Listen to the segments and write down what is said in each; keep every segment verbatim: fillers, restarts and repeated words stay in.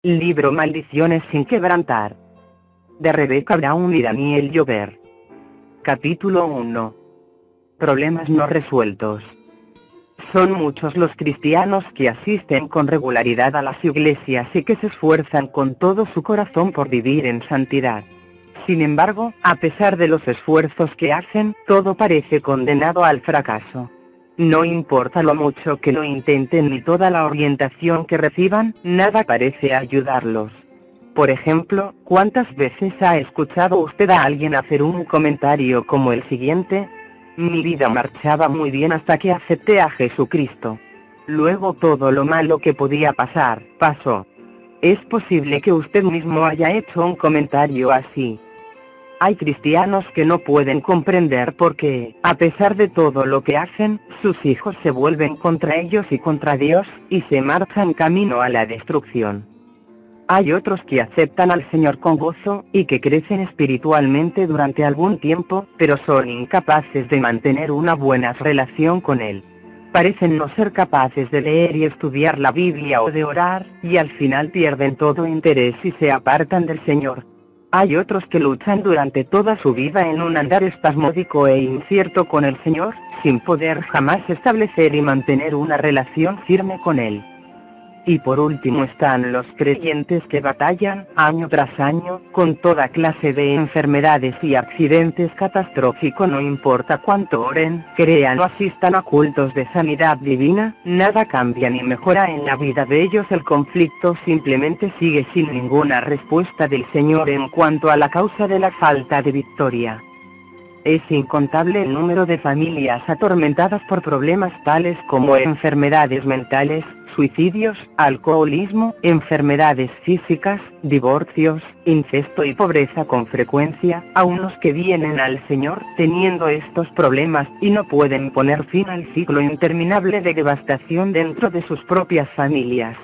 Libro Maldiciones sin quebrantar, de Rebecca Brown y Daniel Llover. Capítulo uno. Problemas no resueltos. Son muchos los cristianos que asisten con regularidad a las iglesias y que se esfuerzan con todo su corazón por vivir en santidad. Sin embargo, a pesar de los esfuerzos que hacen, todo parece condenado al fracaso. No importa lo mucho que lo intenten ni toda la orientación que reciban, nada parece ayudarlos. Por ejemplo, ¿cuántas veces ha escuchado usted a alguien hacer un comentario como el siguiente? Mi vida marchaba muy bien hasta que acepté a Jesucristo. Luego todo lo malo que podía pasar, pasó. Es posible que usted mismo haya hecho un comentario así. Hay cristianos que no pueden comprender por qué, a pesar de todo lo que hacen, sus hijos se vuelven contra ellos y contra Dios, y se marchan camino a la destrucción. Hay otros que aceptan al Señor con gozo, y que crecen espiritualmente durante algún tiempo, pero son incapaces de mantener una buena relación con Él. Parecen no ser capaces de leer y estudiar la Biblia o de orar, y al final pierden todo interés y se apartan del Señor. Hay otros que luchan durante toda su vida en un andar espasmódico e incierto con el Señor, sin poder jamás establecer y mantener una relación firme con Él. Y por último están los creyentes que batallan, año tras año, con toda clase de enfermedades y accidentes catastróficos. No importa cuánto oren, crean o asistan a cultos de sanidad divina, nada cambia ni mejora en la vida de ellos. El conflicto simplemente sigue sin ninguna respuesta del Señor en cuanto a la causa de la falta de victoria. Es incontable el número de familias atormentadas por problemas tales como enfermedades mentales, suicidios, alcoholismo, enfermedades físicas, divorcios, incesto y pobreza con frecuencia. A unos que vienen al Señor teniendo estos problemas y no pueden poner fin al ciclo interminable de devastación dentro de sus propias familias.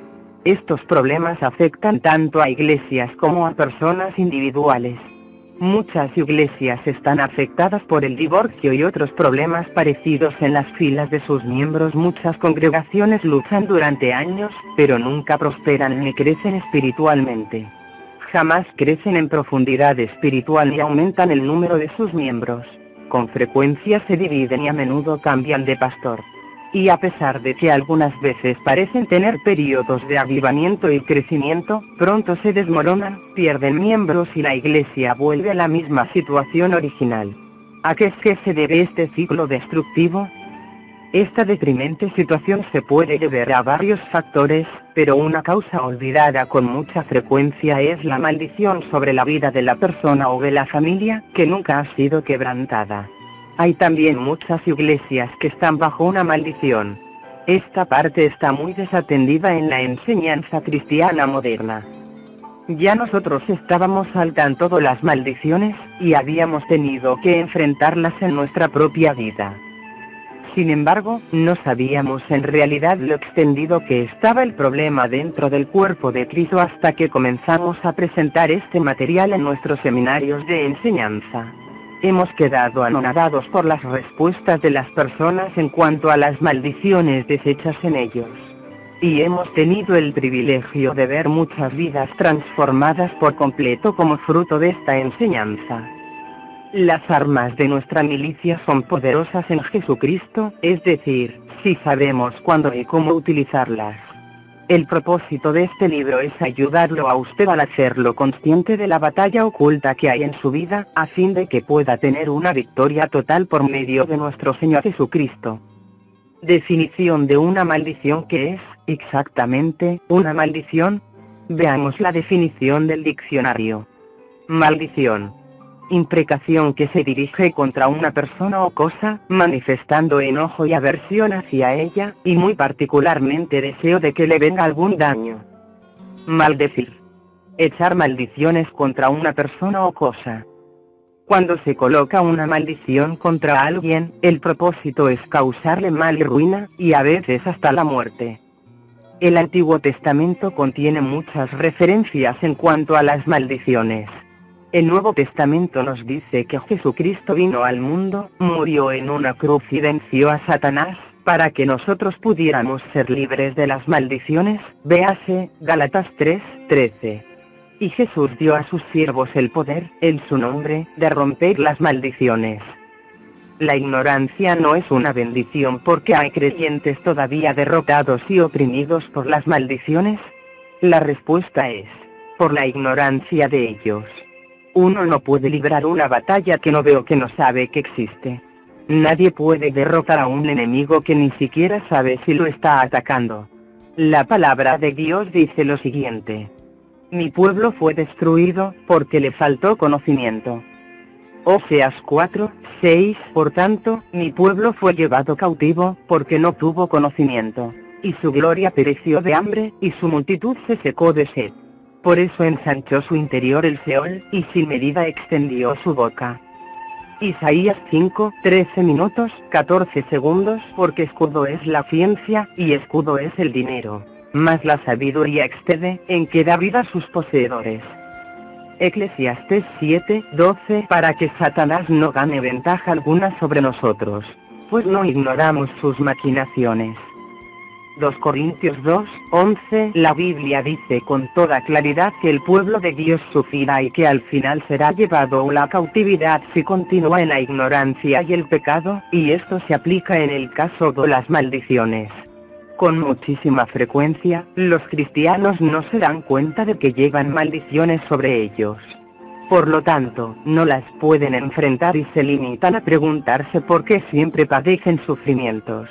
Estos problemas afectan tanto a iglesias como a personas individuales. Muchas iglesias están afectadas por el divorcio y otros problemas parecidos en las filas de sus miembros. Muchas congregaciones luchan durante años, pero nunca prosperan ni crecen espiritualmente. Jamás crecen en profundidad espiritual ni aumentan el número de sus miembros. Con frecuencia se dividen y a menudo cambian de pastor. Y a pesar de que algunas veces parecen tener periodos de avivamiento y crecimiento, pronto se desmoronan, pierden miembros y la iglesia vuelve a la misma situación original. ¿A qué es que se debe este ciclo destructivo? Esta deprimente situación se puede deber a varios factores, pero una causa olvidada con mucha frecuencia es la maldición sobre la vida de la persona o de la familia, que nunca ha sido quebrantada. Hay también muchas iglesias que están bajo una maldición. Esta parte está muy desatendida en la enseñanza cristiana moderna. Ya nosotros estábamos al tanto de las maldiciones, y habíamos tenido que enfrentarlas en nuestra propia vida. Sin embargo, no sabíamos en realidad lo extendido que estaba el problema dentro del cuerpo de Cristo hasta que comenzamos a presentar este material en nuestros seminarios de enseñanza. Hemos quedado anonadados por las respuestas de las personas en cuanto a las maldiciones deshechas en ellos. Y hemos tenido el privilegio de ver muchas vidas transformadas por completo como fruto de esta enseñanza. Las armas de nuestra milicia son poderosas en Jesucristo, es decir, si sabemos cuándo y cómo utilizarlas. El propósito de este libro es ayudarlo a usted al hacerlo consciente de la batalla oculta que hay en su vida, a fin de que pueda tener una victoria total por medio de nuestro Señor Jesucristo. Definición de una maldición. ¿Qué es, exactamente, una maldición? Veamos la definición del diccionario. Maldición: imprecación que se dirige contra una persona o cosa, manifestando enojo y aversión hacia ella, y muy particularmente deseo de que le venga algún daño. Maldecir: echar maldiciones contra una persona o cosa. Cuando se coloca una maldición contra alguien, el propósito es causarle mal y ruina, y a veces hasta la muerte. El Antiguo Testamento contiene muchas referencias en cuanto a las maldiciones. El Nuevo Testamento nos dice que Jesucristo vino al mundo, murió en una cruz y venció a Satanás, para que nosotros pudiéramos ser libres de las maldiciones, véase, Gálatas tres, trece. Y Jesús dio a sus siervos el poder, en su nombre, de romper las maldiciones. La ignorancia no es una bendición porque hay creyentes todavía derrotados y oprimidos por las maldiciones. La respuesta es, por la ignorancia de ellos. Uno no puede librar una batalla que no ve o que no sabe que existe. Nadie puede derrotar a un enemigo que ni siquiera sabe si lo está atacando. La palabra de Dios dice lo siguiente: mi pueblo fue destruido, porque le faltó conocimiento. Oseas cuatro, seis. Por tanto, mi pueblo fue llevado cautivo, porque no tuvo conocimiento. Y su gloria pereció de hambre, y su multitud se secó de sed. Por eso ensanchó su interior el Seol, y sin medida extendió su boca. Isaías cinco, trece minutos, catorce segundos. Porque escudo es la ciencia, y escudo es el dinero. Mas la sabiduría excede, en que da vida a sus poseedores. Eclesiastés siete, doce. Para que Satanás no gane ventaja alguna sobre nosotros, pues no ignoramos sus maquinaciones. dos Corintios dos, once. La Biblia dice con toda claridad que el pueblo de Dios sufrirá y que al final será llevado a la cautividad si continúa en la ignorancia y el pecado, y esto se aplica en el caso de las maldiciones. Con muchísima frecuencia, los cristianos no se dan cuenta de que llevan maldiciones sobre ellos. Por lo tanto, no las pueden enfrentar y se limitan a preguntarse por qué siempre padecen sufrimientos.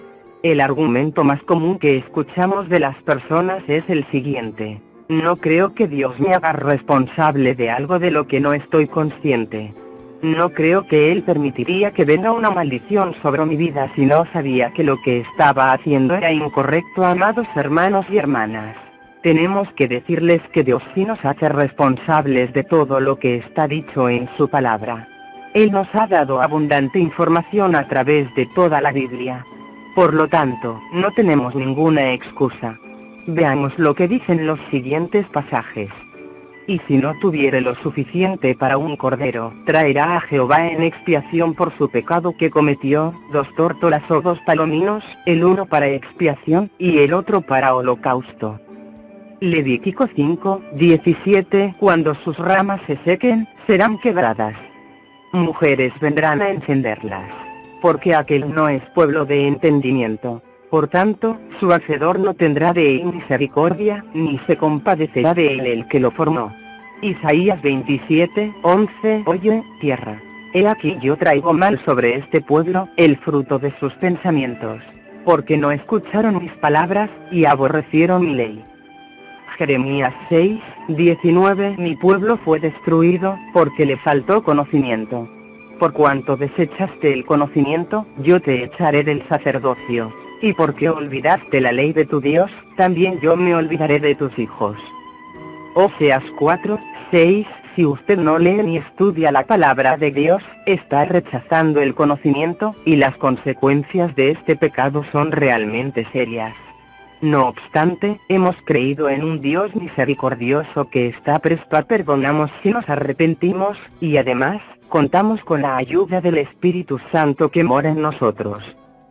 El argumento más común que escuchamos de las personas es el siguiente: no creo que Dios me haga responsable de algo de lo que no estoy consciente. No creo que Él permitiría que venga una maldición sobre mi vida si no sabía que lo que estaba haciendo era incorrecto. Amados hermanos y hermanas, tenemos que decirles que Dios sí nos hace responsables de todo lo que está dicho en su palabra. Él nos ha dado abundante información a través de toda la Biblia. Por lo tanto, no tenemos ninguna excusa. Veamos lo que dicen los siguientes pasajes. Y si no tuviere lo suficiente para un cordero, traerá a Jehová en expiación por su pecado que cometió, dos tórtolas o dos palominos, el uno para expiación, y el otro para holocausto. Levítico cinco, diecisiete. Cuando sus ramas se sequen, serán quebradas. Mujeres vendrán a encenderlas. Porque aquel no es pueblo de entendimiento. Por tanto, su hacedor no tendrá de él misericordia, ni se compadecerá de él el que lo formó. Isaías veintisiete, once. Oye, tierra, he aquí yo traigo mal sobre este pueblo, el fruto de sus pensamientos, porque no escucharon mis palabras, y aborrecieron mi ley. Jeremías seis, diecinueve. Mi pueblo fue destruido, porque le faltó conocimiento. Por cuanto desechaste el conocimiento, yo te echaré del sacerdocio. Y porque olvidaste la ley de tu Dios, también yo me olvidaré de tus hijos. Oseas cuatro, seis. Si usted no lee ni estudia la palabra de Dios, está rechazando el conocimiento, y las consecuencias de este pecado son realmente serias. No obstante, hemos creído en un Dios misericordioso que está presto a perdonarnos si nos arrepentimos, y además, contamos con la ayuda del Espíritu Santo que mora en nosotros.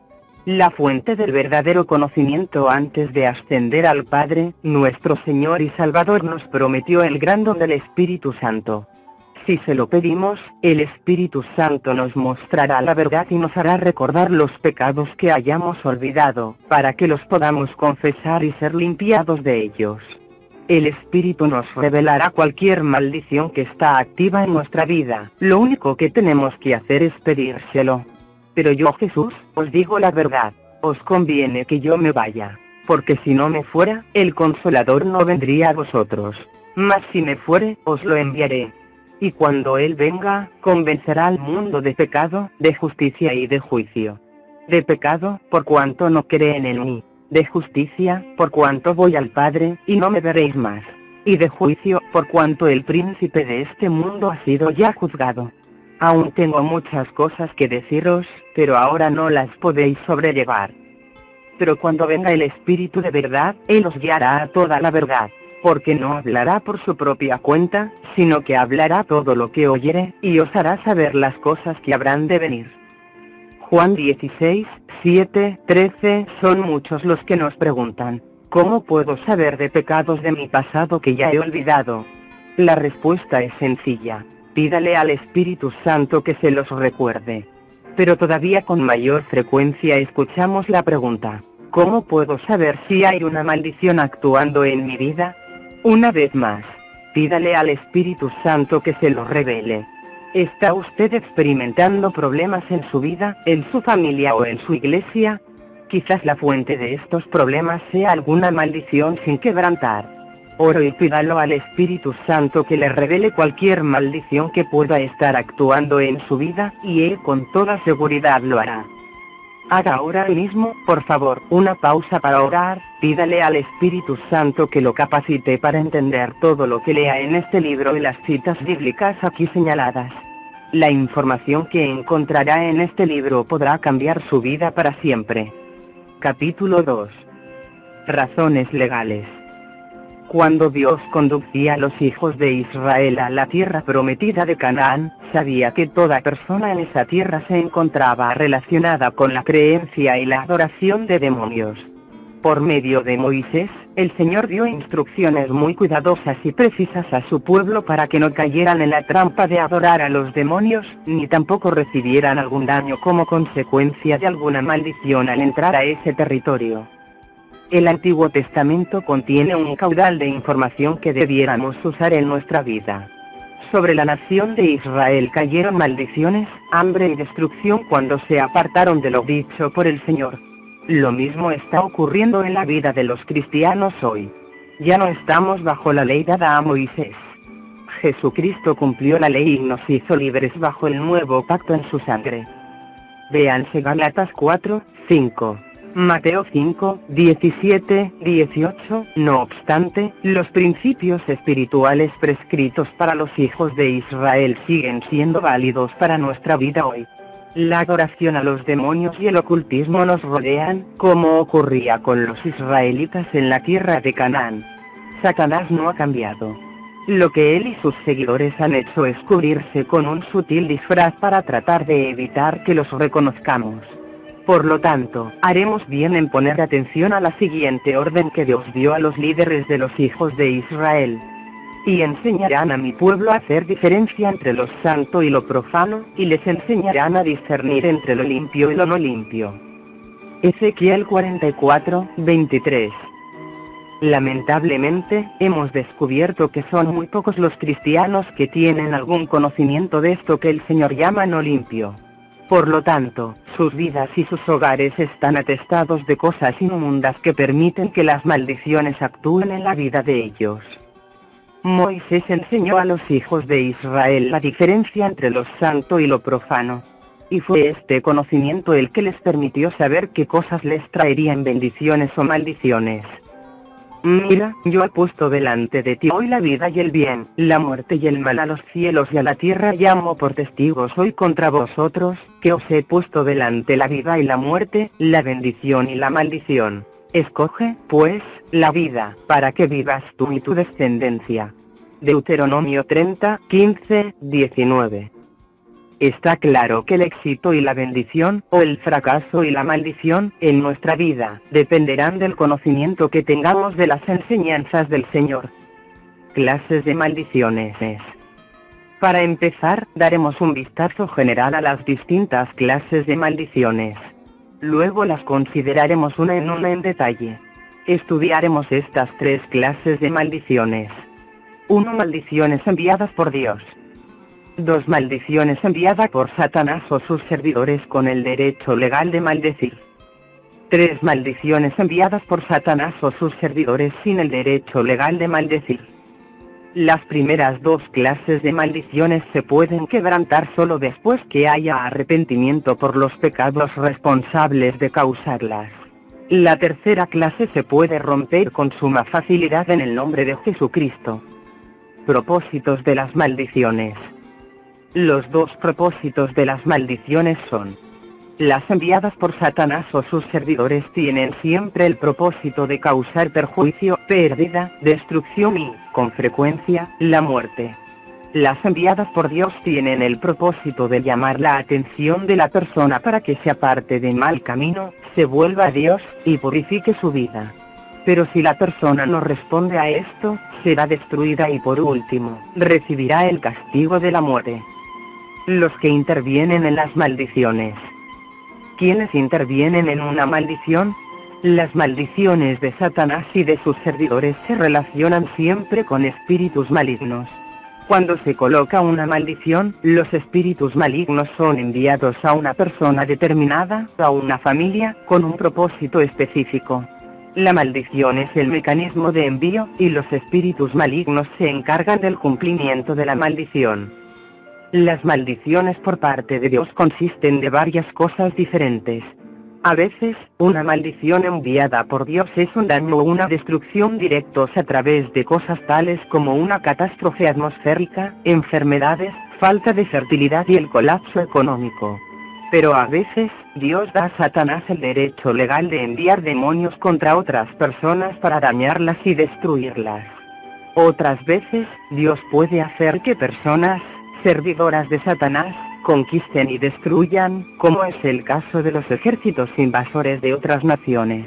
La fuente del verdadero conocimiento. Antes de ascender al Padre, nuestro Señor y Salvador nos prometió el gran don del Espíritu Santo. Si se lo pedimos, el Espíritu Santo nos mostrará la verdad y nos hará recordar los pecados que hayamos olvidado, para que los podamos confesar y ser limpiados de ellos. El Espíritu nos revelará cualquier maldición que está activa en nuestra vida. Lo único que tenemos que hacer es pedírselo. Pero yo, Jesús, os digo la verdad, os conviene que yo me vaya, porque si no me fuera, el Consolador no vendría a vosotros. Mas si me fuere, os lo enviaré. Y cuando Él venga, convencerá al mundo de pecado, de justicia y de juicio. De pecado, por cuanto no creen en mí. De justicia, por cuanto voy al Padre, y no me veréis más. Y de juicio, por cuanto el príncipe de este mundo ha sido ya juzgado. Aún tengo muchas cosas que deciros, pero ahora no las podéis sobrellevar. Pero cuando venga el Espíritu de verdad, Él os guiará a toda la verdad, porque no hablará por su propia cuenta, sino que hablará todo lo que oyere, y os hará saber las cosas que habrán de venir. Juan dieciséis, siete, trece. Son muchos los que nos preguntan, ¿cómo puedo saber de pecados de mi pasado que ya he olvidado? La respuesta es sencilla, pídale al Espíritu Santo que se los recuerde. Pero todavía con mayor frecuencia escuchamos la pregunta, ¿cómo puedo saber si hay una maldición actuando en mi vida? Una vez más, pídale al Espíritu Santo que se lo revele. ¿Está usted experimentando problemas en su vida, en su familia o en su iglesia? Quizás la fuente de estos problemas sea alguna maldición sin quebrantar. Oro y pídalo al Espíritu Santo que le revele cualquier maldición que pueda estar actuando en su vida, y Él con toda seguridad lo hará. Haga ahora mismo, por favor, una pausa para orar, pídale al Espíritu Santo que lo capacite para entender todo lo que lea en este libro y las citas bíblicas aquí señaladas. La información que encontrará en este libro podrá cambiar su vida para siempre. Capítulo dos. Razones legales. Cuando Dios conducía a los hijos de Israel a la tierra prometida de Canaán, sabía que toda persona en esa tierra se encontraba relacionada con la creencia y la adoración de demonios. Por medio de Moisés, el Señor dio instrucciones muy cuidadosas y precisas a su pueblo para que no cayeran en la trampa de adorar a los demonios, ni tampoco recibieran algún daño como consecuencia de alguna maldición al entrar a ese territorio. El Antiguo Testamento contiene un caudal de información que debiéramos usar en nuestra vida. Sobre la nación de Israel cayeron maldiciones, hambre y destrucción cuando se apartaron de lo dicho por el Señor. Lo mismo está ocurriendo en la vida de los cristianos hoy. Ya no estamos bajo la ley dada a Moisés. Jesucristo cumplió la ley y nos hizo libres bajo el nuevo pacto en su sangre. Véanse Gálatas cuatro, cinco. Mateo cinco, diecisiete, dieciocho. No obstante, los principios espirituales prescritos para los hijos de Israel siguen siendo válidos para nuestra vida hoy. La adoración a los demonios y el ocultismo nos rodean, como ocurría con los israelitas en la tierra de Canaán. Satanás no ha cambiado. Lo que él y sus seguidores han hecho es cubrirse con un sutil disfraz para tratar de evitar que los reconozcamos. Por lo tanto, haremos bien en poner atención a la siguiente orden que Dios dio a los líderes de los hijos de Israel. Y enseñarán a mi pueblo a hacer diferencia entre lo santo y lo profano, y les enseñarán a discernir entre lo limpio y lo no limpio. Ezequiel cuarenta y cuatro, veintitrés. Lamentablemente, hemos descubierto que son muy pocos los cristianos que tienen algún conocimiento de esto que el Señor llama no limpio. Por lo tanto, sus vidas y sus hogares están atestados de cosas inmundas que permiten que las maldiciones actúen en la vida de ellos. Moisés enseñó a los hijos de Israel la diferencia entre lo santo y lo profano. Y fue este conocimiento el que les permitió saber qué cosas les traerían bendiciones o maldiciones. Mira, yo he puesto delante de ti hoy la vida y el bien, la muerte y el mal. A los cielos y a la tierra llamo por testigos hoy contra vosotros, que os he puesto delante la vida y la muerte, la bendición y la maldición. Escoge, pues, la vida, para que vivas tú y tu descendencia. Deuteronomio treinta, quince, diecinueve. Está claro que el éxito y la bendición, o el fracaso y la maldición, en nuestra vida, dependerán del conocimiento que tengamos de las enseñanzas del Señor. Clases de maldiciones. Para empezar, daremos un vistazo general a las distintas clases de maldiciones. Luego las consideraremos una en una en detalle. Estudiaremos estas tres clases de maldiciones. uno. Maldiciones enviadas por Dios. dos. Maldiciones enviadas por Satanás o sus servidores con el derecho legal de maldecir. tres. Maldiciones enviadas por Satanás o sus servidores sin el derecho legal de maldecir. Las primeras dos clases de maldiciones se pueden quebrantar solo después que haya arrepentimiento por los pecados responsables de causarlas. La tercera clase se puede romper con suma facilidad en el nombre de Jesucristo. Propósitos de las maldiciones. Los dos propósitos de las maldiciones son: las enviadas por Satanás o sus servidores tienen siempre el propósito de causar perjuicio, pérdida, destrucción y, con frecuencia, la muerte. Las enviadas por Dios tienen el propósito de llamar la atención de la persona para que se aparte del mal camino, se vuelva a Dios, y purifique su vida. Pero si la persona no responde a esto, será destruida y por último, recibirá el castigo de la muerte. Los que intervienen en las maldiciones. ¿Quiénes intervienen en una maldición? Las maldiciones de Satanás y de sus servidores se relacionan siempre con espíritus malignos. Cuando se coloca una maldición, los espíritus malignos son enviados a una persona determinada, a una familia, con un propósito específico. La maldición es el mecanismo de envío, y los espíritus malignos se encargan del cumplimiento de la maldición. Las maldiciones por parte de Dios consisten de varias cosas diferentes. A veces, una maldición enviada por Dios es un daño o una destrucción directos a través de cosas tales como una catástrofe atmosférica, enfermedades, falta de fertilidad y el colapso económico. Pero a veces, Dios da a Satanás el derecho legal de enviar demonios contra otras personas para dañarlas y destruirlas. Otras veces, Dios puede hacer que personas, servidoras de Satanás, conquisten y destruyan, como es el caso de los ejércitos invasores de otras naciones.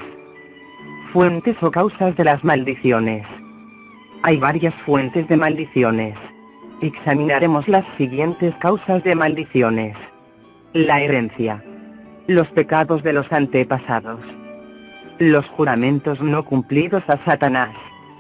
Fuentes o causas de las maldiciones. Hay varias fuentes de maldiciones. Examinaremos las siguientes causas de maldiciones. La herencia. Los pecados de los antepasados. Los juramentos no cumplidos a Satanás.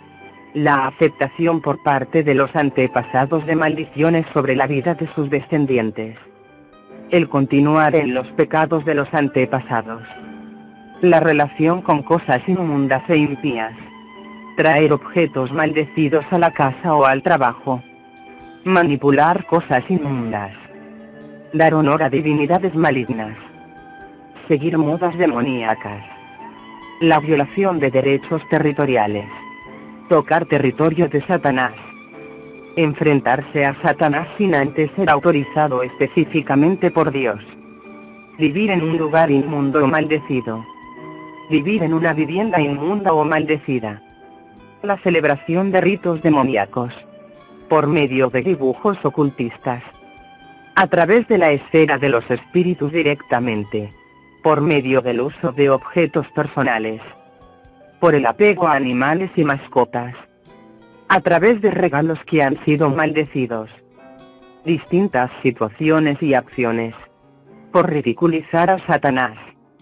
La aceptación por parte de los antepasados de maldiciones sobre la vida de sus descendientes. El continuar en los pecados de los antepasados. La relación con cosas inmundas e impías. Traer objetos maldecidos a la casa o al trabajo. Manipular cosas inmundas. Dar honor a divinidades malignas. Seguir modas demoníacas. La violación de derechos territoriales. Tocar territorio de Satanás. Enfrentarse a Satanás sin antes ser autorizado específicamente por Dios. Vivir en un lugar inmundo o maldecido. Vivir en una vivienda inmunda o maldecida. La celebración de ritos demoníacos. Por medio de dibujos ocultistas. A través de la esfera de los espíritus directamente. Por medio del uso de objetos personales. Por el apego a animales y mascotas. A través de regalos que han sido maldecidos. Distintas situaciones y acciones. Por ridiculizar a Satanás.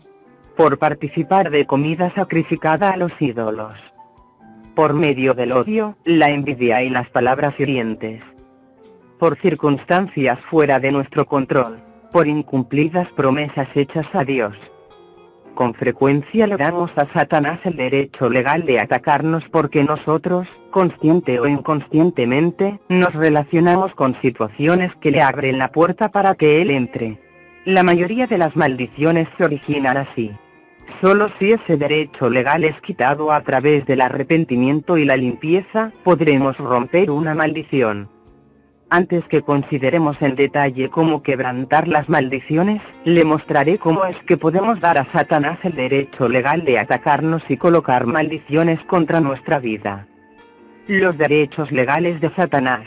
Por participar de comida sacrificada a los ídolos. Por medio del odio, la envidia y las palabras hirientes. Por circunstancias fuera de nuestro control. Por incumplidas promesas hechas a Dios. Con frecuencia le damos a Satanás el derecho legal de atacarnos porque nosotros, consciente o inconscientemente, nos relacionamos con situaciones que le abren la puerta para que él entre. La mayoría de las maldiciones se originan así. Solo si ese derecho legal es quitado a través del arrepentimiento y la limpieza, podremos romper una maldición. Antes que consideremos en detalle cómo quebrantar las maldiciones, le mostraré cómo es que podemos dar a Satanás el derecho legal de atacarnos y colocar maldiciones contra nuestra vida. Los derechos legales de Satanás.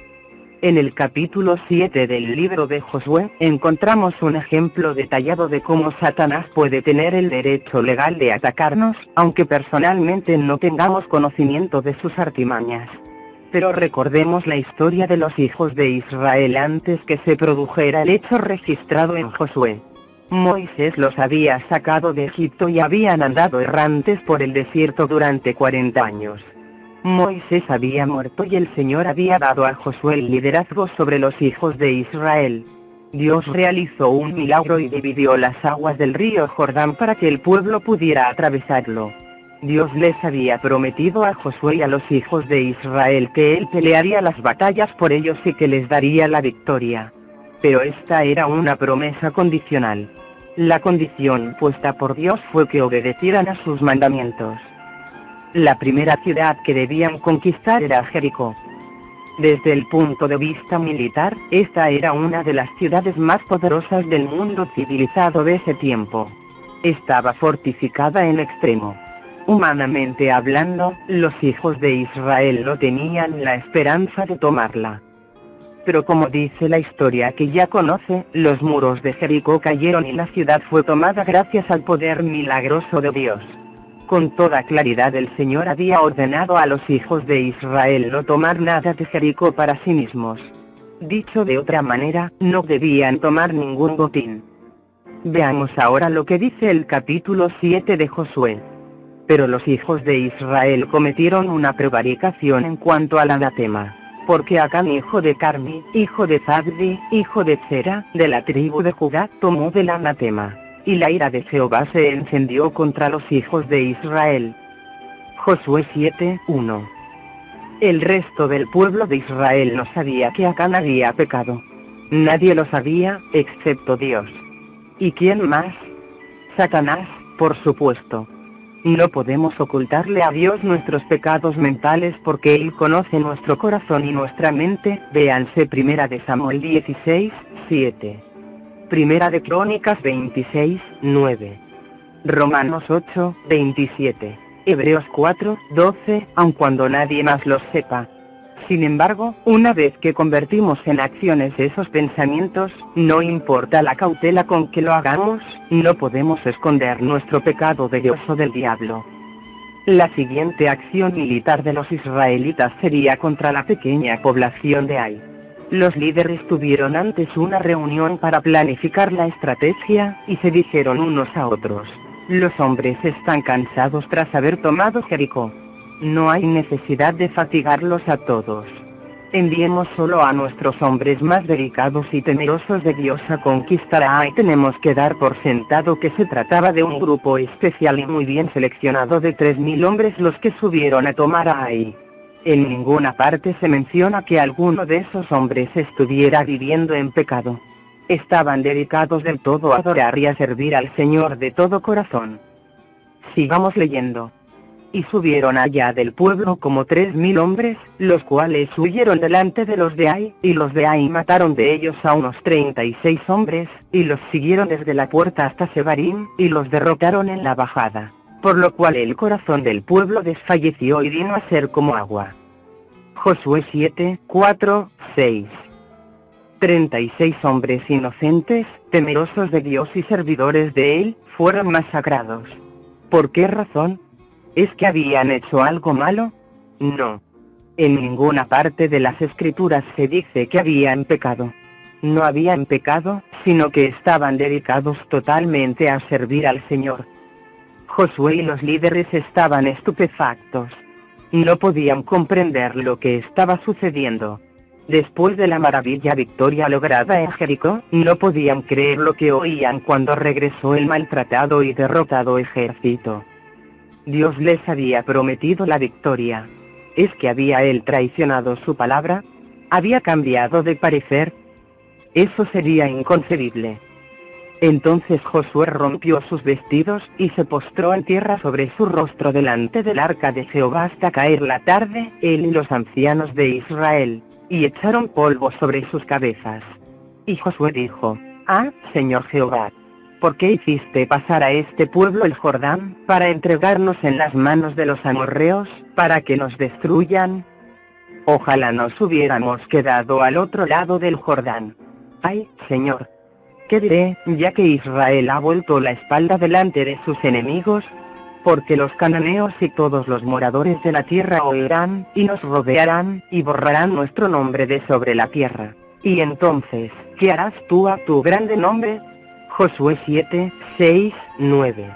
En el capítulo siete del libro de Josué, encontramos un ejemplo detallado de cómo Satanás puede tener el derecho legal de atacarnos, aunque personalmente no tengamos conocimiento de sus artimañas. Pero recordemos la historia de los hijos de Israel antes que se produjera el hecho registrado en Josué. Moisés los había sacado de Egipto y habían andado errantes por el desierto durante cuarenta años. Moisés había muerto y el Señor había dado a Josué el liderazgo sobre los hijos de Israel. Dios realizó un milagro y dividió las aguas del río Jordán para que el pueblo pudiera atravesarlo. Dios les había prometido a Josué y a los hijos de Israel que él pelearía las batallas por ellos y que les daría la victoria. Pero esta era una promesa condicional. La condición puesta por Dios fue que obedecieran a sus mandamientos. La primera ciudad que debían conquistar era Jericó. Desde el punto de vista militar, esta era una de las ciudades más poderosas del mundo civilizado de ese tiempo. Estaba fortificada en extremo. Humanamente hablando, los hijos de Israel no tenían la esperanza de tomarla. Pero como dice la historia que ya conoce, los muros de Jericó cayeron y la ciudad fue tomada gracias al poder milagroso de Dios. Con toda claridad el Señor había ordenado a los hijos de Israel no tomar nada de Jericó para sí mismos. Dicho de otra manera, no debían tomar ningún botín. Veamos ahora lo que dice el capítulo siete de Josué. Pero los hijos de Israel cometieron una prevaricación en cuanto al anatema. Porque Acán hijo de Carmi, hijo de Zabdi, hijo de Zera, de la tribu de Judá, tomó del anatema. Y la ira de Jehová se encendió contra los hijos de Israel. Josué siete, uno. El resto del pueblo de Israel no sabía que Acán había pecado. Nadie lo sabía, excepto Dios. ¿Y quién más? Satanás, por supuesto. No podemos ocultarle a Dios nuestros pecados mentales porque Él conoce nuestro corazón y nuestra mente, véanse Primera de Samuel dieciséis, siete. Primera de Crónicas veintiséis, nueve. Romanos ocho, veintisiete. Hebreos cuatro, doce, aun cuando nadie más lo sepa. Sin embargo, una vez que convertimos en acciones esos pensamientos, no importa la cautela con que lo hagamos, no podemos esconder nuestro pecado de Dios o del diablo. La siguiente acción militar de los israelitas sería contra la pequeña población de Ai. Los líderes tuvieron antes una reunión para planificar la estrategia, y se dijeron unos a otros: los hombres están cansados tras haber tomado Jericó. No hay necesidad de fatigarlos a todos. Enviemos solo a nuestros hombres más dedicados y temerosos de Dios a conquistar a Ai. Tenemos que dar por sentado que se trataba de un grupo especial y muy bien seleccionado de tres mil hombres los que subieron a tomar a Ai. En ninguna parte se menciona que alguno de esos hombres estuviera viviendo en pecado. Estaban dedicados del todo a adorar y a servir al Señor de todo corazón. Sigamos leyendo. Y subieron allá del pueblo como tres mil hombres, los cuales huyeron delante de los de Ai, y los de Ai mataron de ellos a unos treinta y seis hombres, y los siguieron desde la puerta hasta Sebarim, y los derrotaron en la bajada. Por lo cual el corazón del pueblo desfalleció y vino a ser como agua. Josué siete, cuatro, seis. Treinta y seis hombres inocentes, temerosos de Dios y servidores de Él, fueron masacrados. ¿Por qué razón? ¿Es que habían hecho algo malo? No. En ninguna parte de las Escrituras se dice que habían pecado. No habían pecado, sino que estaban dedicados totalmente a servir al Señor. Josué y los líderes estaban estupefactos. No podían comprender lo que estaba sucediendo. Después de la maravilla victoria lograda en Jericó, no podían creer lo que oían cuando regresó el maltratado y derrotado ejército. Dios les había prometido la victoria. ¿Es que había él traicionado su palabra? ¿Había cambiado de parecer? Eso sería inconcebible. Entonces Josué rompió sus vestidos, y se postró en tierra sobre su rostro delante del arca de Jehová hasta caer la tarde, él y los ancianos de Israel, y echaron polvo sobre sus cabezas. Y Josué dijo: Ah, Señor Jehová, ¿por qué hiciste pasar a este pueblo el Jordán, para entregarnos en las manos de los amorreos, para que nos destruyan? Ojalá nos hubiéramos quedado al otro lado del Jordán. Ay, Señor, ¿qué diré, ya que Israel ha vuelto la espalda delante de sus enemigos? Porque los cananeos y todos los moradores de la tierra oirán, y nos rodearán, y borrarán nuestro nombre de sobre la tierra. Y entonces, ¿qué harás tú a tu grande nombre? Josué siete, seis, nueve.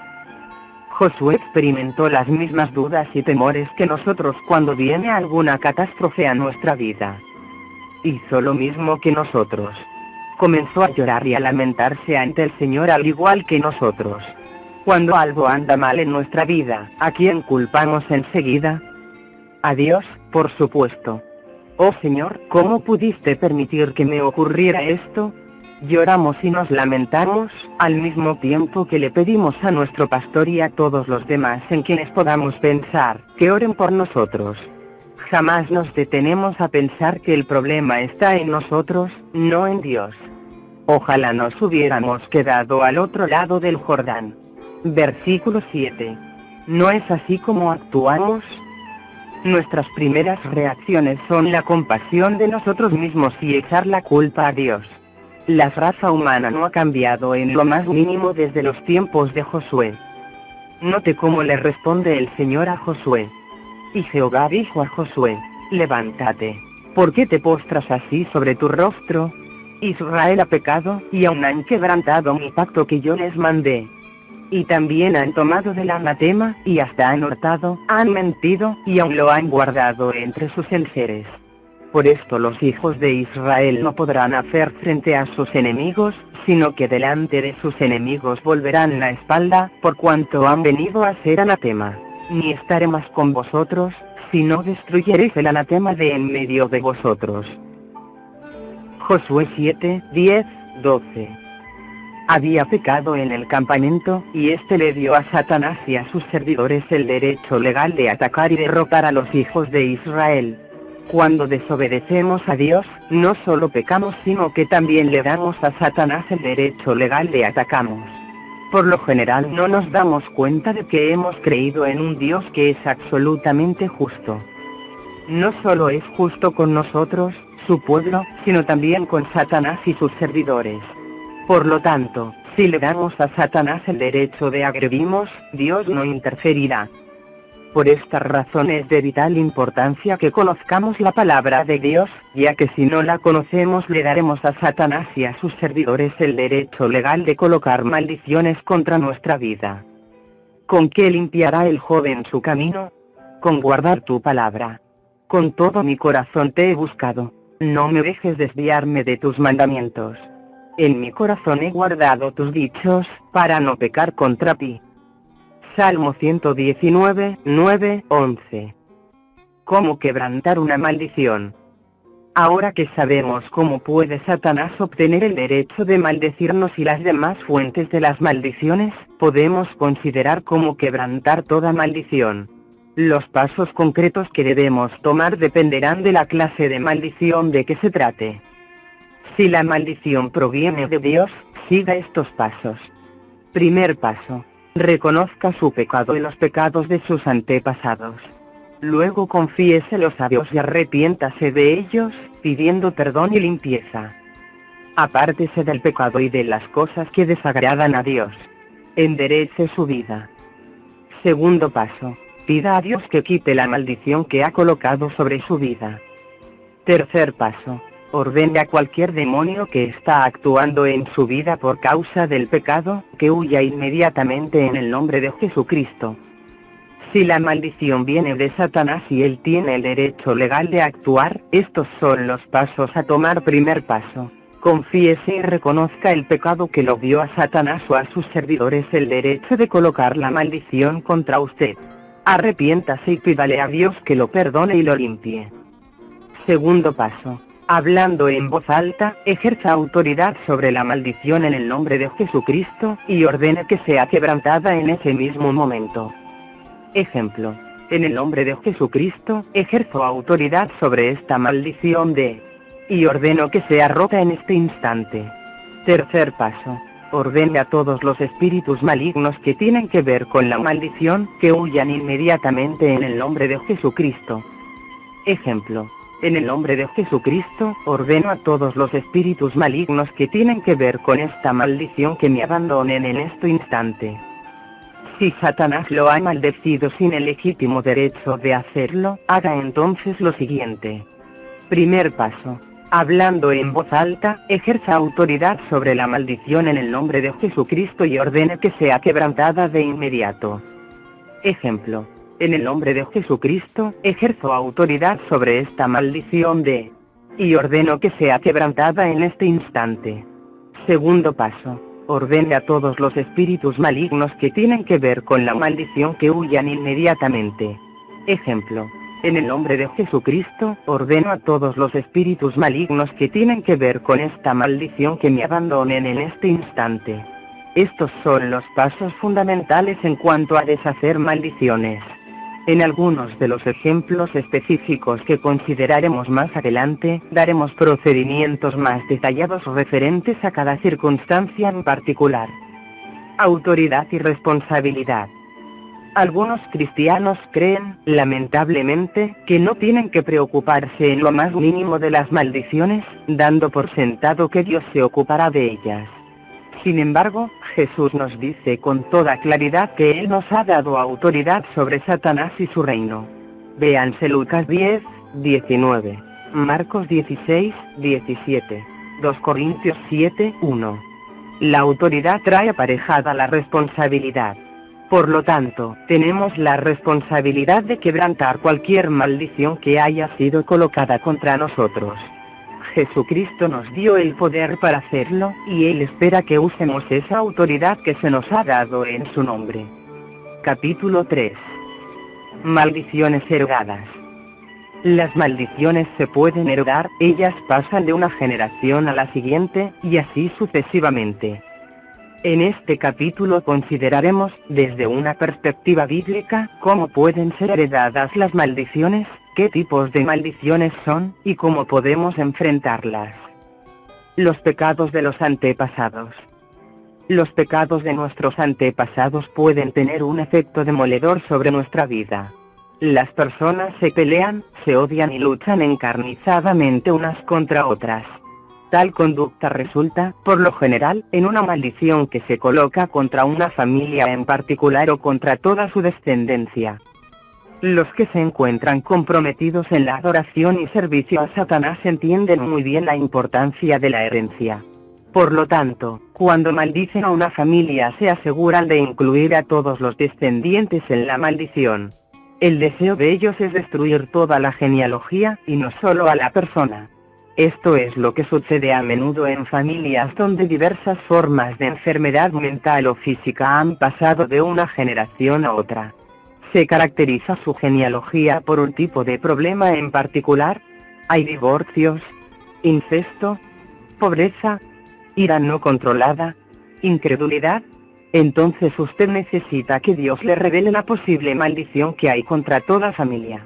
Josué experimentó las mismas dudas y temores que nosotros cuando viene alguna catástrofe a nuestra vida. Hizo lo mismo que nosotros. Comenzó a llorar y a lamentarse ante el Señor al igual que nosotros. Cuando algo anda mal en nuestra vida, ¿a quién culpamos enseguida? A Dios, por supuesto. Oh Señor, ¿cómo pudiste permitir que me ocurriera esto? Lloramos y nos lamentamos, al mismo tiempo que le pedimos a nuestro pastor y a todos los demás en quienes podamos pensar, que oren por nosotros. Jamás nos detenemos a pensar que el problema está en nosotros, no en Dios. Ojalá nos hubiéramos quedado al otro lado del Jordán. Versículo siete. ¿No es así como actuamos? Nuestras primeras reacciones son la compasión de nosotros mismos y echar la culpa a Dios. La raza humana no ha cambiado en lo más mínimo desde los tiempos de Josué. Note cómo le responde el Señor a Josué. Y Jehová dijo a Josué: levántate. ¿Por qué te postras así sobre tu rostro? Israel ha pecado, y aún han quebrantado mi pacto que yo les mandé. Y también han tomado del anatema, y hasta han hurtado, han mentido, y aún lo han guardado entre sus enseres. Por esto los hijos de Israel no podrán hacer frente a sus enemigos, sino que delante de sus enemigos volverán la espalda, por cuanto han venido a ser anatema. Ni estaré más con vosotros, si no destruyeréis el anatema de en medio de vosotros. Josué siete, diez, doce. Había pecado en el campamento, y éste le dio a Satanás y a sus servidores el derecho legal de atacar y derrotar a los hijos de Israel. Cuando desobedecemos a Dios, no solo pecamos sino que también le damos a Satanás el derecho legal de atacarnos. Por lo general no nos damos cuenta de que hemos creído en un Dios que es absolutamente justo. No solo es justo con nosotros, su pueblo, sino también con Satanás y sus servidores. Por lo tanto, si le damos a Satanás el derecho de agredirnos, Dios no interferirá. Por esta razón es de vital importancia que conozcamos la palabra de Dios, ya que si no la conocemos le daremos a Satanás y a sus servidores el derecho legal de colocar maldiciones contra nuestra vida. ¿Con qué limpiará el joven su camino? Con guardar tu palabra. Con todo mi corazón te he buscado, no me dejes desviarme de tus mandamientos. En mi corazón he guardado tus dichos, para no pecar contra ti. Salmo ciento diecinueve, nueve, once. ¿Cómo quebrantar una maldición? Ahora que sabemos cómo puede Satanás obtener el derecho de maldecirnos y las demás fuentes de las maldiciones, podemos considerar cómo quebrantar toda maldición. Los pasos concretos que debemos tomar dependerán de la clase de maldición de que se trate. Si la maldición proviene de Dios, siga estos pasos. Primer paso. Reconozca su pecado y los pecados de sus antepasados. Luego confiéselos a Dios y arrepiéntase de ellos, pidiendo perdón y limpieza. Apártese del pecado y de las cosas que desagradan a Dios. Enderece su vida. Segundo paso. Pida a Dios que quite la maldición que ha colocado sobre su vida. Tercer paso. Ordene a cualquier demonio que está actuando en su vida por causa del pecado, que huya inmediatamente en el nombre de Jesucristo. Si la maldición viene de Satanás y él tiene el derecho legal de actuar, estos son los pasos a tomar. Primer paso. Confiese y reconozca el pecado que lo dio a Satanás o a sus servidores el derecho de colocar la maldición contra usted. Arrepiéntase y pídale a Dios que lo perdone y lo limpie. Segundo paso. Hablando en voz alta, ejerza autoridad sobre la maldición en el nombre de Jesucristo, y ordene que sea quebrantada en ese mismo momento. Ejemplo. En el nombre de Jesucristo, ejerzo autoridad sobre esta maldición de... y ordeno que sea rota en este instante. Tercer paso. Ordene a todos los espíritus malignos que tienen que ver con la maldición, que huyan inmediatamente en el nombre de Jesucristo. Ejemplo. En el nombre de Jesucristo, ordeno a todos los espíritus malignos que tienen que ver con esta maldición que me abandonen en este instante. Si Satanás lo ha maldecido sin el legítimo derecho de hacerlo, haga entonces lo siguiente. Primer paso. Hablando en voz alta, ejerza autoridad sobre la maldición en el nombre de Jesucristo y ordene que sea quebrantada de inmediato. Ejemplo. En el nombre de Jesucristo, ejerzo autoridad sobre esta maldición de... y ordeno que sea quebrantada en este instante. Segundo paso. Ordene a todos los espíritus malignos que tienen que ver con la maldición que huyan inmediatamente. Ejemplo. En el nombre de Jesucristo, ordeno a todos los espíritus malignos que tienen que ver con esta maldición que me abandonen en este instante. Estos son los pasos fundamentales en cuanto a deshacer maldiciones. En algunos de los ejemplos específicos que consideraremos más adelante, daremos procedimientos más detallados referentes a cada circunstancia en particular. Autoridad y responsabilidad. Algunos cristianos creen, lamentablemente, que no tienen que preocuparse en lo más mínimo de las maldiciones, dando por sentado que Dios se ocupará de ellas. Sin embargo, Jesús nos dice con toda claridad que Él nos ha dado autoridad sobre Satanás y su reino. Véanse Lucas diez, diecinueve, Marcos dieciséis, diecisiete, dos Corintios siete, uno. La autoridad trae aparejada la responsabilidad. Por lo tanto, tenemos la responsabilidad de quebrantar cualquier maldición que haya sido colocada contra nosotros. Jesucristo nos dio el poder para hacerlo, y Él espera que usemos esa autoridad que se nos ha dado en su nombre. Capítulo tres. Maldiciones heredadas. Las maldiciones se pueden heredar, ellas pasan de una generación a la siguiente, y así sucesivamente. En este capítulo consideraremos, desde una perspectiva bíblica, cómo pueden ser heredadas las maldiciones, qué tipos de maldiciones son, y cómo podemos enfrentarlas. Los pecados de los antepasados. Los pecados de nuestros antepasados pueden tener un efecto demoledor sobre nuestra vida. Las personas se pelean, se odian y luchan encarnizadamente unas contra otras. Tal conducta resulta, por lo general, en una maldición que se coloca contra una familia en particular o contra toda su descendencia. Los que se encuentran comprometidos en la adoración y servicio a Satanás entienden muy bien la importancia de la herencia. Por lo tanto, cuando maldicen a una familia se aseguran de incluir a todos los descendientes en la maldición. El deseo de ellos es destruir toda la genealogía, y no solo a la persona. Esto es lo que sucede a menudo en familias donde diversas formas de enfermedad mental o física han pasado de una generación a otra. ¿Se caracteriza su genealogía por un tipo de problema en particular? ¿Hay divorcios? ¿Incesto? ¿Pobreza? ¿Ira no controlada? ¿Incredulidad? Entonces usted necesita que Dios le revele la posible maldición que hay contra toda familia.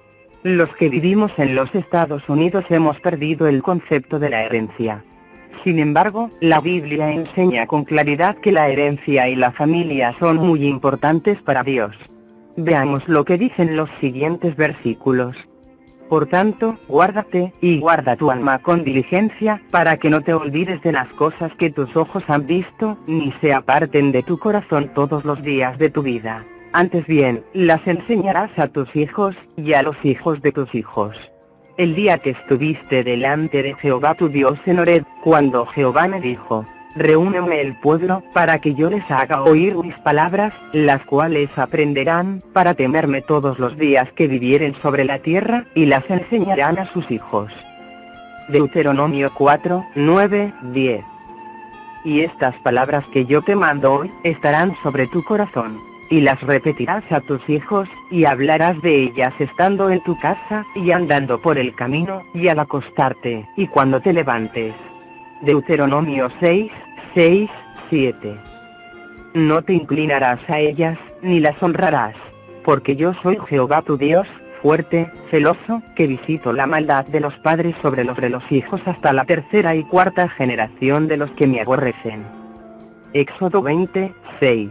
Los que vivimos en los Estados Unidos hemos perdido el concepto de la herencia. Sin embargo, la Biblia enseña con claridad que la herencia y la familia son muy importantes para Dios. Veamos lo que dicen los siguientes versículos. Por tanto, guárdate, y guarda tu alma con diligencia, para que no te olvides de las cosas que tus ojos han visto, ni se aparten de tu corazón todos los días de tu vida. Antes bien, las enseñarás a tus hijos, y a los hijos de tus hijos. El día que estuviste delante de Jehová tu Dios en Horeb, cuando Jehová me dijo, reúneme el pueblo, para que yo les haga oír mis palabras, las cuales aprenderán, para temerme todos los días que vivieren sobre la tierra, y las enseñarán a sus hijos. Deuteronomio cuatro, nueve, diez. Y estas palabras que yo te mando hoy, estarán sobre tu corazón, y las repetirás a tus hijos, y hablarás de ellas estando en tu casa, y andando por el camino, y al acostarte, y cuando te levantes. Deuteronomio seis, seis, siete. No te inclinarás a ellas, ni las honrarás, porque yo soy Jehová tu Dios, fuerte, celoso, que visito la maldad de los padres sobre los de los hijos hasta la tercera y cuarta generación de los que me aborrecen. Éxodo veinte, seis.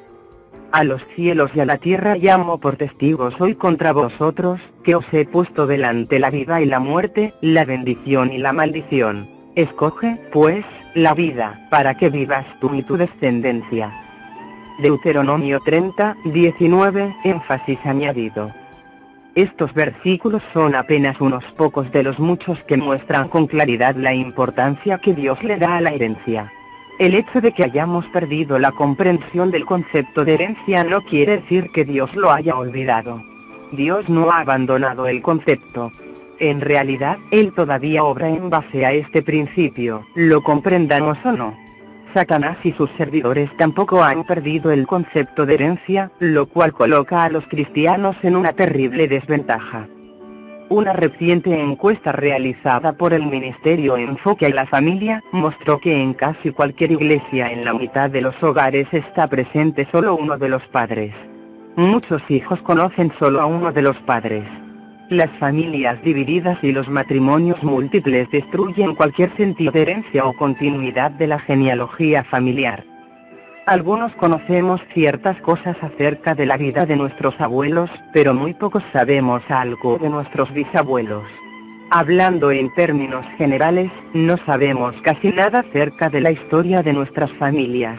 A los cielos y a la tierra llamo por testigos hoy contra vosotros, que os he puesto delante la vida y la muerte, la bendición y la maldición. Escoge, pues, la vida, para que vivas tú y tu descendencia. Deuteronomio treinta, diecinueve, énfasis añadido. Estos versículos son apenas unos pocos de los muchos que muestran con claridad la importancia que Dios le da a la herencia. El hecho de que hayamos perdido la comprensión del concepto de herencia no quiere decir que Dios lo haya olvidado. Dios no ha abandonado el concepto. En realidad, Él todavía obra en base a este principio, lo comprendamos o no. Satanás y sus servidores tampoco han perdido el concepto de herencia, lo cual coloca a los cristianos en una terrible desventaja. Una reciente encuesta realizada por el Ministerio Enfoque a la Familia, mostró que en casi cualquier iglesia en la mitad de los hogares está presente solo uno de los padres. Muchos hijos conocen solo a uno de los padres. Las familias divididas y los matrimonios múltiples destruyen cualquier sentido de herencia o continuidad de la genealogía familiar. Algunos conocemos ciertas cosas acerca de la vida de nuestros abuelos, pero muy pocos sabemos algo de nuestros bisabuelos. Hablando en términos generales, no sabemos casi nada acerca de la historia de nuestras familias.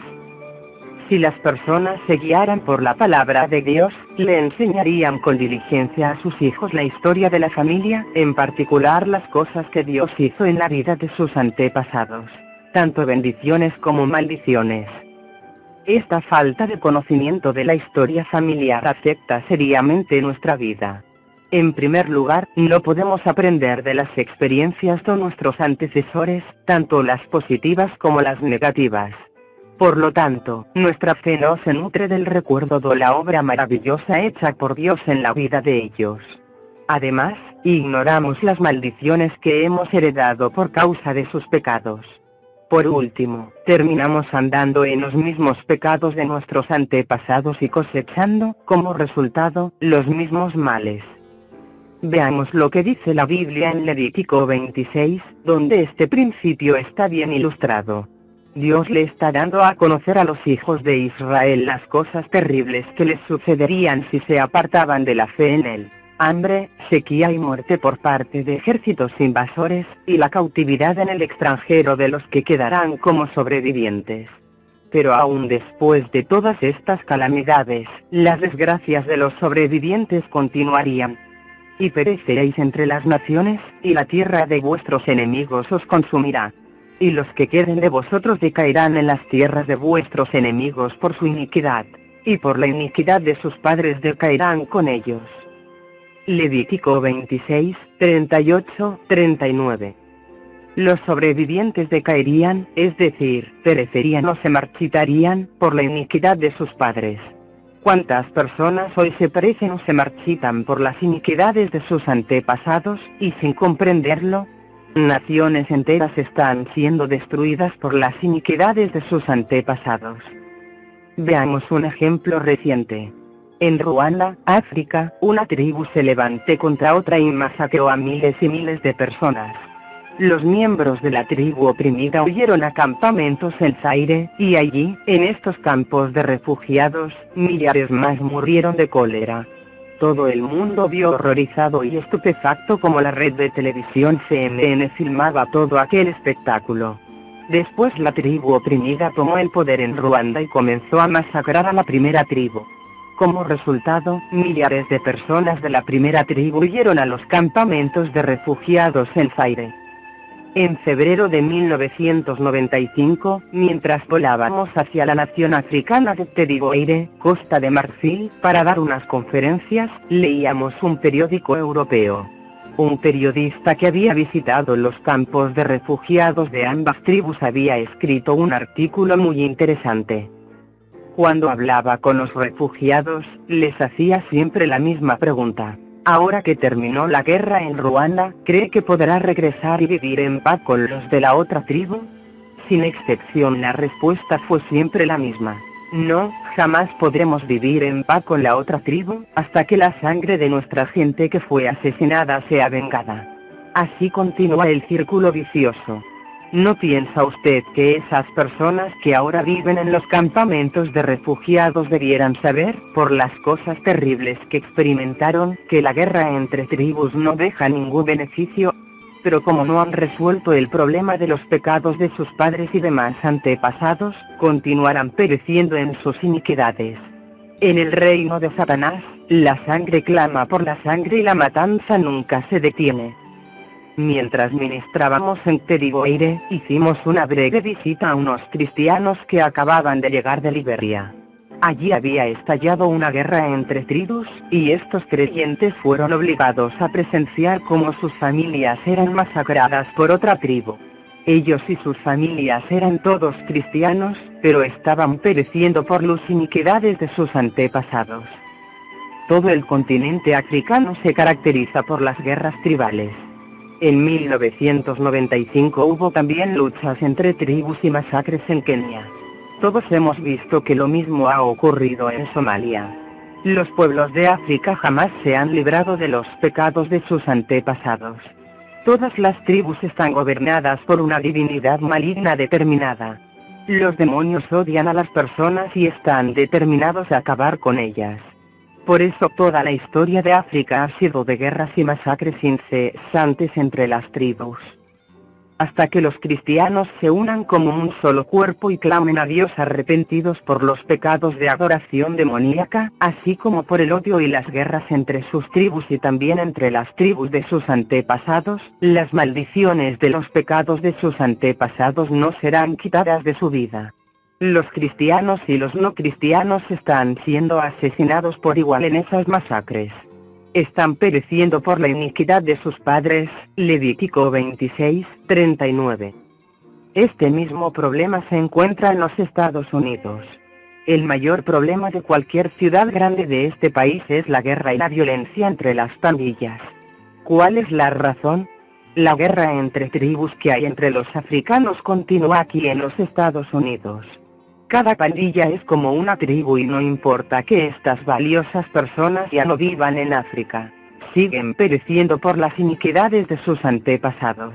Si las personas se guiaran por la palabra de Dios, le enseñarían con diligencia a sus hijos la historia de la familia, en particular las cosas que Dios hizo en la vida de sus antepasados, tanto bendiciones como maldiciones. Esta falta de conocimiento de la historia familiar afecta seriamente nuestra vida. En primer lugar, no podemos aprender de las experiencias de nuestros antecesores, tanto las positivas como las negativas. Por lo tanto, nuestra fe no se nutre del recuerdo de la obra maravillosa hecha por Dios en la vida de ellos. Además, ignoramos las maldiciones que hemos heredado por causa de sus pecados. Por último, terminamos andando en los mismos pecados de nuestros antepasados y cosechando, como resultado, los mismos males. Veamos lo que dice la Biblia en Levítico veintiséis, donde este principio está bien ilustrado. Dios le está dando a conocer a los hijos de Israel las cosas terribles que les sucederían si se apartaban de la fe en Él: hambre, sequía y muerte por parte de ejércitos invasores, y la cautividad en el extranjero de los que quedarán como sobrevivientes. Pero aún después de todas estas calamidades, las desgracias de los sobrevivientes continuarían. Y pereceréis entre las naciones, y la tierra de vuestros enemigos os consumirá. Y los que queden de vosotros decaerán en las tierras de vuestros enemigos por su iniquidad, y por la iniquidad de sus padres decaerán con ellos. Levítico veintiséis, treinta y ocho, treinta y nueve. Los sobrevivientes decaerían, es decir, perecerían o se marchitarían, por la iniquidad de sus padres. ¿Cuántas personas hoy se perecen o se marchitan por las iniquidades de sus antepasados, y sin comprenderlo? Naciones enteras están siendo destruidas por las iniquidades de sus antepasados. Veamos un ejemplo reciente. En Ruanda, África, una tribu se levantó contra otra y masacró a miles y miles de personas. Los miembros de la tribu oprimida huyeron a campamentos en Zaire, y allí, en estos campos de refugiados, millares más murieron de cólera. Todo el mundo vio horrorizado y estupefacto como la red de televisión C N N filmaba todo aquel espectáculo. Después la tribu oprimida tomó el poder en Ruanda y comenzó a masacrar a la primera tribu. Como resultado, millares de personas de la primera tribu huyeron a los campamentos de refugiados en Zaire. En febrero de mil novecientos noventa y cinco, mientras volábamos hacia la nación africana de Tedigoire, Costa de Marfil, para dar unas conferencias, leíamos un periódico europeo. Un periodista que había visitado los campos de refugiados de ambas tribus había escrito un artículo muy interesante. Cuando hablaba con los refugiados, les hacía siempre la misma pregunta: ahora que terminó la guerra en Ruanda, ¿cree que podrá regresar y vivir en paz con los de la otra tribu? Sin excepción la respuesta fue siempre la misma: no, jamás podremos vivir en paz con la otra tribu, hasta que la sangre de nuestra gente que fue asesinada sea vengada. Así continúa el círculo vicioso. ¿No piensa usted que esas personas que ahora viven en los campamentos de refugiados debieran saber, por las cosas terribles que experimentaron, que la guerra entre tribus no deja ningún beneficio? Pero como no han resuelto el problema de los pecados de sus padres y demás antepasados, continuarán pereciendo en sus iniquidades. En el reino de Satanás, la sangre clama por la sangre y la matanza nunca se detiene. Mientras ministrábamos en Tedigoire, hicimos una breve visita a unos cristianos que acababan de llegar de Liberia. Allí había estallado una guerra entre tribus, y estos creyentes fueron obligados a presenciar cómo sus familias eran masacradas por otra tribu. Ellos y sus familias eran todos cristianos, pero estaban pereciendo por las iniquidades de sus antepasados. Todo el continente africano se caracteriza por las guerras tribales. En mil novecientos noventa y cinco hubo también luchas entre tribus y masacres en Kenia. Todos hemos visto que lo mismo ha ocurrido en Somalia. Los pueblos de África jamás se han librado de los pecados de sus antepasados. Todas las tribus están gobernadas por una divinidad maligna determinada. Los demonios odian a las personas y están determinados a acabar con ellas. Por eso toda la historia de África ha sido de guerras y masacres incesantes entre las tribus. Hasta que los cristianos se unan como un solo cuerpo y clamen a Dios arrepentidos por los pecados de adoración demoníaca, así como por el odio y las guerras entre sus tribus y también entre las tribus de sus antepasados, las maldiciones de los pecados de sus antepasados no serán quitadas de su vida. Los cristianos y los no cristianos están siendo asesinados por igual en esas masacres. Están pereciendo por la iniquidad de sus padres. Levítico veintiséis, treinta y nueve. Este mismo problema se encuentra en los Estados Unidos. El mayor problema de cualquier ciudad grande de este país es la guerra y la violencia entre las pandillas. ¿Cuál es la razón? La guerra entre tribus que hay entre los africanos continúa aquí en los Estados Unidos. Cada pandilla es como una tribu y no importa que estas valiosas personas ya no vivan en África, siguen pereciendo por las iniquidades de sus antepasados.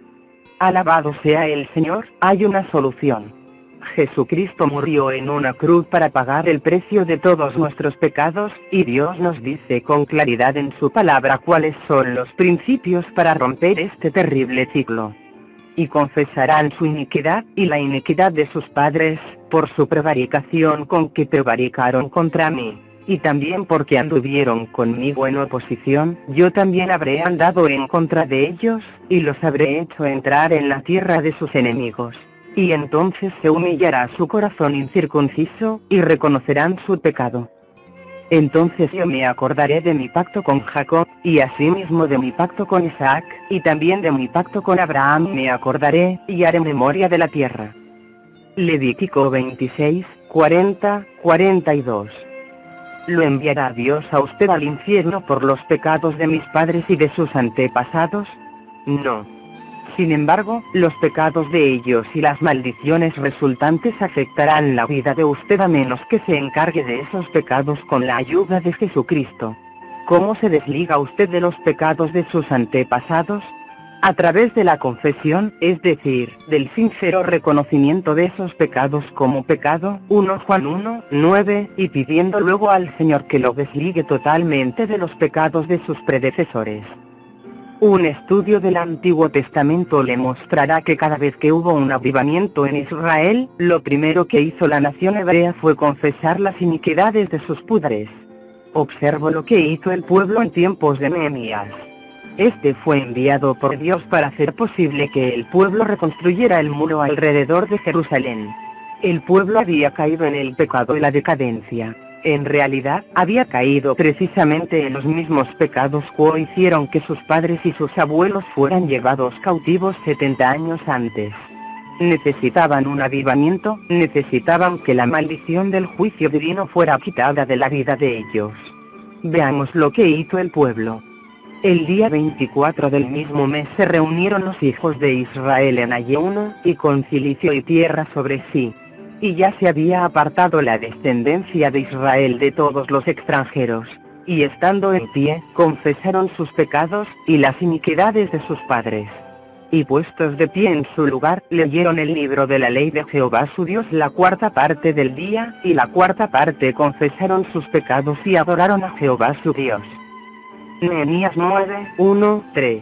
Alabado sea el Señor, hay una solución. Jesucristo murió en una cruz para pagar el precio de todos nuestros pecados, y Dios nos dice con claridad en su palabra cuáles son los principios para romper este terrible ciclo. Y confesarán su iniquidad, y la iniquidad de sus padres, por su prevaricación con que prevaricaron contra mí, y también porque anduvieron conmigo en oposición, yo también habré andado en contra de ellos, y los habré hecho entrar en la tierra de sus enemigos. Y entonces se humillará su corazón incircunciso, y reconocerán su pecado. Entonces yo me acordaré de mi pacto con Jacob, y asimismo de mi pacto con Isaac, y también de mi pacto con Abraham me acordaré, y haré memoria de la tierra. Levítico veintiséis, cuarenta, cuarenta y dos. ¿Lo enviará Dios a usted al infierno por los pecados de mis padres y de sus antepasados? No. Sin embargo, los pecados de ellos y las maldiciones resultantes afectarán la vida de usted a menos que se encargue de esos pecados con la ayuda de Jesucristo. ¿Cómo se desliga usted de los pecados de sus antepasados? A través de la confesión, es decir, del sincero reconocimiento de esos pecados como pecado, primera Juan uno, nueve, y pidiendo luego al Señor que lo desligue totalmente de los pecados de sus predecesores. Un estudio del Antiguo Testamento le mostrará que cada vez que hubo un avivamiento en Israel, lo primero que hizo la nación hebrea fue confesar las iniquidades de sus padres. Observo lo que hizo el pueblo en tiempos de Nehemías. Este fue enviado por Dios para hacer posible que el pueblo reconstruyera el muro alrededor de Jerusalén. El pueblo había caído en el pecado y la decadencia. En realidad, había caído precisamente en los mismos pecados que hicieron que sus padres y sus abuelos fueran llevados cautivos setenta años antes. Necesitaban un avivamiento, necesitaban que la maldición del juicio divino fuera quitada de la vida de ellos. Veamos lo que hizo el pueblo. El día veinticuatro del mismo mes se reunieron los hijos de Israel en ayuno, y con cilicio y tierra sobre sí. Y ya se había apartado la descendencia de Israel de todos los extranjeros, y estando en pie, confesaron sus pecados, y las iniquidades de sus padres. Y puestos de pie en su lugar, leyeron el libro de la ley de Jehová su Dios la cuarta parte del día, y la cuarta parte confesaron sus pecados y adoraron a Jehová su Dios. Nehemías nueve, uno, tres.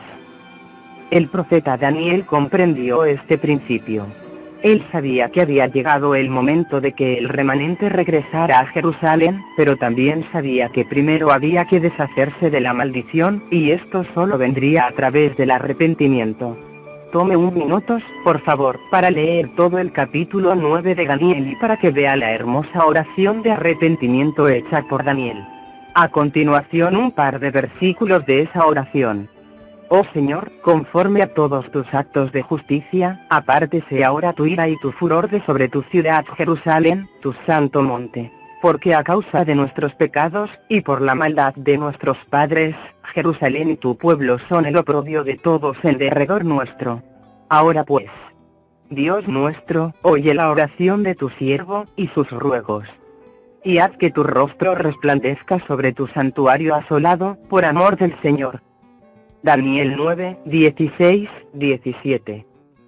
El profeta Daniel comprendió este principio. Él sabía que había llegado el momento de que el remanente regresara a Jerusalén, pero también sabía que primero había que deshacerse de la maldición, y esto solo vendría a través del arrepentimiento. Tome un minuto, por favor, para leer todo el capítulo nueve de Daniel y para que vea la hermosa oración de arrepentimiento hecha por Daniel. A continuación un par de versículos de esa oración. Oh Señor, conforme a todos tus actos de justicia, apártese ahora tu ira y tu furor de sobre tu ciudad Jerusalén, tu santo monte. Porque a causa de nuestros pecados, y por la maldad de nuestros padres, Jerusalén y tu pueblo son el oprobio de todos en derredor nuestro. Ahora pues, Dios nuestro, oye la oración de tu siervo, y sus ruegos. Y haz que tu rostro resplandezca sobre tu santuario asolado, por amor del Señor. Daniel nueve, dieciséis, diecisiete.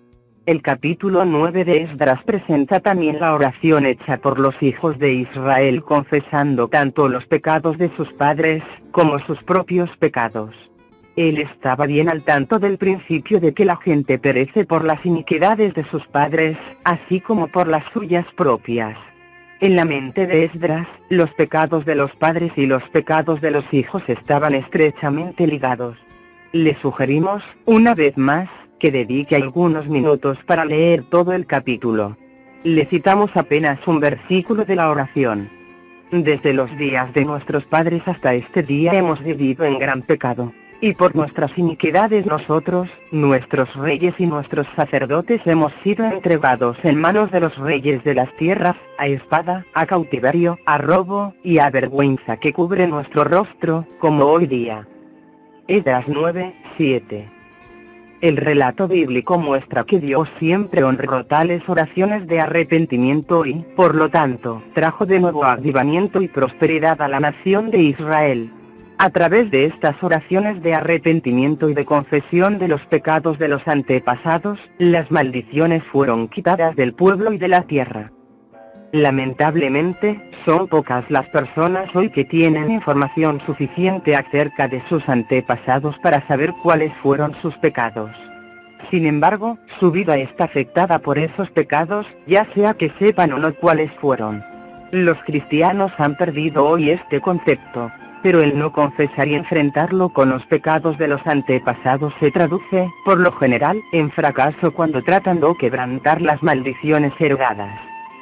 El capítulo nueve de Esdras presenta también la oración hecha por los hijos de Israel confesando tanto los pecados de sus padres, como sus propios pecados. Él estaba bien al tanto del principio de que la gente perece por las iniquidades de sus padres, así como por las suyas propias. En la mente de Esdras, los pecados de los padres y los pecados de los hijos estaban estrechamente ligados. Le sugerimos, una vez más, que dedique algunos minutos para leer todo el capítulo. Le citamos apenas un versículo de la oración. Desde los días de nuestros padres hasta este día hemos vivido en gran pecado, y por nuestras iniquidades nosotros, nuestros reyes y nuestros sacerdotes hemos sido entregados en manos de los reyes de las tierras, a espada, a cautiverio, a robo, y a vergüenza que cubre nuestro rostro, como hoy día. Esdras nueve, siete. El relato bíblico muestra que Dios siempre honró tales oraciones de arrepentimiento y, por lo tanto, trajo de nuevo avivamiento y prosperidad a la nación de Israel. A través de estas oraciones de arrepentimiento y de confesión de los pecados de los antepasados, las maldiciones fueron quitadas del pueblo y de la tierra. Lamentablemente, son pocas las personas hoy que tienen información suficiente acerca de sus antepasados para saber cuáles fueron sus pecados. Sin embargo, su vida está afectada por esos pecados, ya sea que sepan o no cuáles fueron. Los cristianos han perdido hoy este concepto, pero el no confesar y enfrentarlo con los pecados de los antepasados se traduce, por lo general, en fracaso cuando tratan de quebrantar las maldiciones heredadas.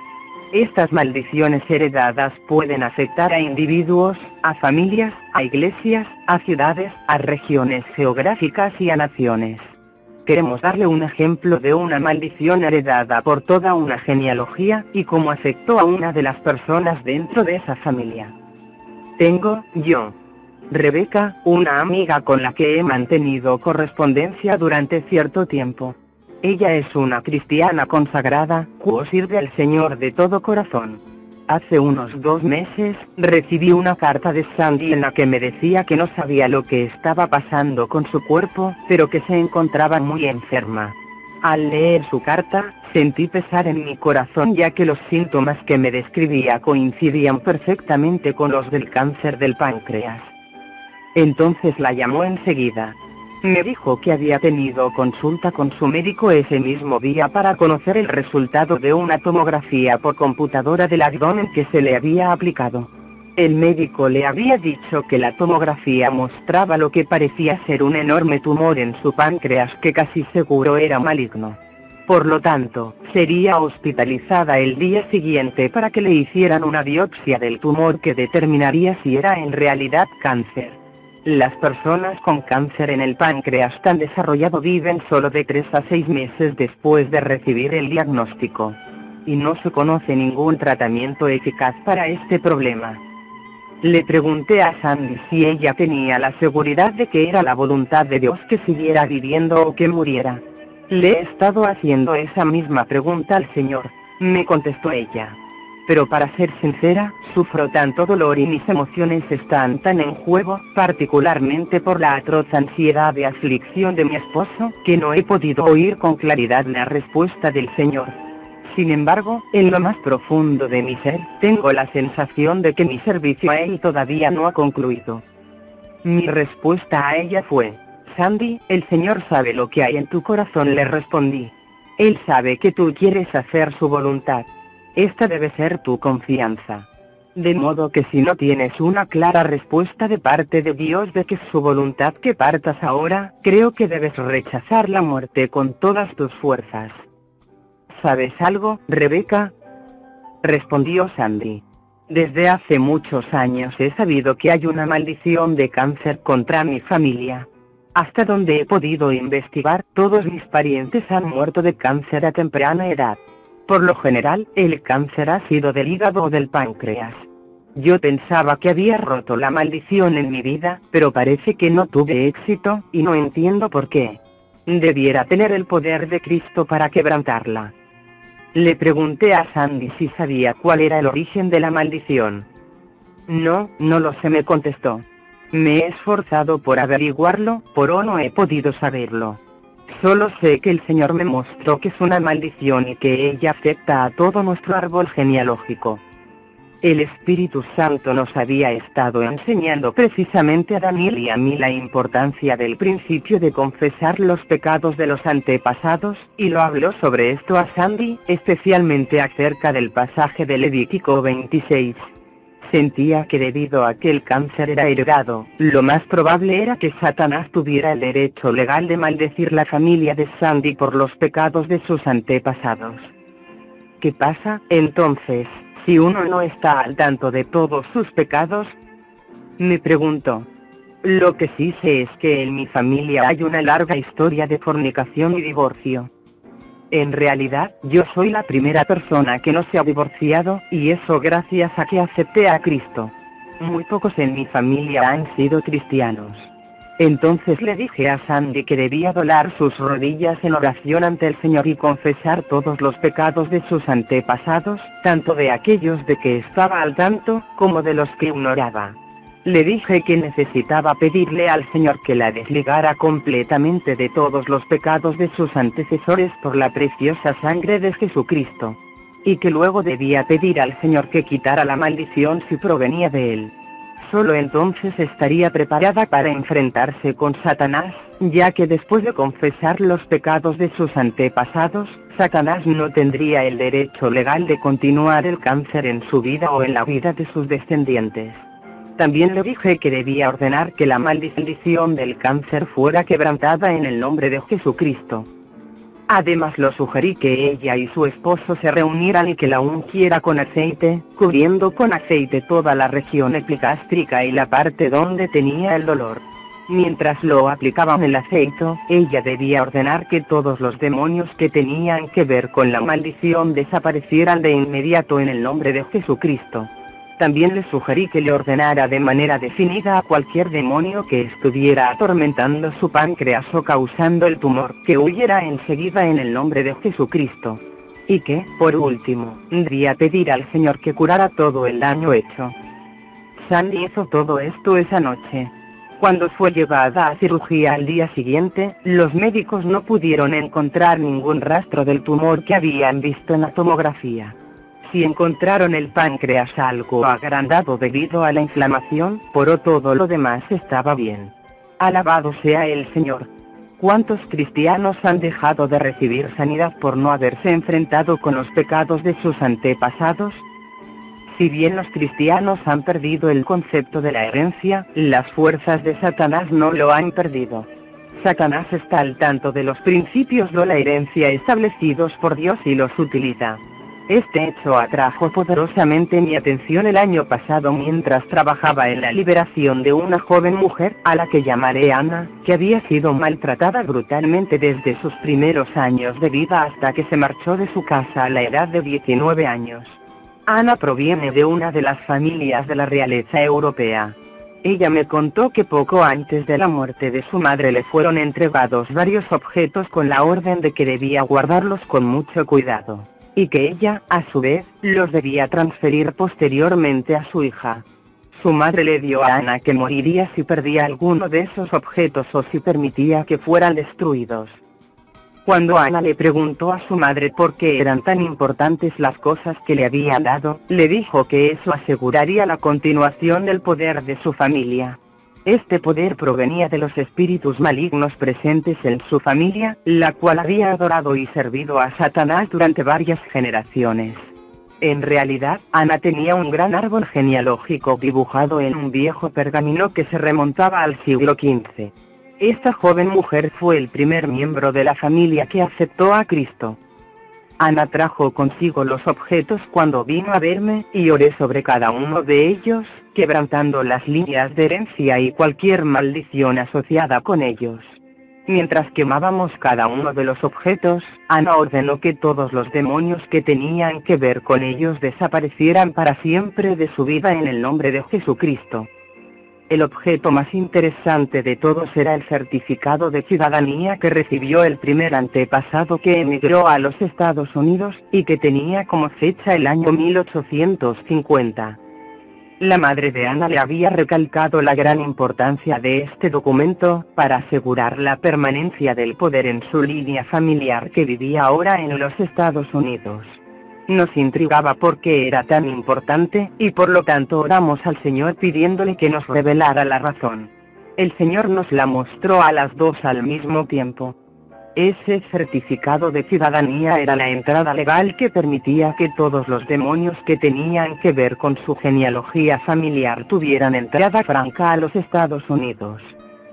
Estas maldiciones heredadas pueden afectar a individuos, a familias, a iglesias, a ciudades, a regiones geográficas y a naciones. Queremos darle un ejemplo de una maldición heredada por toda una genealogía, y cómo afectó a una de las personas dentro de esa familia. Tengo, yo, Rebeca, una amiga con la que he mantenido correspondencia durante cierto tiempo. Ella es una cristiana consagrada, que sirve al Señor de todo corazón. Hace unos dos meses, recibí una carta de Sandy en la que me decía que no sabía lo que estaba pasando con su cuerpo, pero que se encontraba muy enferma. Al leer su carta, sentí pesar en mi corazón ya que los síntomas que me describía coincidían perfectamente con los del cáncer del páncreas. Entonces la llamó enseguida. Me dijo que había tenido consulta con su médico ese mismo día para conocer el resultado de una tomografía por computadora del abdomen que se le había aplicado. El médico le había dicho que la tomografía mostraba lo que parecía ser un enorme tumor en su páncreas que casi seguro era maligno. Por lo tanto, sería hospitalizada el día siguiente para que le hicieran una biopsia del tumor que determinaría si era en realidad cáncer. Las personas con cáncer en el páncreas tan desarrollado viven solo de tres a seis meses después de recibir el diagnóstico. Y no se conoce ningún tratamiento eficaz para este problema. Le pregunté a Sandy si ella tenía la seguridad de que era la voluntad de Dios que siguiera viviendo o que muriera. Le he estado haciendo esa misma pregunta al Señor, me contestó ella. Pero para ser sincera, sufro tanto dolor y mis emociones están tan en juego, particularmente por la atroz ansiedad de aflicción de mi esposo, que no he podido oír con claridad la respuesta del Señor. Sin embargo, en lo más profundo de mi ser, tengo la sensación de que mi servicio a Él todavía no ha concluido. Mi respuesta a ella fue: Sandy, el Señor sabe lo que hay en tu corazón, le respondí. Él sabe que tú quieres hacer su voluntad. Esta debe ser tu confianza. De modo que si no tienes una clara respuesta de parte de Dios de que es su voluntad que partas ahora, creo que debes rechazar la muerte con todas tus fuerzas. ¿Sabes algo, Rebeca?, respondió Sandy. Desde hace muchos años he sabido que hay una maldición de cáncer contra mi familia. Hasta donde he podido investigar, todos mis parientes han muerto de cáncer a temprana edad. Por lo general, el cáncer ha sido del hígado o del páncreas. Yo pensaba que había roto la maldición en mi vida, pero parece que no tuve éxito, y no entiendo por qué. Debiera tener el poder de Cristo para quebrantarla. Le pregunté a Sandy si sabía cuál era el origen de la maldición. No, no lo sé, me contestó. Me he esforzado por averiguarlo, pero no he podido saberlo. Solo sé que el Señor me mostró que es una maldición y que ella afecta a todo nuestro árbol genealógico. El Espíritu Santo nos había estado enseñando precisamente a Daniel y a mí la importancia del principio de confesar los pecados de los antepasados, y lo habló sobre esto a Sandy, especialmente acerca del pasaje de Levítico veintiséis. Sentía que debido a que el cáncer era heredado, lo más probable era que Satanás tuviera el derecho legal de maldecir la familia de Sandy por los pecados de sus antepasados. ¿Qué pasa, entonces, si uno no está al tanto de todos sus pecados? Me preguntó. Lo que sí sé es que en mi familia hay una larga historia de fornicación y divorcio. En realidad, yo soy la primera persona que no se ha divorciado, y eso gracias a que acepté a Cristo. Muy pocos en mi familia han sido cristianos. Entonces le dije a Sandy que debía doblar sus rodillas en oración ante el Señor y confesar todos los pecados de sus antepasados, tanto de aquellos de que estaba al tanto, como de los que ignoraba. Le dije que necesitaba pedirle al Señor que la desligara completamente de todos los pecados de sus antecesores por la preciosa sangre de Jesucristo. Y que luego debía pedir al Señor que quitara la maldición si provenía de él. Solo entonces estaría preparada para enfrentarse con Satanás, ya que después de confesar los pecados de sus antepasados, Satanás no tendría el derecho legal de continuar el cáncer en su vida o en la vida de sus descendientes. También le dije que debía ordenar que la maldición del cáncer fuera quebrantada en el nombre de Jesucristo. Además lo sugerí que ella y su esposo se reunieran y que la ungiera con aceite, cubriendo con aceite toda la región epigástrica y la parte donde tenía el dolor. Mientras lo aplicaban el aceite, ella debía ordenar que todos los demonios que tenían que ver con la maldición desaparecieran de inmediato en el nombre de Jesucristo. También le sugerí que le ordenara de manera definida a cualquier demonio que estuviera atormentando su páncreas o causando el tumor que huyera enseguida en el nombre de Jesucristo. Y que, por último, debía pedir al Señor que curara todo el daño hecho. Sandy hizo todo esto esa noche. Cuando fue llevada a cirugía al día siguiente, los médicos no pudieron encontrar ningún rastro del tumor que habían visto en la tomografía. Si encontraron el páncreas algo agrandado debido a la inflamación, pero todo lo demás estaba bien. Alabado sea el Señor. ¿Cuántos cristianos han dejado de recibir sanidad por no haberse enfrentado con los pecados de sus antepasados? Si bien los cristianos han perdido el concepto de la herencia, las fuerzas de Satanás no lo han perdido. Satanás está al tanto de los principios de la herencia establecidos por Dios y los utiliza. Este hecho atrajo poderosamente mi atención el año pasado mientras trabajaba en la liberación de una joven mujer, a la que llamaré Ana, que había sido maltratada brutalmente desde sus primeros años de vida hasta que se marchó de su casa a la edad de diecinueve años. Ana proviene de una de las familias de la realeza europea. Ella me contó que poco antes de la muerte de su madre le fueron entregados varios objetos con la orden de que debía guardarlos con mucho cuidado. Y que ella, a su vez, los debía transferir posteriormente a su hija. Su madre le dio a Ana que moriría si perdía alguno de esos objetos o si permitía que fueran destruidos. Cuando Ana le preguntó a su madre por qué eran tan importantes las cosas que le habían dado, le dijo que eso aseguraría la continuación del poder de su familia. Este poder provenía de los espíritus malignos presentes en su familia, la cual había adorado y servido a Satanás durante varias generaciones. En realidad, Ana tenía un gran árbol genealógico dibujado en un viejo pergamino que se remontaba al siglo quince. Esta joven mujer fue el primer miembro de la familia que aceptó a Cristo. Ana trajo consigo los objetos cuando vino a verme, y oré sobre cada uno de ellos, quebrantando las líneas de herencia y cualquier maldición asociada con ellos. Mientras quemábamos cada uno de los objetos, Ana ordenó que todos los demonios que tenían que ver con ellos desaparecieran para siempre de su vida en el nombre de Jesucristo. El objeto más interesante de todos era el certificado de ciudadanía que recibió el primer antepasado que emigró a los Estados Unidos, y que tenía como fecha el año mil ochocientos cincuenta. La madre de Ana le había recalcado la gran importancia de este documento, para asegurar la permanencia del poder en su línea familiar que vivía ahora en los Estados Unidos. Nos intrigaba por qué era tan importante, y por lo tanto oramos al Señor pidiéndole que nos revelara la razón. El Señor nos la mostró a las dos al mismo tiempo. Ese certificado de ciudadanía era la entrada legal que permitía que todos los demonios que tenían que ver con su genealogía familiar tuvieran entrada franca a los Estados Unidos.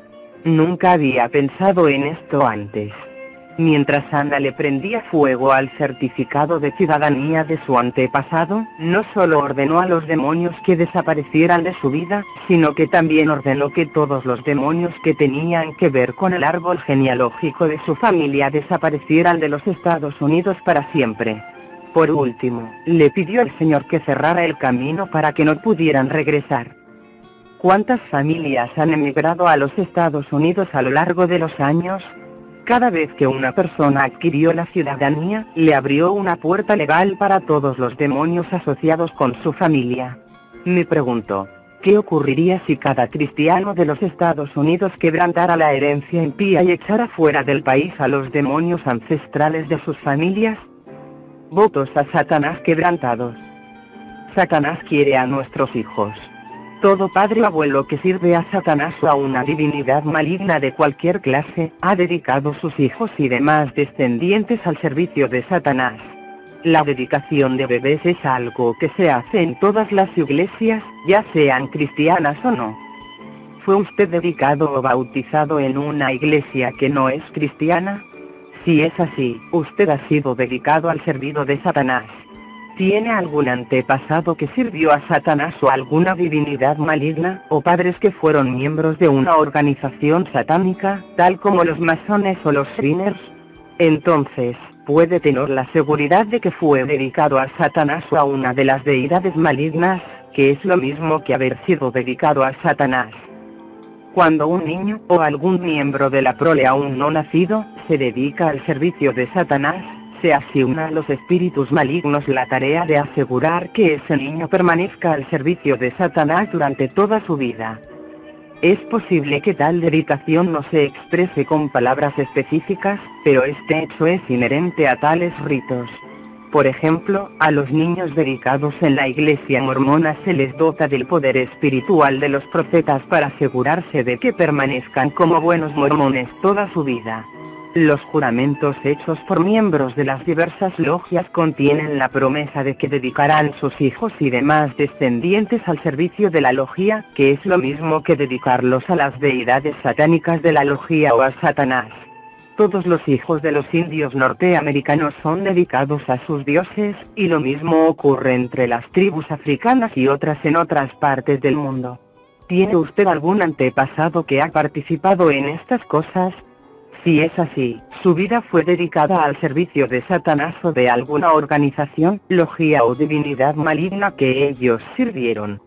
Nunca había pensado en esto antes. Mientras Ana le prendía fuego al certificado de ciudadanía de su antepasado, no solo ordenó a los demonios que desaparecieran de su vida, sino que también ordenó que todos los demonios que tenían que ver con el árbol genealógico de su familia desaparecieran de los Estados Unidos para siempre. Por último, le pidió al Señor que cerrara el camino para que no pudieran regresar. ¿Cuántas familias han emigrado a los Estados Unidos a lo largo de los años? Cada vez que una persona adquirió la ciudadanía, le abrió una puerta legal para todos los demonios asociados con su familia. Me pregunto, ¿qué ocurriría si cada cristiano de los Estados Unidos quebrantara la herencia impía y echara fuera del país a los demonios ancestrales de sus familias? Votos a Satanás quebrantados. Satanás quiere a nuestros hijos. Todo padre o abuelo que sirve a Satanás o a una divinidad maligna de cualquier clase, ha dedicado sus hijos y demás descendientes al servicio de Satanás. La dedicación de bebés es algo que se hace en todas las iglesias, ya sean cristianas o no. ¿Fue usted dedicado o bautizado en una iglesia que no es cristiana? Si es así, usted ha sido dedicado al servicio de Satanás. ¿Tiene algún antepasado que sirvió a Satanás o a alguna divinidad maligna, o padres que fueron miembros de una organización satánica, tal como los masones o los Shriners? Entonces, puede tener la seguridad de que fue dedicado a Satanás o a una de las deidades malignas, que es lo mismo que haber sido dedicado a Satanás. Cuando un niño, o algún miembro de la prole aún no nacido, se dedica al servicio de Satanás, se asigna a los espíritus malignos la tarea de asegurar que ese niño permanezca al servicio de Satanás durante toda su vida. Es posible que tal dedicación no se exprese con palabras específicas, pero este hecho es inherente a tales ritos. Por ejemplo, a los niños dedicados en la iglesia mormona se les dota del poder espiritual de los profetas para asegurarse de que permanezcan como buenos mormones toda su vida. Los juramentos hechos por miembros de las diversas logias contienen la promesa de que dedicarán sus hijos y demás descendientes al servicio de la logia, que es lo mismo que dedicarlos a las deidades satánicas de la logia o a Satanás. Todos los hijos de los indios norteamericanos son dedicados a sus dioses, y lo mismo ocurre entre las tribus africanas y otras en otras partes del mundo. ¿Tiene usted algún antepasado que ha participado en estas cosas? Si es así, su vida fue dedicada al servicio de Satanás o de alguna organización, logia o divinidad maligna que ellos sirvieron.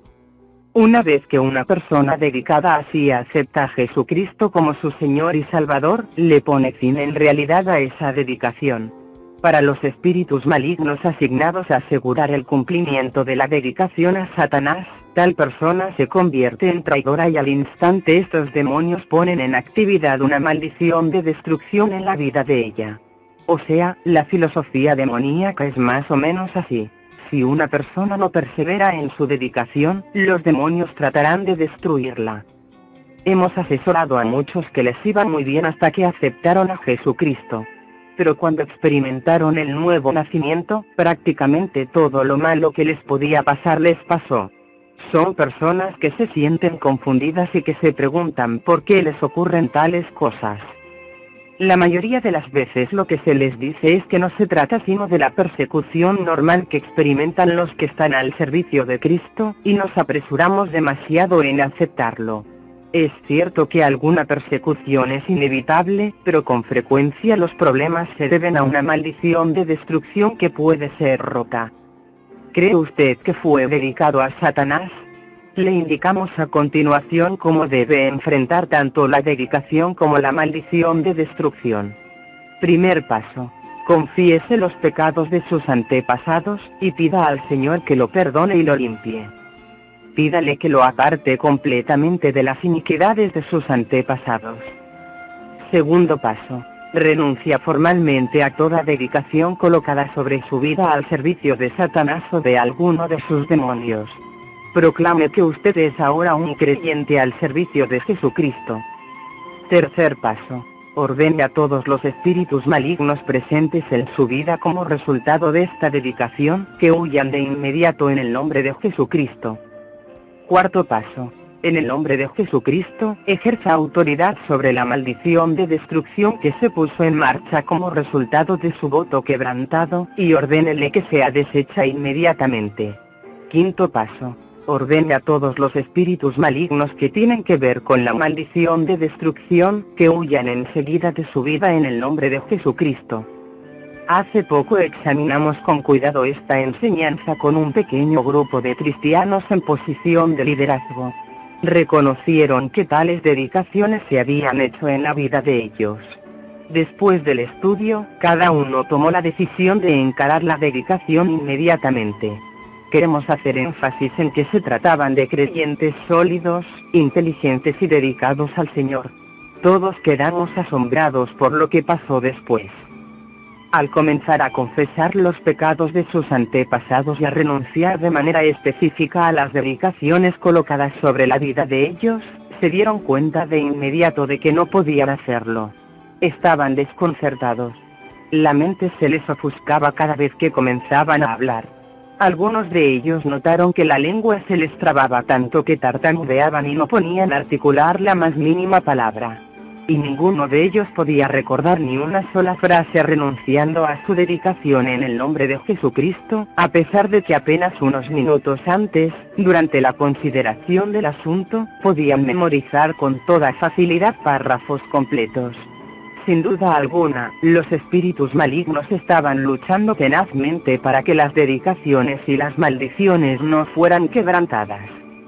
Una vez que una persona dedicada así acepta a Jesucristo como su Señor y Salvador, le pone fin en realidad a esa dedicación. Para los espíritus malignos asignados a asegurar el cumplimiento de la dedicación a Satanás, tal persona se convierte en traidora y al instante estos demonios ponen en actividad una maldición de destrucción en la vida de ella. O sea, la filosofía demoníaca es más o menos así. Si una persona no persevera en su dedicación, los demonios tratarán de destruirla. Hemos asesorado a muchos que les iba muy bien hasta que aceptaron a Jesucristo. Pero cuando experimentaron el nuevo nacimiento, prácticamente todo lo malo que les podía pasar les pasó. Son personas que se sienten confundidas y que se preguntan por qué les ocurren tales cosas. La mayoría de las veces lo que se les dice es que no se trata sino de la persecución normal que experimentan los que están al servicio de Cristo, y nos apresuramos demasiado en aceptarlo. Es cierto que alguna persecución es inevitable, pero con frecuencia los problemas se deben a una maldición de destrucción que puede ser rota. ¿Cree usted que fue dedicado a Satanás? Le indicamos a continuación cómo debe enfrentar tanto la dedicación como la maldición de destrucción. Primer paso. Confiese los pecados de sus antepasados, y pida al Señor que lo perdone y lo limpie. Pídale que lo aparte completamente de las iniquidades de sus antepasados. Segundo paso. Renuncia formalmente a toda dedicación colocada sobre su vida al servicio de Satanás o de alguno de sus demonios. Proclame que usted es ahora un creyente al servicio de Jesucristo. Tercer paso. Ordene a todos los espíritus malignos presentes en su vida como resultado de esta dedicación, que huyan de inmediato en el nombre de Jesucristo. Cuarto paso. En el nombre de Jesucristo, ejerza autoridad sobre la maldición de destrucción que se puso en marcha como resultado de su voto quebrantado, y ordénele que sea deshecha inmediatamente. Quinto paso. Ordene a todos los espíritus malignos que tienen que ver con la maldición de destrucción, que huyan enseguida de su vida en el nombre de Jesucristo. Hace poco examinamos con cuidado esta enseñanza con un pequeño grupo de cristianos en posición de liderazgo. Reconocieron que tales dedicaciones se habían hecho en la vida de ellos. Después del estudio, cada uno tomó la decisión de encarar la dedicación inmediatamente. Queremos hacer énfasis en que se trataban de creyentes sólidos, inteligentes y dedicados al Señor. Todos quedamos asombrados por lo que pasó después. Al comenzar a confesar los pecados de sus antepasados y a renunciar de manera específica a las dedicaciones colocadas sobre la vida de ellos, se dieron cuenta de inmediato de que no podían hacerlo. Estaban desconcertados. La mente se les ofuscaba cada vez que comenzaban a hablar. Algunos de ellos notaron que la lengua se les trababa tanto que tartamudeaban y no podían articular la más mínima palabra. Y ninguno de ellos podía recordar ni una sola frase renunciando a su dedicación en el nombre de Jesucristo, a pesar de que apenas unos minutos antes, durante la consideración del asunto, podían memorizar con toda facilidad párrafos completos. Sin duda alguna, los espíritus malignos estaban luchando tenazmente para que las dedicaciones y las maldiciones no fueran quebrantadas.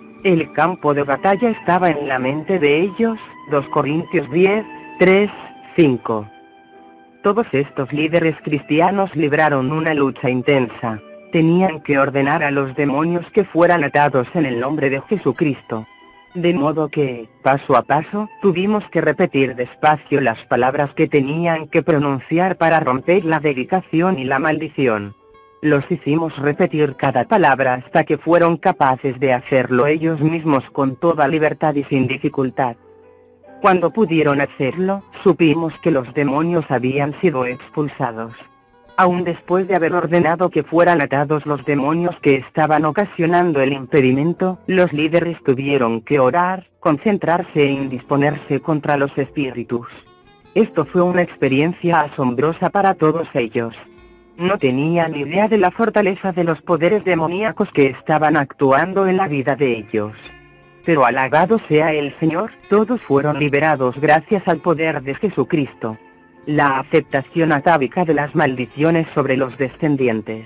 El campo de batalla estaba en la mente de ellos. dos Corintios diez, tres, cinco. Todos estos líderes cristianos libraron una lucha intensa. Tenían que ordenar a los demonios que fueran atados en el nombre de Jesucristo. De modo que, paso a paso, tuvimos que repetir despacio las palabras que tenían que pronunciar para romper la dedicación y la maldición. Los hicimos repetir cada palabra hasta que fueron capaces de hacerlo ellos mismos con toda libertad y sin dificultad. Cuando pudieron hacerlo, supimos que los demonios habían sido expulsados. Aún después de haber ordenado que fueran atados los demonios que estaban ocasionando el impedimento, los líderes tuvieron que orar, concentrarse e indisponerse contra los espíritus. Esto fue una experiencia asombrosa para todos ellos. No tenían idea de la fortaleza de los poderes demoníacos que estaban actuando en la vida de ellos. Pero alabado sea el Señor, todos fueron liberados gracias al poder de Jesucristo. La aceptación atávica de las maldiciones sobre los descendientes.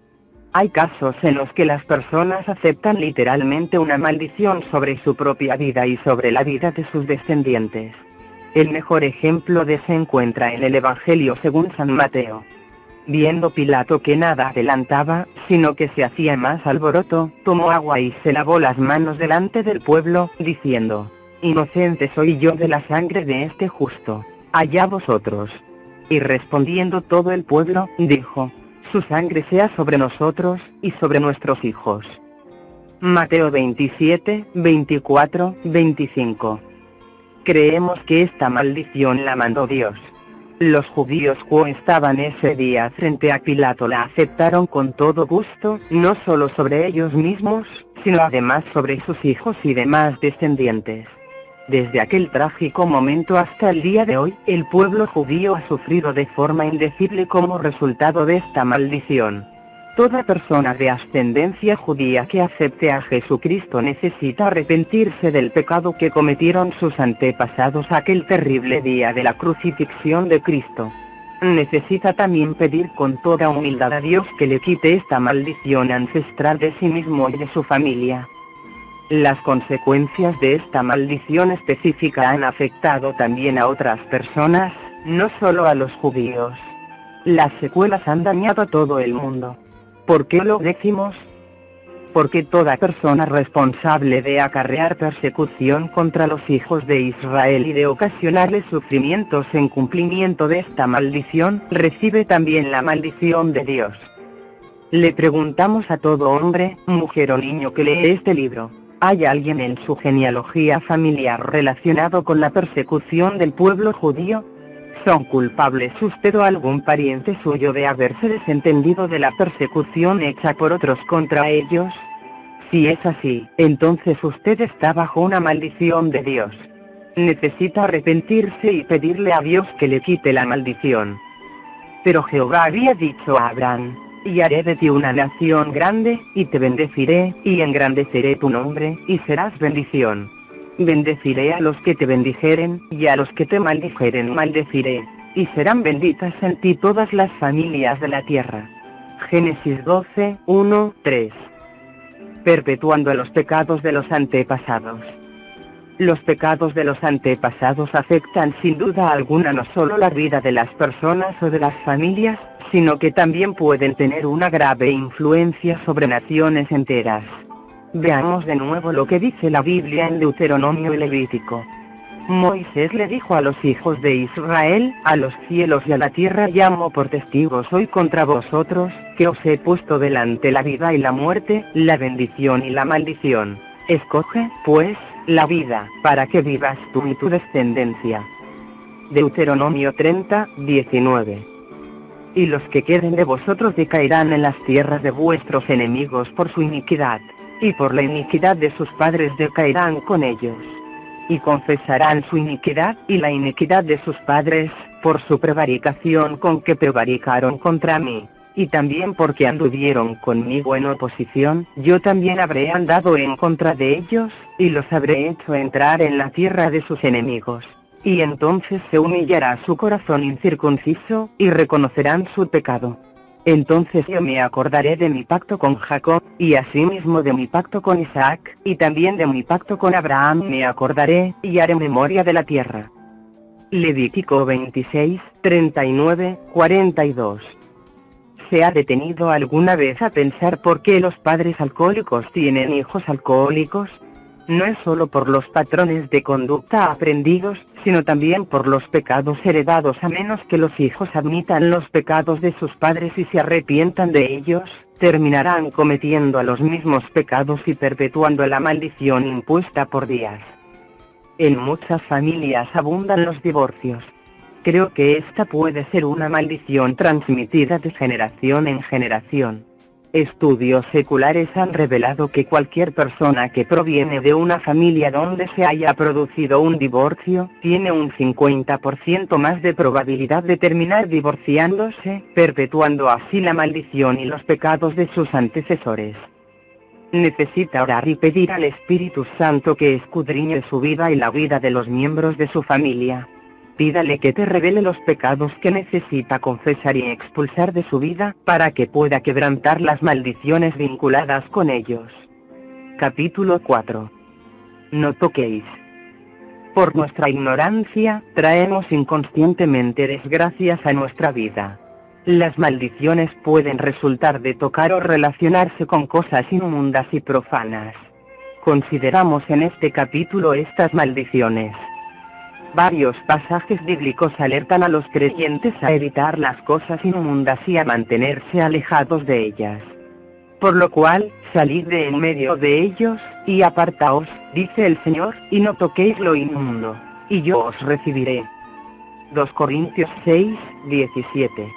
Hay casos en los que las personas aceptan literalmente una maldición sobre su propia vida y sobre la vida de sus descendientes. El mejor ejemplo de se encuentra en el Evangelio según San Mateo. Viendo Pilato que nada adelantaba, sino que se hacía más alboroto, tomó agua y se lavó las manos delante del pueblo, diciendo: «Inocente soy yo de la sangre de este justo. Allá vosotros». Y respondiendo todo el pueblo, dijo: «Su sangre sea sobre nosotros, y sobre nuestros hijos». Mateo veintisiete, veinticuatro, veinticinco. Creemos que esta maldición la mandó Dios. Los judíos que estaban ese día frente a Pilato la aceptaron con todo gusto, no solo sobre ellos mismos, sino además sobre sus hijos y demás descendientes. Desde aquel trágico momento hasta el día de hoy, el pueblo judío ha sufrido de forma indecible como resultado de esta maldición. Toda persona de ascendencia judía que acepte a Jesucristo necesita arrepentirse del pecado que cometieron sus antepasados aquel terrible día de la crucifixión de Cristo. Necesita también pedir con toda humildad a Dios que le quite esta maldición ancestral de sí mismo y de su familia. Las consecuencias de esta maldición específica han afectado también a otras personas, no solo a los judíos. Las secuelas han dañado a todo el mundo. ¿Por qué lo decimos? porque toda persona responsable de acarrear persecución contra los hijos de Israel y de ocasionarles sufrimientos en cumplimiento de esta maldición, recibe también la maldición de Dios. Le preguntamos a todo hombre, mujer o niño que lee este libro, ¿hay alguien en su genealogía familiar relacionado con la persecución del pueblo judío? ¿Son culpables usted o algún pariente suyo de haberse desentendido de la persecución hecha por otros contra ellos? Si es así, entonces usted está bajo una maldición de Dios. Necesita arrepentirse y pedirle a Dios que le quite la maldición. Pero Jehová había dicho a Abraham, y haré de ti una nación grande, y te bendeciré, y engrandeceré tu nombre, y serás bendición. Bendeciré a los que te bendijeren, y a los que te maldijeren maldeciré, y serán benditas en ti todas las familias de la tierra. Génesis doce, uno, tres. Perpetuando los pecados de los antepasados. Los pecados de los antepasados afectan sin duda alguna no solo la vida de las personas o de las familias, sino que también pueden tener una grave influencia sobre naciones enteras. Veamos de nuevo lo que dice la Biblia en Deuteronomio y Levítico. Moisés le dijo a los hijos de Israel, a los cielos y a la tierra llamo por testigos hoy contra vosotros, que os he puesto delante la vida y la muerte, la bendición y la maldición. Escoge, pues, la vida, para que vivas tú y tu descendencia. Deuteronomio treinta, diecinueve. Y los que queden de vosotros decaerán en las tierras de vuestros enemigos por su iniquidad, y por la iniquidad de sus padres decaerán con ellos. Y confesarán su iniquidad y la iniquidad de sus padres, por su prevaricación con que prevaricaron contra mí. Y también porque anduvieron conmigo en oposición, yo también habré andado en contra de ellos, y los habré hecho entrar en la tierra de sus enemigos. Y entonces se humillará su corazón incircunciso, y reconocerán su pecado. Entonces yo me acordaré de mi pacto con Jacob, y asimismo de mi pacto con Isaac, y también de mi pacto con Abraham me acordaré, y haré memoria de la tierra. Levítico veintiséis, treinta y nueve, cuarenta y dos. ¿Se ha detenido alguna vez a pensar por qué los padres alcohólicos tienen hijos alcohólicos? No es solo por los patrones de conducta aprendidos, sino también por los pecados heredados, a menos que los hijos admitan los pecados de sus padres y se arrepientan de ellos, terminarán cometiendo los mismos pecados y perpetuando la maldición impuesta por Días. En muchas familias abundan los divorcios. Creo que esta puede ser una maldición transmitida de generación en generación. Estudios seculares han revelado que cualquier persona que proviene de una familia donde se haya producido un divorcio, tiene un cincuenta por ciento más de probabilidad de terminar divorciándose, perpetuando así la maldición y los pecados de sus antecesores. Necesita orar y pedir al Espíritu Santo que escudriñe su vida y la vida de los miembros de su familia. Pídale que te revele los pecados que necesita confesar y expulsar de su vida, para que pueda quebrantar las maldiciones vinculadas con ellos. Capítulo cuatro. No toquéis. Por nuestra ignorancia, traemos inconscientemente desgracias a nuestra vida. Las maldiciones pueden resultar de tocar o relacionarse con cosas inmundas y profanas. Consideramos en este capítulo estas maldiciones. Varios pasajes bíblicos alertan a los creyentes a evitar las cosas inmundas y a mantenerse alejados de ellas. Por lo cual, salid de en medio de ellos, y apartaos, dice el Señor, y no toquéis lo inmundo, y yo os recibiré. dos Corintios seis, diecisiete.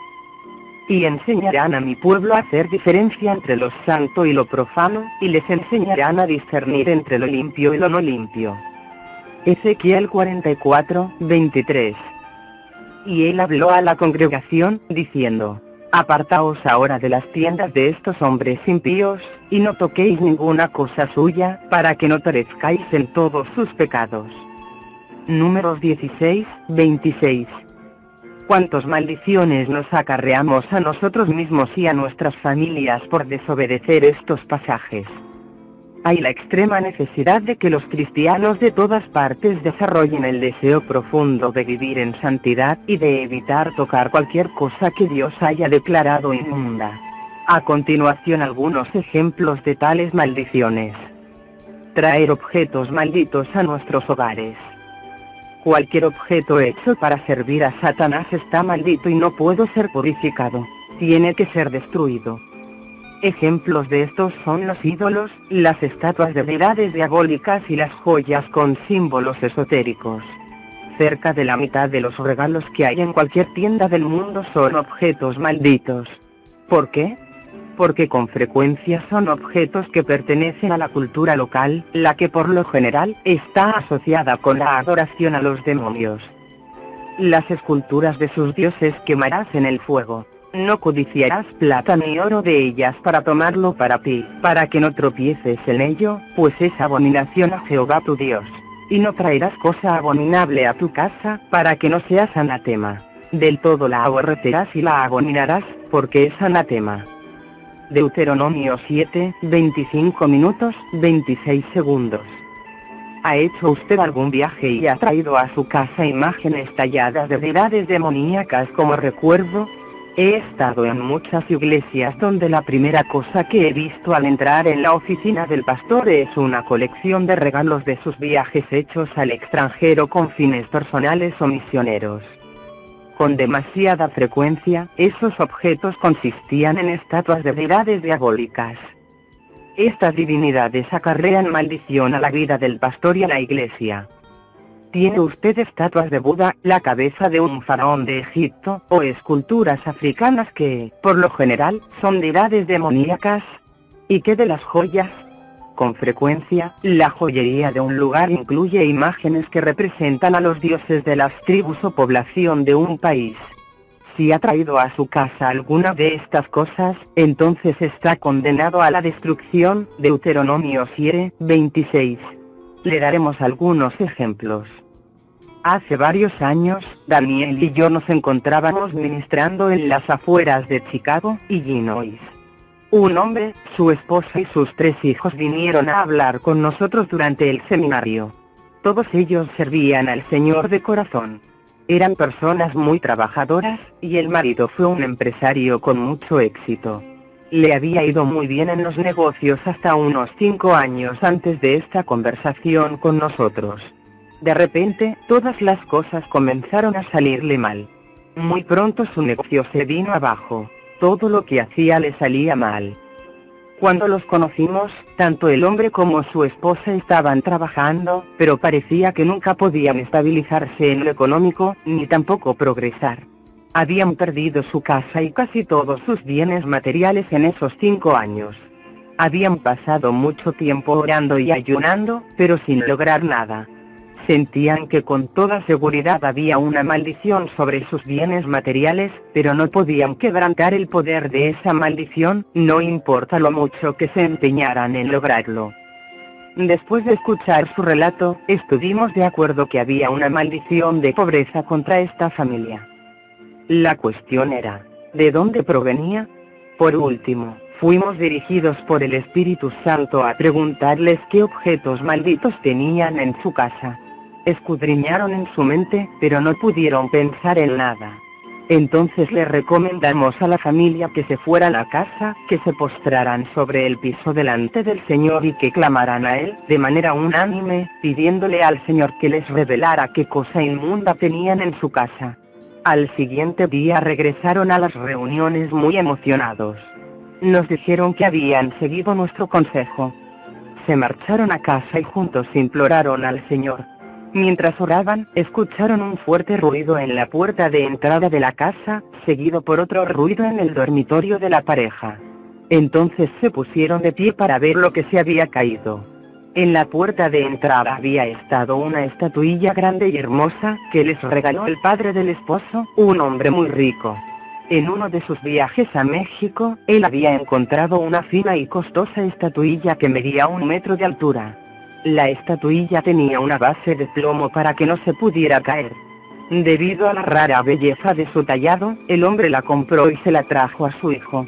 Y enseñarán a mi pueblo a hacer diferencia entre lo santo y lo profano, y les enseñarán a discernir entre lo limpio y lo no limpio. Ezequiel cuarenta y cuatro, veintitrés. Y él habló a la congregación, diciendo: Apartaos ahora de las tiendas de estos hombres impíos, y no toquéis ninguna cosa suya, para que no perezcáis en todos sus pecados. Números dieciséis, veintiséis. ¿Cuántas maldiciones nos acarreamos a nosotros mismos y a nuestras familias por desobedecer estos pasajes? Hay la extrema necesidad de que los cristianos de todas partes desarrollen el deseo profundo de vivir en santidad y de evitar tocar cualquier cosa que Dios haya declarado inmunda. A continuación algunos ejemplos de tales maldiciones. Traer objetos malditos a nuestros hogares. Cualquier objeto hecho para servir a Satanás está maldito y no puede ser purificado. Tiene que ser destruido. Ejemplos de estos son los ídolos, las estatuas de deidades diabólicas y las joyas con símbolos esotéricos. Cerca de la mitad de los regalos que hay en cualquier tienda del mundo son objetos malditos. ¿Por qué? Porque con frecuencia son objetos que pertenecen a la cultura local, la que por lo general está asociada con la adoración a los demonios. Las esculturas de sus dioses quemarás en el fuego. No codiciarás plata ni oro de ellas para tomarlo para ti, para que no tropieces en ello, pues es abominación a Jehová tu Dios. Y no traerás cosa abominable a tu casa, para que no seas anatema. Del todo la aborrecerás y la abominarás, porque es anatema. Deuteronomio siete, veinticinco minutos, veintiséis segundos. ¿Ha hecho usted algún viaje y ha traído a su casa imágenes talladas de deidades demoníacas como recuerdo? He estado en muchas iglesias donde la primera cosa que he visto al entrar en la oficina del pastor es una colección de regalos de sus viajes hechos al extranjero con fines personales o misioneros. Con demasiada frecuencia, esos objetos consistían en estatuas de deidades diabólicas. Estas divinidades acarrean maldición a la vida del pastor y a la iglesia. ¿Tiene usted estatuas de Buda, la cabeza de un faraón de Egipto, o esculturas africanas que, por lo general, son deidades demoníacas? ¿Y qué de las joyas? Con frecuencia, la joyería de un lugar incluye imágenes que representan a los dioses de las tribus o población de un país. Si ha traído a su casa alguna de estas cosas, entonces está condenado a la destrucción. Deuteronomio siete, veintiséis. Le daremos algunos ejemplos. Hace varios años, Daniel y yo nos encontrábamos ministrando en las afueras de Chicago, Illinois. Un hombre, su esposa y sus tres hijos vinieron a hablar con nosotros durante el seminario. Todos ellos servían al Señor de corazón. Eran personas muy trabajadoras, y el marido fue un empresario con mucho éxito. Le había ido muy bien en los negocios hasta unos cinco años antes de esta conversación con nosotros. De repente, todas las cosas comenzaron a salirle mal. Muy pronto su negocio se vino abajo. Todo lo que hacía le salía mal. Cuando los conocimos, tanto el hombre como su esposa estaban trabajando, pero parecía que nunca podían estabilizarse en lo económico, ni tampoco progresar. Habían perdido su casa y casi todos sus bienes materiales en esos cinco años. Habían pasado mucho tiempo orando y ayunando, pero sin lograr nada. Sentían que con toda seguridad había una maldición sobre sus bienes materiales, pero no podían quebrantar el poder de esa maldición, no importa lo mucho que se empeñaran en lograrlo. Después de escuchar su relato, estuvimos de acuerdo que había una maldición de pobreza contra esta familia. La cuestión era, ¿de dónde provenía? Por último, fuimos dirigidos por el Espíritu Santo a preguntarles qué objetos malditos tenían en su casa. Escudriñaron en su mente, pero no pudieron pensar en nada. Entonces le recomendamos a la familia que se fueran a casa, que se postraran sobre el piso delante del Señor y que clamaran a Él, de manera unánime, pidiéndole al Señor que les revelara qué cosa inmunda tenían en su casa. Al siguiente día regresaron a las reuniones muy emocionados. Nos dijeron que habían seguido nuestro consejo. Se marcharon a casa y juntos imploraron al Señor. Mientras oraban, escucharon un fuerte ruido en la puerta de entrada de la casa, seguido por otro ruido en el dormitorio de la pareja. Entonces se pusieron de pie para ver lo que se había caído. En la puerta de entrada había estado una estatuilla grande y hermosa, que les regaló el padre del esposo, un hombre muy rico. En uno de sus viajes a México, él había encontrado una fina y costosa estatuilla que medía un metro de altura. La estatuilla tenía una base de plomo para que no se pudiera caer. Debido a la rara belleza de su tallado, el hombre la compró y se la trajo a su hijo.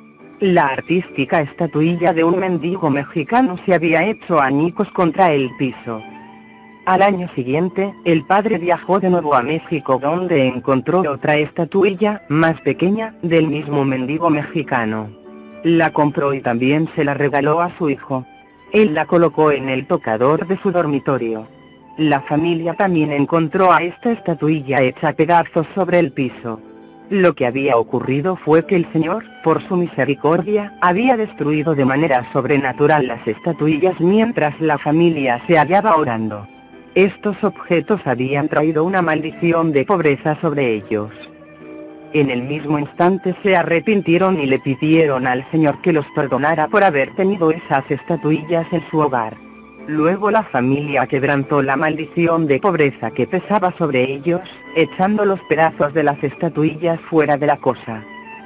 La artística estatuilla de un mendigo mexicano se había hecho añicos contra el piso. Al año siguiente, el padre viajó de nuevo a México, donde encontró otra estatuilla, más pequeña, del mismo mendigo mexicano. La compró y también se la regaló a su hijo. Él la colocó en el tocador de su dormitorio. La familia también encontró a esta estatuilla hecha pedazos sobre el piso. Lo que había ocurrido fue que el Señor, por su misericordia, había destruido de manera sobrenatural las estatuillas mientras la familia se hallaba orando. Estos objetos habían traído una maldición de pobreza sobre ellos. En el mismo instante se arrepintieron y le pidieron al Señor que los perdonara por haber tenido esas estatuillas en su hogar. Luego la familia quebrantó la maldición de pobreza que pesaba sobre ellos, echando los pedazos de las estatuillas fuera de la cosa.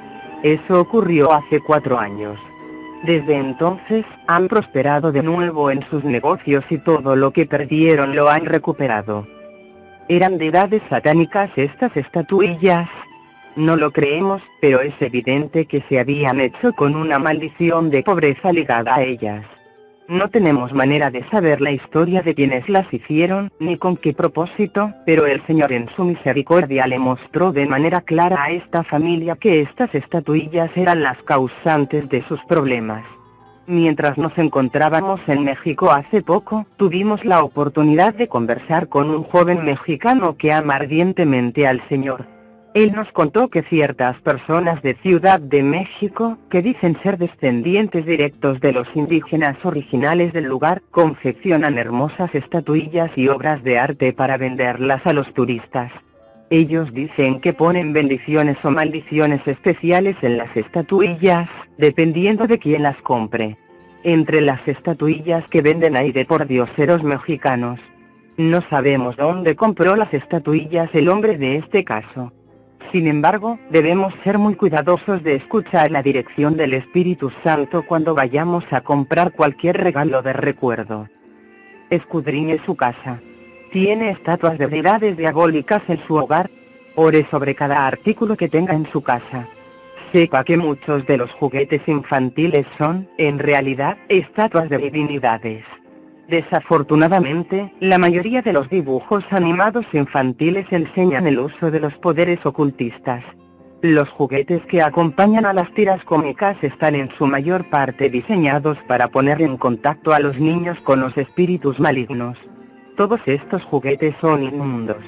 Eso ocurrió hace cuatro años. Desde entonces, han prosperado de nuevo en sus negocios y todo lo que perdieron lo han recuperado. ¿Eran deidades satánicas estas estatuillas? No lo creemos, pero es evidente que se habían hecho con una maldición de pobreza ligada a ellas. No tenemos manera de saber la historia de quienes las hicieron, ni con qué propósito, pero el Señor en su misericordia le mostró de manera clara a esta familia que estas estatuillas eran las causantes de sus problemas. Mientras nos encontrábamos en México hace poco, tuvimos la oportunidad de conversar con un joven mexicano que ama ardientemente al Señor. Él nos contó que ciertas personas de Ciudad de México, que dicen ser descendientes directos de los indígenas originales del lugar, confeccionan hermosas estatuillas y obras de arte para venderlas a los turistas. Ellos dicen que ponen bendiciones o maldiciones especiales en las estatuillas, dependiendo de quién las compre. Entre las estatuillas que venden hay de pordioseros mexicanos. No sabemos dónde compró las estatuillas el hombre de este caso. Sin embargo, debemos ser muy cuidadosos de escuchar la dirección del Espíritu Santo cuando vayamos a comprar cualquier regalo de recuerdo. Escudriñe su casa. ¿Tiene estatuas de deidades diabólicas en su hogar? Ore sobre cada artículo que tenga en su casa. Sepa que muchos de los juguetes infantiles son, en realidad, estatuas de divinidades. Desafortunadamente, la mayoría de los dibujos animados infantiles enseñan el uso de los poderes ocultistas. Los juguetes que acompañan a las tiras cómicas están en su mayor parte diseñados para poner en contacto a los niños con los espíritus malignos. Todos estos juguetes son inmundos.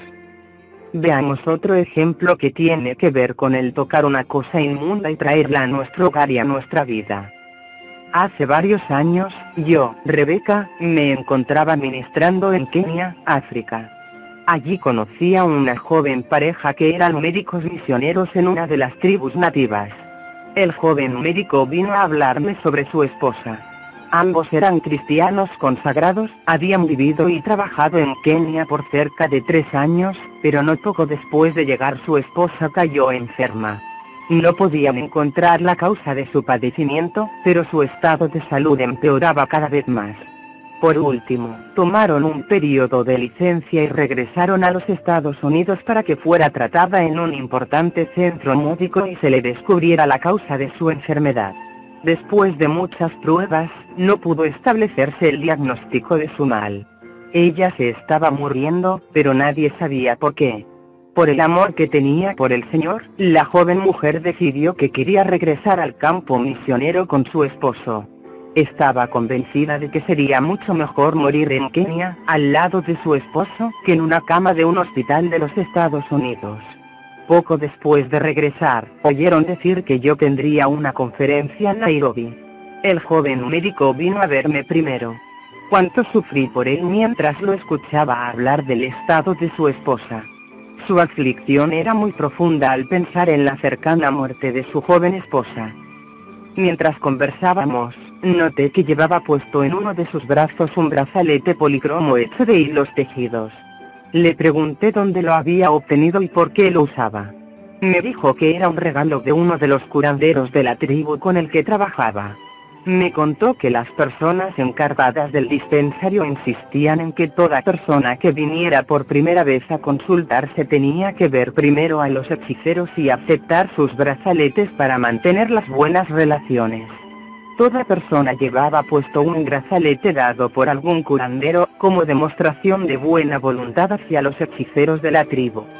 Veamos otro ejemplo que tiene que ver con el tocar una cosa inmunda y traerla a nuestro hogar y a nuestra vida. Hace varios años, yo, Rebeca, me encontraba ministrando en Kenia, África. Allí conocí a una joven pareja que eran médicos misioneros en una de las tribus nativas. El joven médico vino a hablarme sobre su esposa. Ambos eran cristianos consagrados, habían vivido y trabajado en Kenia por cerca de tres años, pero no poco después de llegar su esposa cayó enferma. No podían encontrar la causa de su padecimiento, pero su estado de salud empeoraba cada vez más. Por último, tomaron un periodo de licencia y regresaron a los Estados Unidos para que fuera tratada en un importante centro médico y se le descubriera la causa de su enfermedad. Después de muchas pruebas, no pudo establecerse el diagnóstico de su mal. Ella se estaba muriendo, pero nadie sabía por qué. Por el amor que tenía por el Señor, la joven mujer decidió que quería regresar al campo misionero con su esposo. Estaba convencida de que sería mucho mejor morir en Kenia, al lado de su esposo, que en una cama de un hospital de los Estados Unidos. Poco después de regresar, oyeron decir que yo tendría una conferencia en Nairobi. El joven médico vino a verme primero. Cuánto sufrí por él mientras lo escuchaba hablar del estado de su esposa. Su aflicción era muy profunda al pensar en la cercana muerte de su joven esposa. Mientras conversábamos, noté que llevaba puesto en uno de sus brazos un brazalete policromo hecho de hilos tejidos. Le pregunté dónde lo había obtenido y por qué lo usaba. Me dijo que era un regalo de uno de los curanderos de la tribu con el que trabajaba. Me contó que las personas encargadas del dispensario insistían en que toda persona que viniera por primera vez a consultarse tenía que ver primero a los hechiceros y aceptar sus brazaletes para mantener las buenas relaciones. Toda persona llevaba puesto un brazalete dado por algún curandero, como demostración de buena voluntad hacia los hechiceros de la tribu.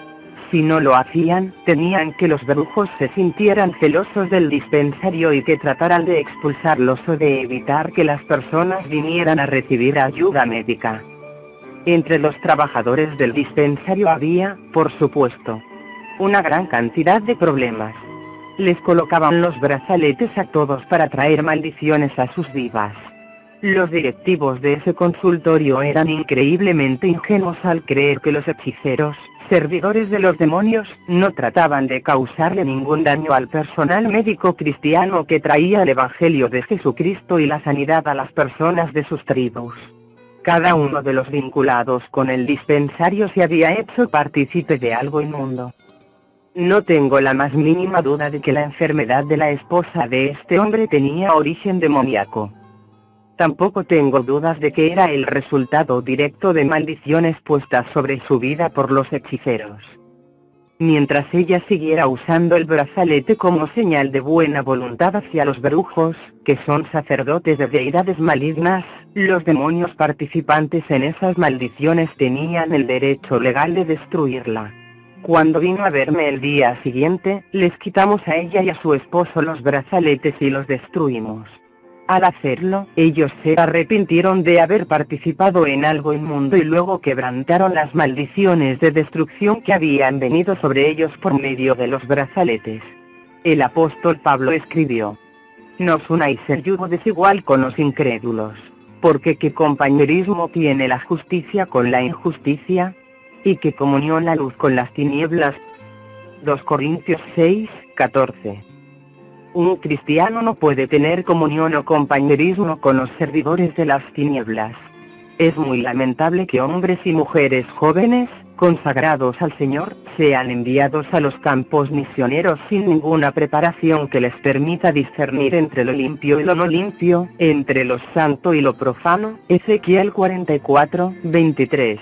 Si no lo hacían, temían que los brujos se sintieran celosos del dispensario y que trataran de expulsarlos o de evitar que las personas vinieran a recibir ayuda médica. Entre los trabajadores del dispensario había, por supuesto, una gran cantidad de problemas. Les colocaban los brazaletes a todos para traer maldiciones a sus vivas. Los directivos de ese consultorio eran increíblemente ingenuos al creer que los hechiceros, servidores de los demonios, no trataban de causarle ningún daño al personal médico cristiano que traía el Evangelio de Jesucristo y la sanidad a las personas de sus tribus. Cada uno de los vinculados con el dispensario se había hecho partícipe de algo inmundo. No tengo la más mínima duda de que la enfermedad de la esposa de este hombre tenía origen demoníaco. Tampoco tengo dudas de que era el resultado directo de maldiciones puestas sobre su vida por los hechiceros. Mientras ella siguiera usando el brazalete como señal de buena voluntad hacia los brujos, que son sacerdotes de deidades malignas, los demonios participantes en esas maldiciones tenían el derecho legal de destruirla. Cuando vino a verme el día siguiente, les quitamos a ella y a su esposo los brazaletes y los destruimos. Al hacerlo, ellos se arrepintieron de haber participado en algo inmundo y luego quebrantaron las maldiciones de destrucción que habían venido sobre ellos por medio de los brazaletes. El apóstol Pablo escribió: No os unáis en yugo desigual con los incrédulos, porque qué compañerismo tiene la justicia con la injusticia, y qué comunión la luz con las tinieblas. dos Corintios seis, catorce. Un cristiano no puede tener comunión o compañerismo con los servidores de las tinieblas. Es muy lamentable que hombres y mujeres jóvenes, consagrados al Señor, sean enviados a los campos misioneros sin ninguna preparación que les permita discernir entre lo limpio y lo no limpio, entre lo santo y lo profano. Ezequiel cuarenta y cuatro, veintitrés.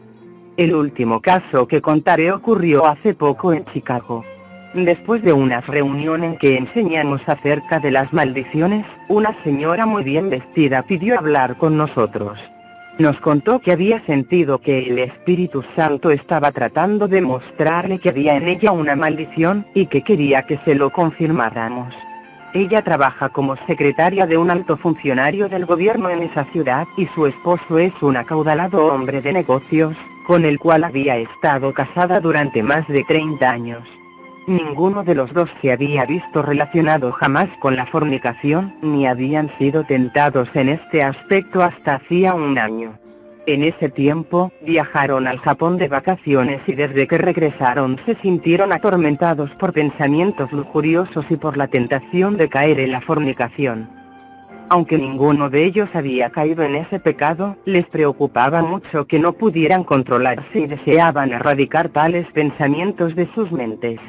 El último caso que contaré ocurrió hace poco en Chicago. Después de una reunión en que enseñamos acerca de las maldiciones, una señora muy bien vestida pidió hablar con nosotros. Nos contó que había sentido que el Espíritu Santo estaba tratando de mostrarle que había en ella una maldición, y que quería que se lo confirmáramos. Ella trabaja como secretaria de un alto funcionario del gobierno en esa ciudad, y su esposo es un acaudalado hombre de negocios, con el cual había estado casada durante más de treinta años. Ninguno de los dos se había visto relacionado jamás con la fornicación, ni habían sido tentados en este aspecto hasta hacía un año. En ese tiempo, viajaron al Japón de vacaciones y desde que regresaron se sintieron atormentados por pensamientos lujuriosos y por la tentación de caer en la fornicación. Aunque ninguno de ellos había caído en ese pecado, les preocupaba mucho que no pudieran controlarse y deseaban erradicar tales pensamientos de sus mentes.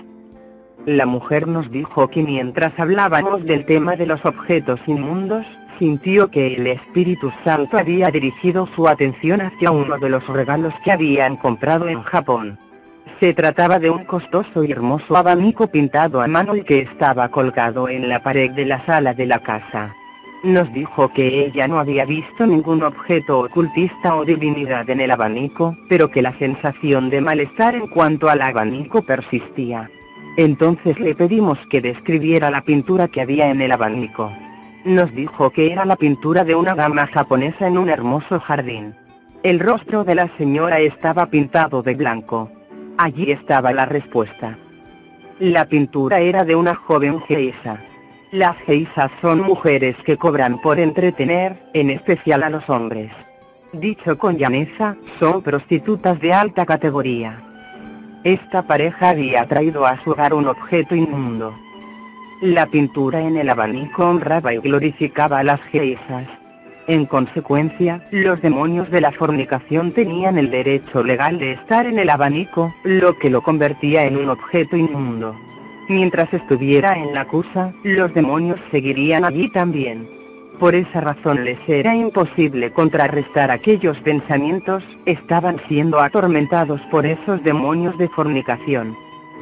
La mujer nos dijo que mientras hablábamos del tema de los objetos inmundos, sintió que el Espíritu Santo había dirigido su atención hacia uno de los regalos que habían comprado en Japón. Se trataba de un costoso y hermoso abanico pintado a mano y que estaba colgado en la pared de la sala de la casa. Nos dijo que ella no había visto ningún objeto ocultista o divinidad en el abanico, pero que la sensación de malestar en cuanto al abanico persistía. Entonces le pedimos que describiera la pintura que había en el abanico. Nos dijo que era la pintura de una dama japonesa en un hermoso jardín. El rostro de la señora estaba pintado de blanco. Allí estaba la respuesta. La pintura era de una joven geisa. Las geisas son mujeres que cobran por entretener, en especial a los hombres. Dicho con llaneza, son prostitutas de alta categoría. Esta pareja había traído a su hogar un objeto inmundo. La pintura en el abanico honraba y glorificaba a las geisas. En consecuencia, los demonios de la fornicación tenían el derecho legal de estar en el abanico, lo que lo convertía en un objeto inmundo. Mientras estuviera en la cusa, los demonios seguirían allí también. Por esa razón les era imposible contrarrestar aquellos pensamientos, estaban siendo atormentados por esos demonios de fornicación.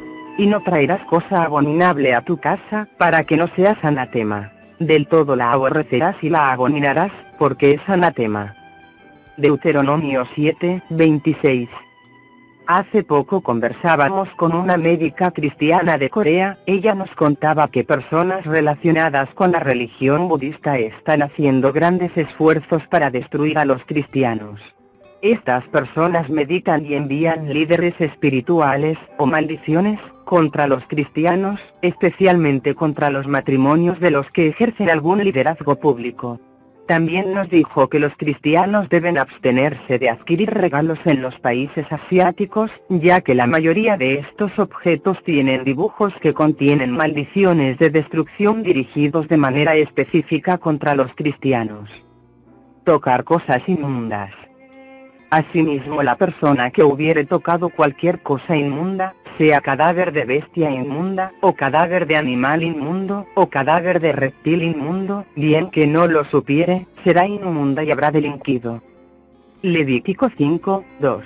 Y no traerás cosa abominable a tu casa, para que no seas anatema. Del todo la aborrecerás y la abominarás, porque es anatema. Deuteronomio siete, veintiséis. Hace poco conversábamos con una médica cristiana de Corea. Ella nos contaba que personas relacionadas con la religión budista están haciendo grandes esfuerzos para destruir a los cristianos. Estas personas meditan y envían líderes espirituales, o maldiciones, contra los cristianos, especialmente contra los matrimonios de los que ejercen algún liderazgo público. También nos dijo que los cristianos deben abstenerse de adquirir regalos en los países asiáticos, ya que la mayoría de estos objetos tienen dibujos que contienen maldiciones de destrucción dirigidos de manera específica contra los cristianos. Tocar cosas inmundas. Asimismo, la persona que hubiere tocado cualquier cosa inmunda, sea cadáver de bestia inmunda, o cadáver de animal inmundo, o cadáver de reptil inmundo, bien que no lo supiere, será inmunda y habrá delinquido. Levítico cinco, dos.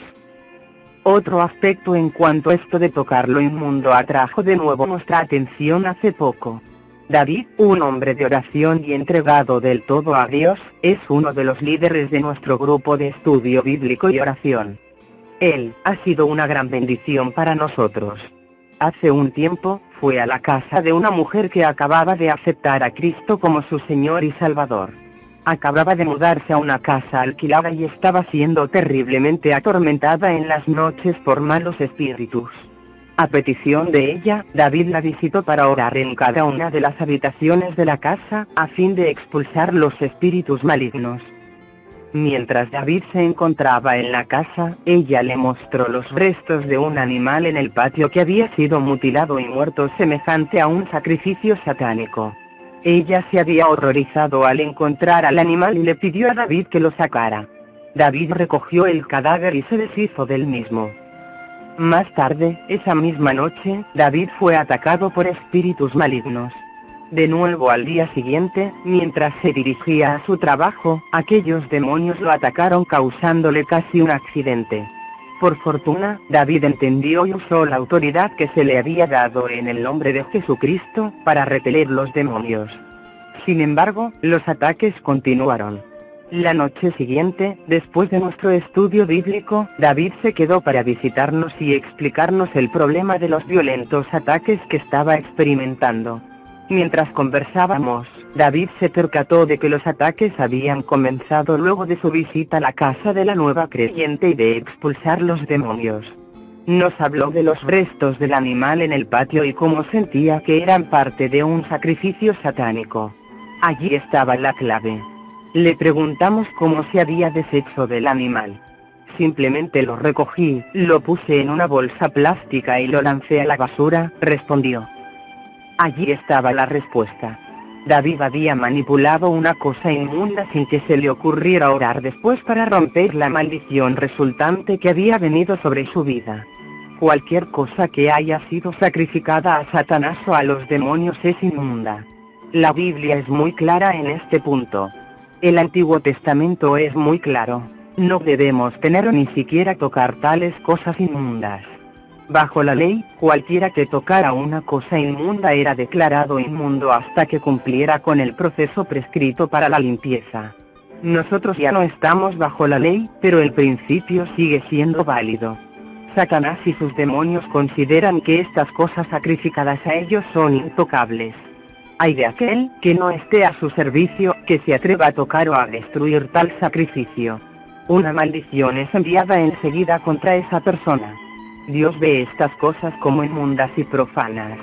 Otro aspecto en cuanto a esto de tocar lo inmundo atrajo de nuevo nuestra atención hace poco. David, un hombre de oración y entregado del todo a Dios, es uno de los líderes de nuestro grupo de estudio bíblico y oración. Él ha sido una gran bendición para nosotros. Hace un tiempo, fue a la casa de una mujer que acababa de aceptar a Cristo como su Señor y Salvador. Acababa de mudarse a una casa alquilada y estaba siendo terriblemente atormentada en las noches por malos espíritus. A petición de ella, David la visitó para orar en cada una de las habitaciones de la casa, a fin de expulsar los espíritus malignos. Mientras David se encontraba en la casa, ella le mostró los restos de un animal en el patio que había sido mutilado y muerto semejante a un sacrificio satánico. Ella se había horrorizado al encontrar al animal y le pidió a David que lo sacara. David recogió el cadáver y se deshizo del mismo. Más tarde, esa misma noche, David fue atacado por espíritus malignos. De nuevo al día siguiente, mientras se dirigía a su trabajo, aquellos demonios lo atacaron causándole casi un accidente. Por fortuna, David entendió y usó la autoridad que se le había dado en el nombre de Jesucristo, para repeler los demonios. Sin embargo, los ataques continuaron. La noche siguiente, después de nuestro estudio bíblico, David se quedó para visitarnos y explicarnos el problema de los violentos ataques que estaba experimentando. Mientras conversábamos, David se percató de que los ataques habían comenzado luego de su visita a la casa de la nueva creyente y de expulsar los demonios. Nos habló de los restos del animal en el patio y cómo sentía que eran parte de un sacrificio satánico. Allí estaba la clave. Le preguntamos cómo se había deshecho del animal. Simplemente lo recogí, lo puse en una bolsa plástica y lo lancé a la basura, respondió. Allí estaba la respuesta. David había manipulado una cosa inmunda sin que se le ocurriera orar después para romper la maldición resultante que había venido sobre su vida. Cualquier cosa que haya sido sacrificada a Satanás o a los demonios es inmunda. La Biblia es muy clara en este punto. El Antiguo Testamento es muy claro. No debemos tener o ni siquiera tocar tales cosas inmundas. Bajo la ley, cualquiera que tocara una cosa inmunda era declarado inmundo hasta que cumpliera con el proceso prescrito para la limpieza. Nosotros ya no estamos bajo la ley, pero el principio sigue siendo válido. Satanás y sus demonios consideran que estas cosas sacrificadas a ellos son intocables. Ay de aquel que no esté a su servicio, que se atreva a tocar o a destruir tal sacrificio. Una maldición es enviada enseguida contra esa persona. Dios ve estas cosas como inmundas y profanas.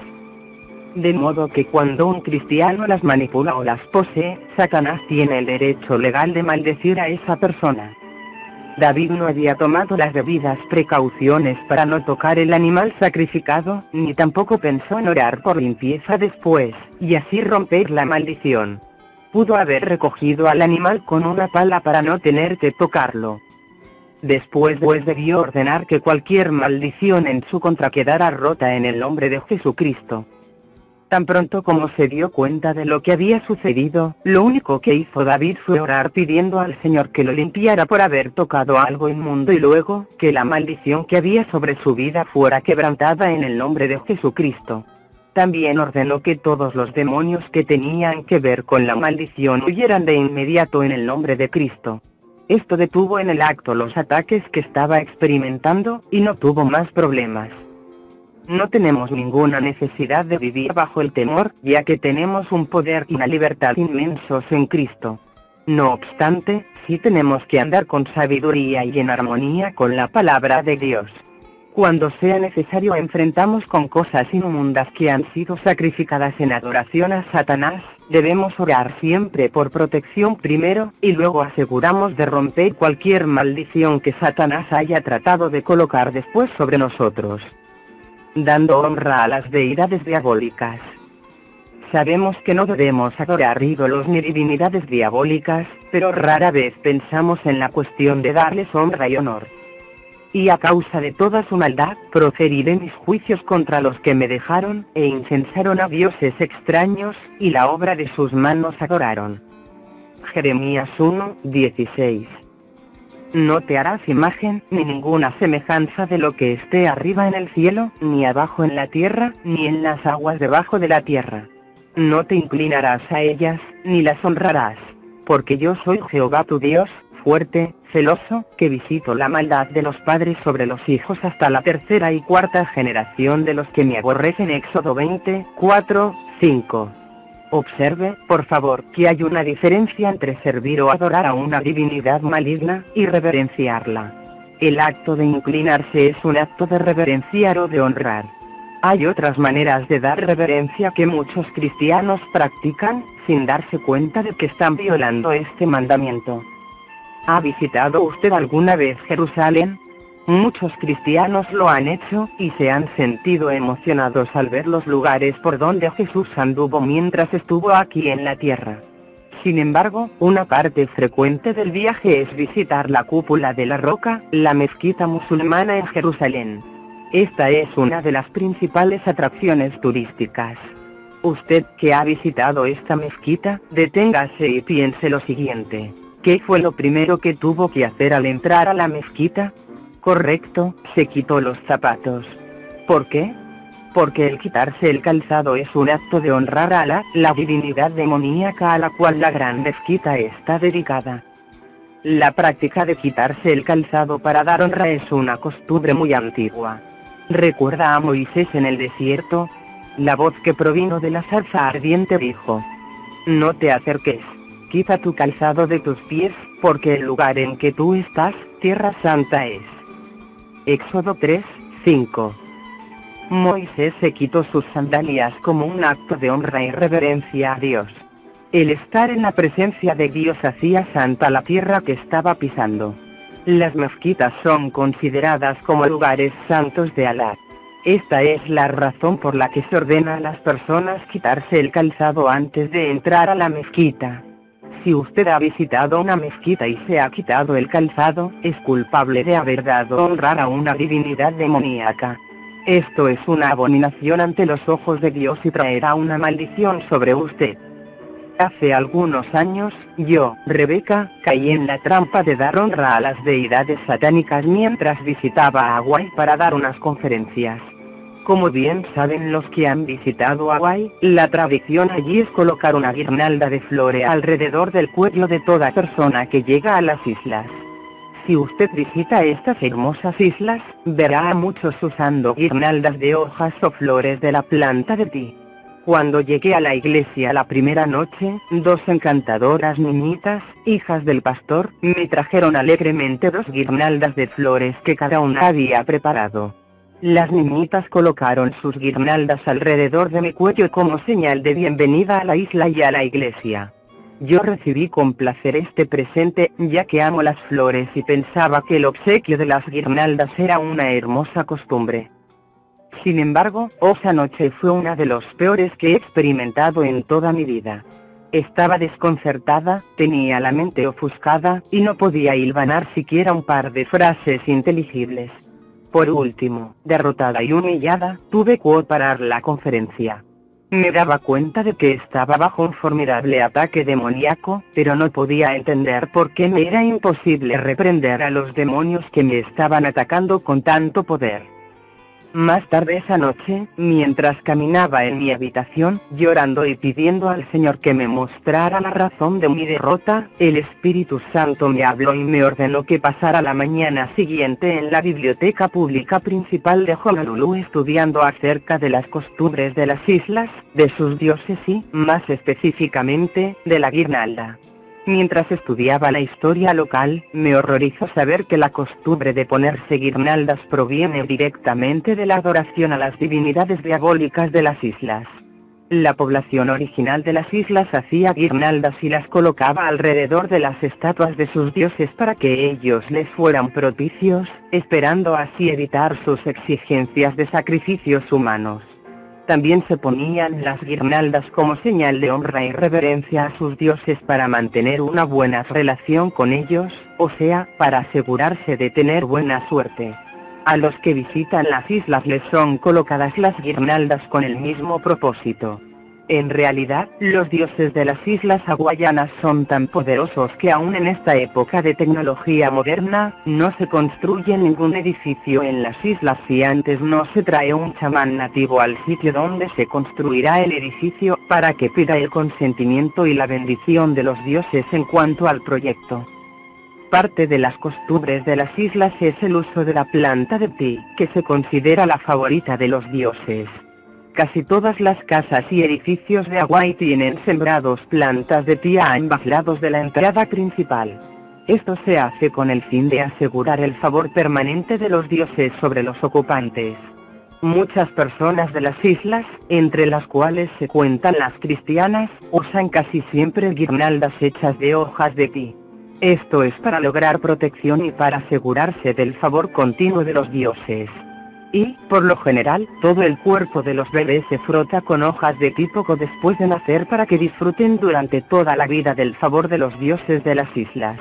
De modo que cuando un cristiano las manipula o las posee, Satanás tiene el derecho legal de maldecir a esa persona. David no había tomado las debidas precauciones para no tocar el animal sacrificado, ni tampoco pensó en orar por limpieza después, y así romper la maldición. Pudo haber recogido al animal con una pala para no tener que tocarlo. Después pues debió ordenar que cualquier maldición en su contra quedara rota en el nombre de Jesucristo. Tan pronto como se dio cuenta de lo que había sucedido, lo único que hizo David fue orar pidiendo al Señor que lo limpiara por haber tocado algo inmundo y luego, que la maldición que había sobre su vida fuera quebrantada en el nombre de Jesucristo. También ordenó que todos los demonios que tenían que ver con la maldición huyeran de inmediato en el nombre de Cristo. Esto detuvo en el acto los ataques que estaba experimentando, y no tuvo más problemas. No tenemos ninguna necesidad de vivir bajo el temor, ya que tenemos un poder y una libertad inmensos en Cristo. No obstante, sí tenemos que andar con sabiduría y en armonía con la palabra de Dios. Cuando sea necesario enfrentamos con cosas inmundas que han sido sacrificadas en adoración a Satanás, debemos orar siempre por protección primero, y luego aseguramos de romper cualquier maldición que Satanás haya tratado de colocar después sobre nosotros. Dando honra a las deidades diabólicas. Sabemos que no debemos adorar ídolos ni divinidades diabólicas, pero rara vez pensamos en la cuestión de darles honra y honor. Y a causa de toda su maldad, proferiré mis juicios contra los que me dejaron, e incensaron a dioses extraños, y la obra de sus manos adoraron. Jeremías uno, dieciséis. No te harás imagen, ni ninguna semejanza de lo que esté arriba en el cielo, ni abajo en la tierra, ni en las aguas debajo de la tierra. No te inclinarás a ellas, ni las honrarás, porque yo soy Jehová tu Dios, fuerte, celoso, que visito la maldad de los padres sobre los hijos hasta la tercera y cuarta generación de los que me aborrecen. Éxodo veinte, cuatro, cinco. Observe, por favor, que hay una diferencia entre servir o adorar a una divinidad maligna, y reverenciarla. El acto de inclinarse es un acto de reverenciar o de honrar. Hay otras maneras de dar reverencia que muchos cristianos practican, sin darse cuenta de que están violando este mandamiento. ¿Ha visitado usted alguna vez Jerusalén? Muchos cristianos lo han hecho, y se han sentido emocionados al ver los lugares por donde Jesús anduvo mientras estuvo aquí en la tierra. Sin embargo, una parte frecuente del viaje es visitar la cúpula de la roca, la mezquita musulmana en Jerusalén. Esta es una de las principales atracciones turísticas. Usted que ha visitado esta mezquita, deténgase y piense lo siguiente. ¿Qué fue lo primero que tuvo que hacer al entrar a la mezquita? Correcto, se quitó los zapatos. ¿Por qué? Porque el quitarse el calzado es un acto de honrar a la, la divinidad demoníaca a la cual la gran mezquita está dedicada. La práctica de quitarse el calzado para dar honra es una costumbre muy antigua. ¿Recuerda a Moisés en el desierto? La voz que provino de la zarza ardiente dijo: no te acerques, quita tu calzado de tus pies, porque el lugar en que tú estás, tierra santa es. Éxodo tres, cinco. Moisés se quitó sus sandalias como un acto de honra y reverencia a Dios. El estar en la presencia de Dios hacía santa la tierra que estaba pisando. Las mezquitas son consideradas como lugares santos de Alá. Esta es la razón por la que se ordena a las personas quitarse el calzado antes de entrar a la mezquita. Si usted ha visitado una mezquita y se ha quitado el calzado, es culpable de haber dado honrar a una divinidad demoníaca. Esto es una abominación ante los ojos de Dios y traerá una maldición sobre usted. Hace algunos años, yo, Rebeca, caí en la trampa de dar honra a las deidades satánicas mientras visitaba Hawái para dar unas conferencias. Como bien saben los que han visitado Hawái, la tradición allí es colocar una guirnalda de flores alrededor del cuello de toda persona que llega a las islas. Si usted visita estas hermosas islas, verá a muchos usando guirnaldas de hojas o flores de la planta de ti. Cuando llegué a la iglesia la primera noche, dos encantadoras niñitas, hijas del pastor, me trajeron alegremente dos guirnaldas de flores que cada una había preparado. Las niñitas colocaron sus guirnaldas alrededor de mi cuello como señal de bienvenida a la isla y a la iglesia. Yo recibí con placer este presente, ya que amo las flores y pensaba que el obsequio de las guirnaldas era una hermosa costumbre. Sin embargo, esa noche fue una de los peores que he experimentado en toda mi vida. Estaba desconcertada, tenía la mente ofuscada, y no podía hilvanar siquiera un par de frases inteligibles. Por último, derrotada y humillada, tuve que parar la conferencia. Me daba cuenta de que estaba bajo un formidable ataque demoníaco, pero no podía entender por qué me era imposible reprender a los demonios que me estaban atacando con tanto poder. Más tarde esa noche, mientras caminaba en mi habitación, llorando y pidiendo al Señor que me mostrara la razón de mi derrota, el Espíritu Santo me habló y me ordenó que pasara la mañana siguiente en la biblioteca pública principal de Honolulu estudiando acerca de las costumbres de las islas, de sus dioses y, más específicamente, de la guirnalda. Mientras estudiaba la historia local, me horrorizó saber que la costumbre de ponerse guirnaldas proviene directamente de la adoración a las divinidades diabólicas de las islas. La población original de las islas hacía guirnaldas y las colocaba alrededor de las estatuas de sus dioses para que ellos les fueran propicios, esperando así evitar sus exigencias de sacrificios humanos. También se ponían las guirnaldas como señal de honra y reverencia a sus dioses para mantener una buena relación con ellos, o sea, para asegurarse de tener buena suerte. A los que visitan las islas les son colocadas las guirnaldas con el mismo propósito. En realidad, los dioses de las islas hawaianas son tan poderosos que aún en esta época de tecnología moderna, no se construye ningún edificio en las islas si antes no se trae un chamán nativo al sitio donde se construirá el edificio, para que pida el consentimiento y la bendición de los dioses en cuanto al proyecto. Parte de las costumbres de las islas es el uso de la planta de ti, que se considera la favorita de los dioses. Casi todas las casas y edificios de Hawái tienen sembrados plantas de tía a ambos lados de la entrada principal. Esto se hace con el fin de asegurar el favor permanente de los dioses sobre los ocupantes. Muchas personas de las islas, entre las cuales se cuentan las cristianas, usan casi siempre guirnaldas hechas de hojas de ti. Esto es para lograr protección y para asegurarse del favor continuo de los dioses. Y, por lo general, todo el cuerpo de los bebés se frota con hojas de ti poco después de nacer para que disfruten durante toda la vida del favor de los dioses de las islas.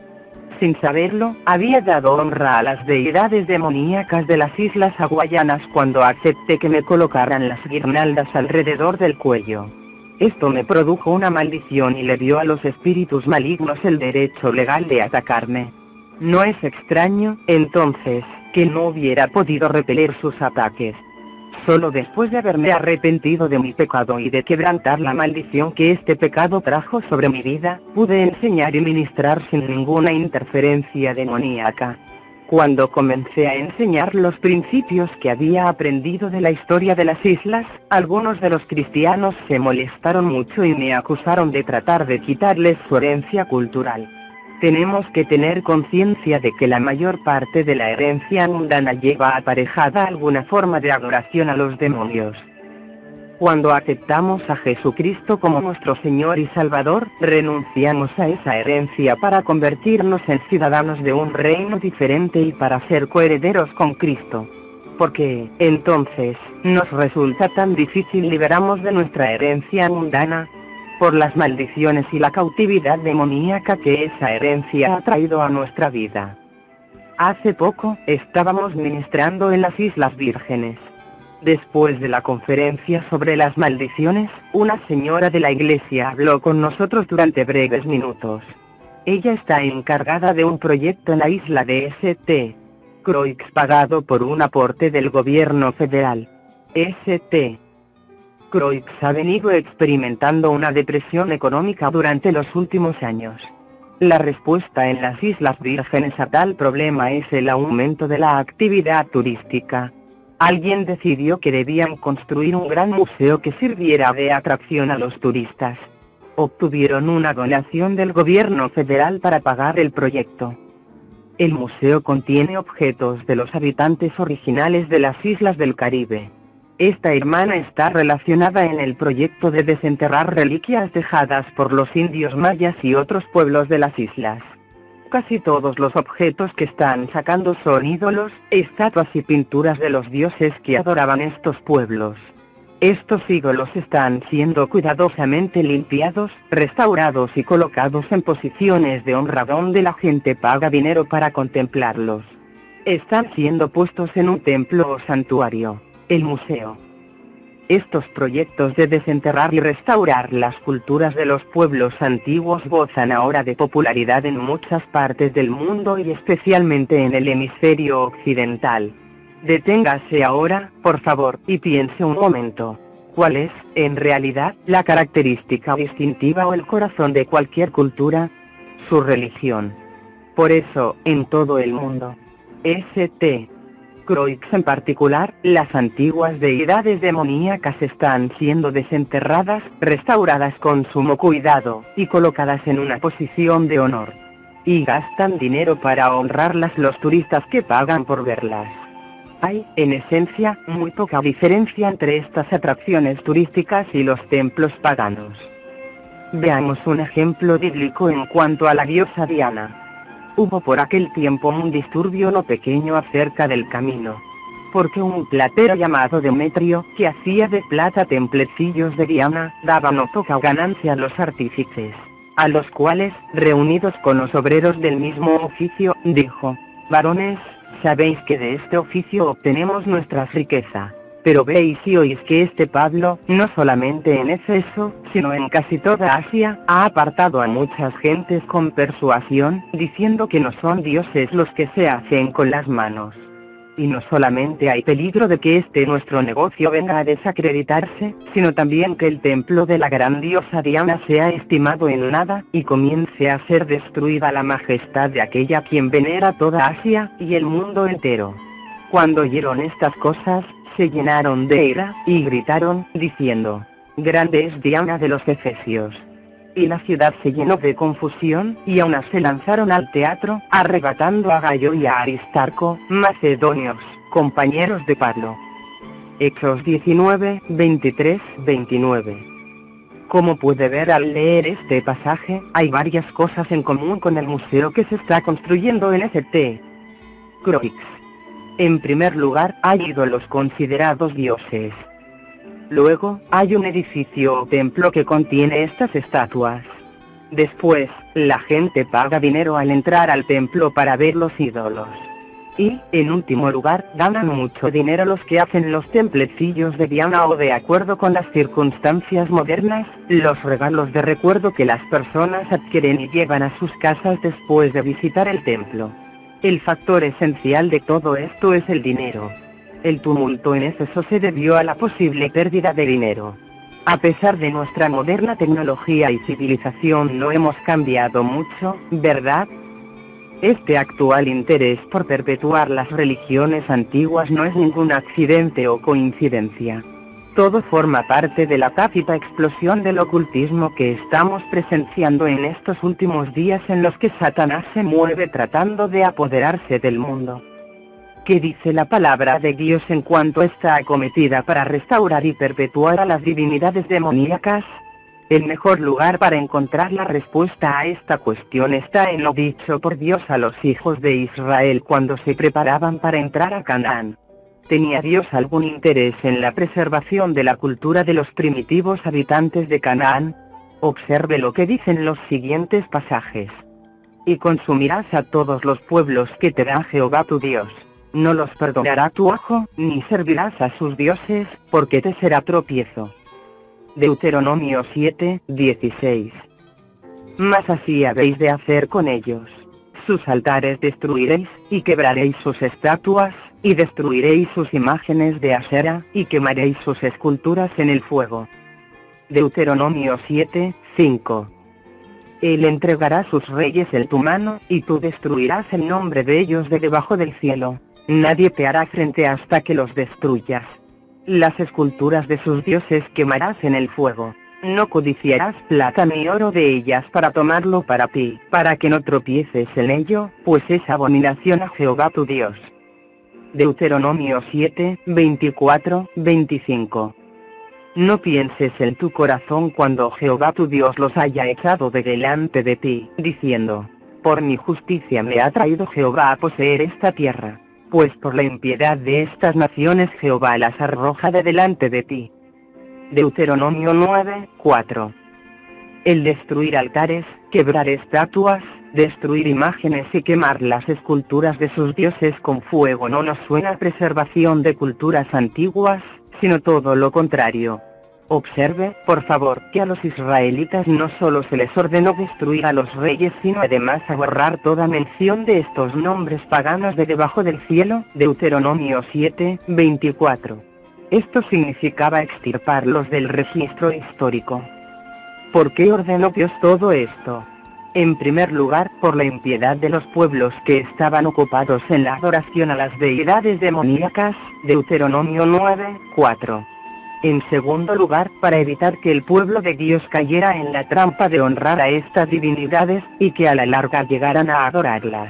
Sin saberlo, había dado honra a las deidades demoníacas de las islas hawaianas cuando acepté que me colocaran las guirnaldas alrededor del cuello. Esto me produjo una maldición y le dio a los espíritus malignos el derecho legal de atacarme. No es extraño, entonces, que no hubiera podido repeler sus ataques. Solo después de haberme arrepentido de mi pecado y de quebrantar la maldición que este pecado trajo sobre mi vida, pude enseñar y ministrar sin ninguna interferencia demoníaca. Cuando comencé a enseñar los principios que había aprendido de la historia de las islas, algunos de los cristianos se molestaron mucho y me acusaron de tratar de quitarles su herencia cultural. Tenemos que tener conciencia de que la mayor parte de la herencia mundana lleva aparejada alguna forma de adoración a los demonios. Cuando aceptamos a Jesucristo como nuestro Señor y Salvador, renunciamos a esa herencia para convertirnos en ciudadanos de un reino diferente y para ser coherederos con Cristo. Porque, entonces, nos resulta tan difícil liberarnos de nuestra herencia mundana, por las maldiciones y la cautividad demoníaca que esa herencia ha traído a nuestra vida. Hace poco, estábamos ministrando en las Islas Vírgenes. Después de la conferencia sobre las maldiciones, una señora de la iglesia habló con nosotros durante breves minutos. Ella está encargada de un proyecto en la isla de S T Croix pagado por un aporte del gobierno federal. S T Croix ha venido experimentando una depresión económica durante los últimos años. La respuesta en las Islas Vírgenes a tal problema es el aumento de la actividad turística. Alguien decidió que debían construir un gran museo que sirviera de atracción a los turistas. Obtuvieron una donación del gobierno federal para pagar el proyecto. El museo contiene objetos de los habitantes originales de las islas del Caribe. Esta hermana está relacionada en el proyecto de desenterrar reliquias dejadas por los indios mayas y otros pueblos de las islas. Casi todos los objetos que están sacando son ídolos, estatuas y pinturas de los dioses que adoraban estos pueblos. Estos ídolos están siendo cuidadosamente limpiados, restaurados y colocados en posiciones de honra donde la gente paga dinero para contemplarlos. Están siendo puestos en un templo o santuario, el museo. Estos proyectos de desenterrar y restaurar las culturas de los pueblos antiguos gozan ahora de popularidad en muchas partes del mundo y especialmente en el hemisferio occidental. Deténgase ahora, por favor, y piense un momento. ¿Cuál es, en realidad, la característica distintiva o el corazón de cualquier cultura? Su religión. Por eso, en todo el mundo, St. Croix en particular, las antiguas deidades demoníacas están siendo desenterradas, restauradas con sumo cuidado, y colocadas en una posición de honor. Y gastan dinero para honrarlas los turistas que pagan por verlas. Hay, en esencia, muy poca diferencia entre estas atracciones turísticas y los templos paganos. Veamos un ejemplo bíblico en cuanto a la diosa Diana. Hubo por aquel tiempo un disturbio no pequeño acerca del camino, porque un platero llamado Demetrio, que hacía de plata templecillos de Diana, daba no poca ganancia a los artífices, a los cuales, reunidos con los obreros del mismo oficio, dijo: varones, sabéis que de este oficio obtenemos nuestra riqueza. Pero veis y oís que este Pablo, no solamente en Éfeso, sino en casi toda Asia, ha apartado a muchas gentes con persuasión, diciendo que no son dioses los que se hacen con las manos. Y no solamente hay peligro de que este nuestro negocio venga a desacreditarse, sino también que el templo de la gran diosa Diana sea estimado en nada, y comience a ser destruida la majestad de aquella quien venera toda Asia, y el mundo entero. Cuando oyeron estas cosas, se llenaron de ira, y gritaron, diciendo: grande es Diana de los Efesios. Y la ciudad se llenó de confusión, y aún se lanzaron al teatro, arrebatando a Gayo y a Aristarco, macedonios, compañeros de Pablo. Hechos diecinueve, veintitrés, veintinueve. Como puede ver al leer este pasaje, hay varias cosas en común con el museo que se está construyendo en St. Croix. En primer lugar, hay ídolos considerados dioses. Luego, hay un edificio o templo que contiene estas estatuas. Después, la gente paga dinero al entrar al templo para ver los ídolos. Y, en último lugar, dan mucho dinero a los que hacen los templecillos de Diana o, de acuerdo con las circunstancias modernas, los regalos de recuerdo que las personas adquieren y llevan a sus casas después de visitar el templo. El factor esencial de todo esto es el dinero. El tumulto en Éfeso se debió a la posible pérdida de dinero. A pesar de nuestra moderna tecnología y civilización no hemos cambiado mucho, ¿verdad? Este actual interés por perpetuar las religiones antiguas no es ningún accidente o coincidencia. Todo forma parte de la tácita explosión del ocultismo que estamos presenciando en estos últimos días, en los que Satanás se mueve tratando de apoderarse del mundo. ¿Qué dice la palabra de Dios en cuanto a esta acometida para restaurar y perpetuar a las divinidades demoníacas? El mejor lugar para encontrar la respuesta a esta cuestión está en lo dicho por Dios a los hijos de Israel cuando se preparaban para entrar a Canaán. ¿Tenía Dios algún interés en la preservación de la cultura de los primitivos habitantes de Canaán? Observe lo que dicen los siguientes pasajes. Y consumirás a todos los pueblos que te da Jehová tu Dios. No los perdonará tu ojo, ni servirás a sus dioses, porque te será tropiezo. Deuteronomio siete, dieciséis. Mas así habéis de hacer con ellos. Sus altares destruiréis, y quebraréis sus estatuas, y destruiréis sus imágenes de Asera, y quemaréis sus esculturas en el fuego. Deuteronomio siete, cinco. Él entregará sus reyes en tu mano, y tú destruirás el nombre de ellos de debajo del cielo. Nadie te hará frente hasta que los destruyas. Las esculturas de sus dioses quemarás en el fuego. No codiciarás plata ni oro de ellas para tomarlo para ti, para que no tropieces en ello, pues es abominación a Jehová tu Dios. Deuteronomio siete, veinticuatro, veinticinco. No pienses en tu corazón cuando Jehová tu Dios los haya echado de delante de ti, diciendo: por mi justicia me ha traído Jehová a poseer esta tierra, pues por la impiedad de estas naciones Jehová las arroja de delante de ti. Deuteronomio nueve, cuatro. El destruir altares, quebrar estatuas, destruir imágenes y quemar las esculturas de sus dioses con fuego no nos suena a preservación de culturas antiguas, sino todo lo contrario. Observe, por favor, que a los israelitas no solo se les ordenó destruir a los reyes, sino además a borrar toda mención de estos nombres paganos de debajo del cielo, Deuteronomio siete, veinticuatro. Esto significaba extirparlos del registro histórico. ¿Por qué ordenó Dios todo esto? En primer lugar, por la impiedad de los pueblos que estaban ocupados en la adoración a las deidades demoníacas, Deuteronomio nueve, cuatro. En segundo lugar, para evitar que el pueblo de Dios cayera en la trampa de honrar a estas divinidades, y que a la larga llegaran a adorarlas.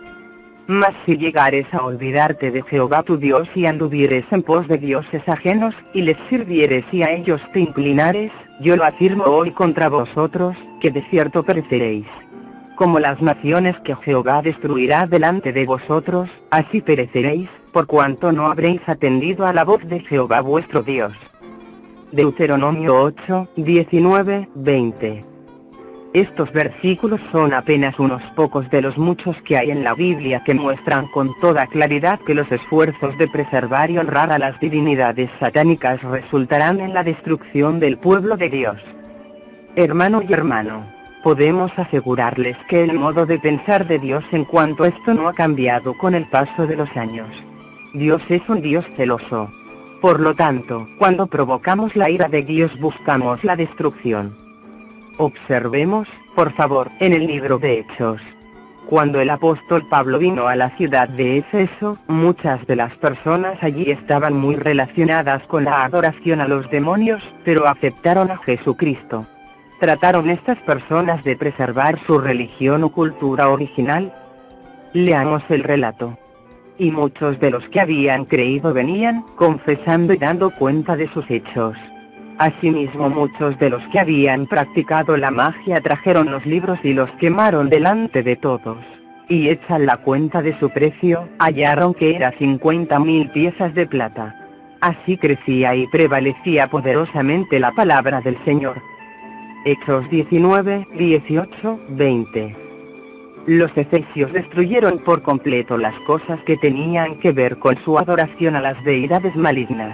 Mas si llegares a olvidarte de Jehová tu Dios y anduvieres en pos de dioses ajenos, y les sirvieres y a ellos te inclinares, yo lo afirmo hoy contra vosotros, que de cierto pereceréis. Como las naciones que Jehová destruirá delante de vosotros, así pereceréis, por cuanto no habréis atendido a la voz de Jehová vuestro Dios. Deuteronomio ocho, diecinueve, veinte. Estos versículos son apenas unos pocos de los muchos que hay en la Biblia que muestran con toda claridad que los esfuerzos de preservar y honrar a las divinidades satánicas resultarán en la destrucción del pueblo de Dios. Hermano y hermano, podemos asegurarles que el modo de pensar de Dios en cuanto a esto no ha cambiado con el paso de los años. Dios es un Dios celoso. Por lo tanto, cuando provocamos la ira de Dios buscamos la destrucción. Observemos, por favor, en el libro de Hechos. Cuando el apóstol Pablo vino a la ciudad de Éfeso, muchas de las personas allí estaban muy relacionadas con la adoración a los demonios, pero aceptaron a Jesucristo. ¿Trataron estas personas de preservar su religión o cultura original? Leamos el relato. Y muchos de los que habían creído venían, confesando y dando cuenta de sus hechos. Asimismo muchos de los que habían practicado la magia trajeron los libros y los quemaron delante de todos. Y hecha la cuenta de su precio, hallaron que era cincuenta mil piezas de plata. Así crecía y prevalecía poderosamente la palabra del Señor. Hechos diecinueve, dieciocho, veinte. Los efesios destruyeron por completo las cosas que tenían que ver con su adoración a las deidades malignas.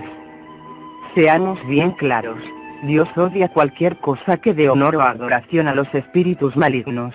Seamos bien claros, Dios odia cualquier cosa que dé honor o adoración a los espíritus malignos.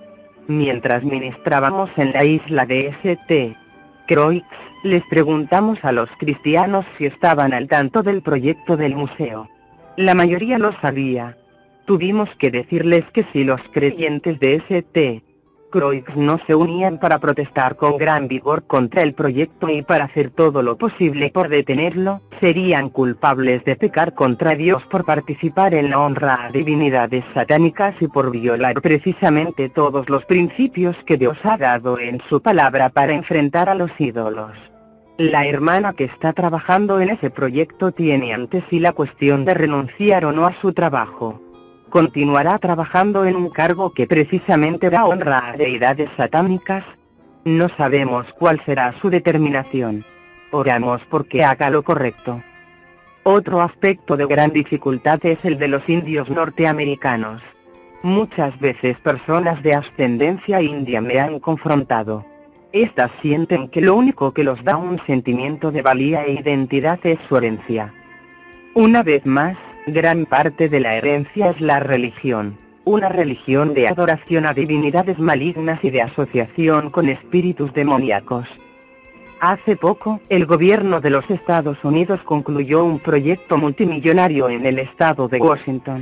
Mientras ministrábamos en la isla de Saint Croix, les preguntamos a los cristianos si estaban al tanto del proyecto del museo. La mayoría lo sabía. Tuvimos que decirles que si los creyentes de Saint Croix no se unían para protestar con gran vigor contra el proyecto y para hacer todo lo posible por detenerlo, serían culpables de pecar contra Dios por participar en la honra a divinidades satánicas y por violar precisamente todos los principios que Dios ha dado en su palabra para enfrentar a los ídolos. La hermana que está trabajando en ese proyecto tiene ante sí la cuestión de renunciar o no a su trabajo. ¿Continuará trabajando en un cargo que precisamente da honra a deidades satánicas? No sabemos cuál será su determinación. Oramos porque haga lo correcto. Otro aspecto de gran dificultad es el de los indios norteamericanos. Muchas veces personas de ascendencia india me han confrontado. Estas sienten que lo único que los da un sentimiento de valía e identidad es su herencia. Una vez más, gran parte de la herencia es la religión, una religión de adoración a divinidades malignas y de asociación con espíritus demoníacos. Hace poco, el gobierno de los Estados Unidos concluyó un proyecto multimillonario en el estado de Washington.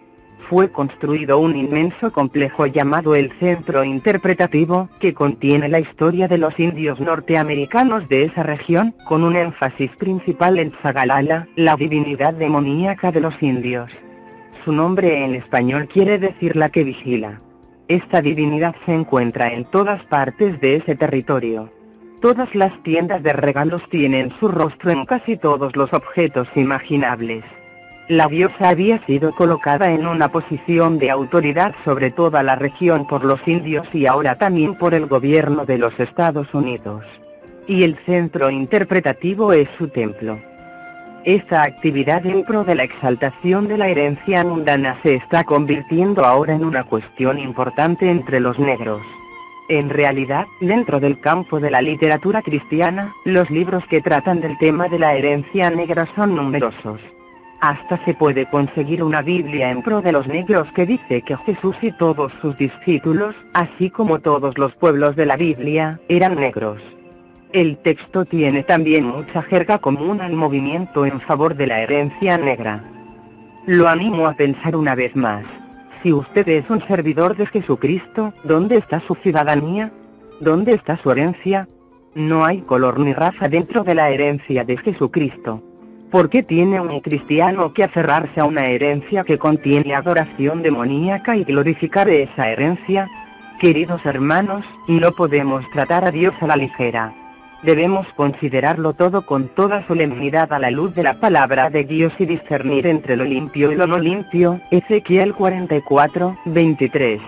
Fue construido un inmenso complejo llamado el Centro Interpretativo, que contiene la historia de los indios norteamericanos de esa región, con un énfasis principal en Tsagalala, la divinidad demoníaca de los indios. Su nombre en español quiere decir la que vigila. Esta divinidad se encuentra en todas partes de ese territorio. Todas las tiendas de regalos tienen su rostro en casi todos los objetos imaginables. La diosa había sido colocada en una posición de autoridad sobre toda la región por los indios y ahora también por el gobierno de los Estados Unidos. Y el centro interpretativo es su templo. Esta actividad en pro de la exaltación de la herencia mundana se está convirtiendo ahora en una cuestión importante entre los negros. En realidad, dentro del campo de la literatura cristiana, los libros que tratan del tema de la herencia negra son numerosos. Hasta se puede conseguir una Biblia en pro de los negros que dice que Jesús y todos sus discípulos, así como todos los pueblos de la Biblia, eran negros. El texto tiene también mucha jerga común al movimiento en favor de la herencia negra. Lo animo a pensar una vez más. Si usted es un servidor de Jesucristo, ¿dónde está su ciudadanía? ¿Dónde está su herencia? No hay color ni raza dentro de la herencia de Jesucristo. ¿Por qué tiene un cristiano que aferrarse a una herencia que contiene adoración demoníaca y glorificar esa herencia? Queridos hermanos, no podemos tratar a Dios a la ligera. Debemos considerarlo todo con toda solemnidad a la luz de la palabra de Dios y discernir entre lo limpio y lo no limpio. Ezequiel cuarenta y cuatro, veintitrés.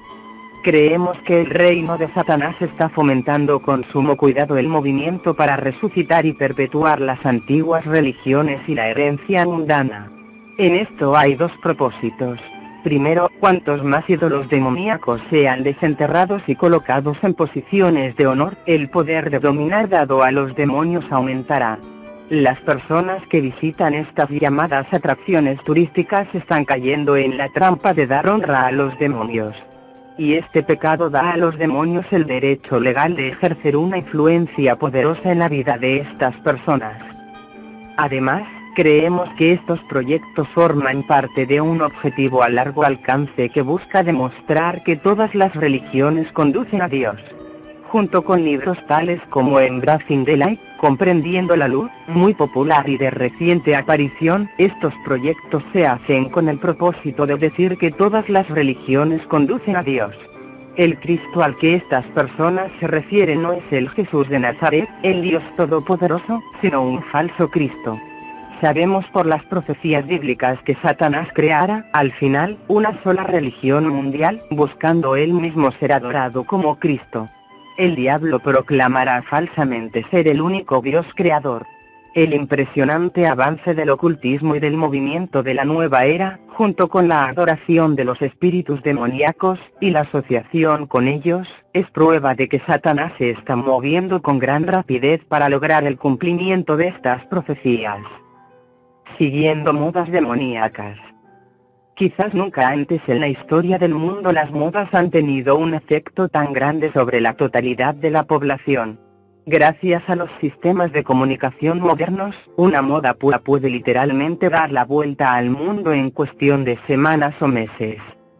Creemos que el reino de Satanás está fomentando con sumo cuidado el movimiento para resucitar y perpetuar las antiguas religiones y la herencia mundana. En esto hay dos propósitos. Primero, cuantos más ídolos demoníacos sean desenterrados y colocados en posiciones de honor, el poder de dominar dado a los demonios aumentará. Las personas que visitan estas llamadas atracciones turísticas están cayendo en la trampa de dar honra a los demonios. Y este pecado da a los demonios el derecho legal de ejercer una influencia poderosa en la vida de estas personas. Además, creemos que estos proyectos forman parte de un objetivo a largo alcance que busca demostrar que todas las religiones conducen a Dios. Junto con libros tales como Embracing the Light, Comprendiendo la Luz, muy popular y de reciente aparición, estos proyectos se hacen con el propósito de decir que todas las religiones conducen a Dios. El Cristo al que estas personas se refieren no es el Jesús de Nazaret, el Dios Todopoderoso, sino un falso Cristo. Sabemos por las profecías bíblicas que Satanás creará, al final, una sola religión mundial, buscando él mismo ser adorado como Cristo. El diablo proclamará falsamente ser el único Dios creador. El impresionante avance del ocultismo y del movimiento de la nueva era, junto con la adoración de los espíritus demoníacos, y la asociación con ellos, es prueba de que Satanás se está moviendo con gran rapidez para lograr el cumplimiento de estas profecías. Siguiendo modas demoníacas. Quizás nunca antes en la historia del mundo las modas han tenido un efecto tan grande sobre la totalidad de la población. Gracias a los sistemas de comunicación modernos, una moda pura puede literalmente dar la vuelta al mundo en cuestión de semanas o meses.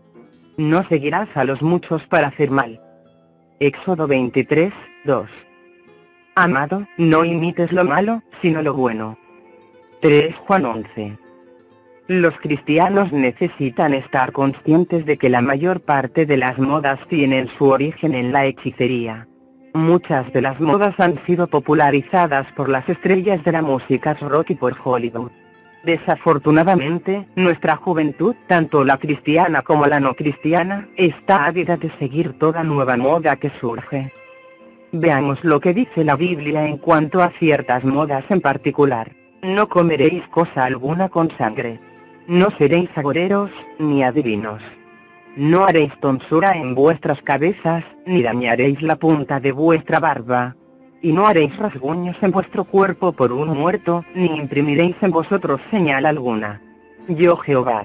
No seguirás a los muchos para hacer mal. Éxodo veintitrés, dos. Amado, no imites lo malo, sino lo bueno. tres Juan once. Los cristianos necesitan estar conscientes de que la mayor parte de las modas tienen su origen en la hechicería. Muchas de las modas han sido popularizadas por las estrellas de la música rock y por Hollywood. Desafortunadamente, nuestra juventud, tanto la cristiana como la no cristiana, está ávida de seguir toda nueva moda que surge. Veamos lo que dice la Biblia en cuanto a ciertas modas en particular. No comeréis cosa alguna con sangre. No seréis agoreros, ni adivinos. No haréis tonsura en vuestras cabezas, ni dañaréis la punta de vuestra barba. Y no haréis rasguños en vuestro cuerpo por un muerto, ni imprimiréis en vosotros señal alguna. Yo Jehová.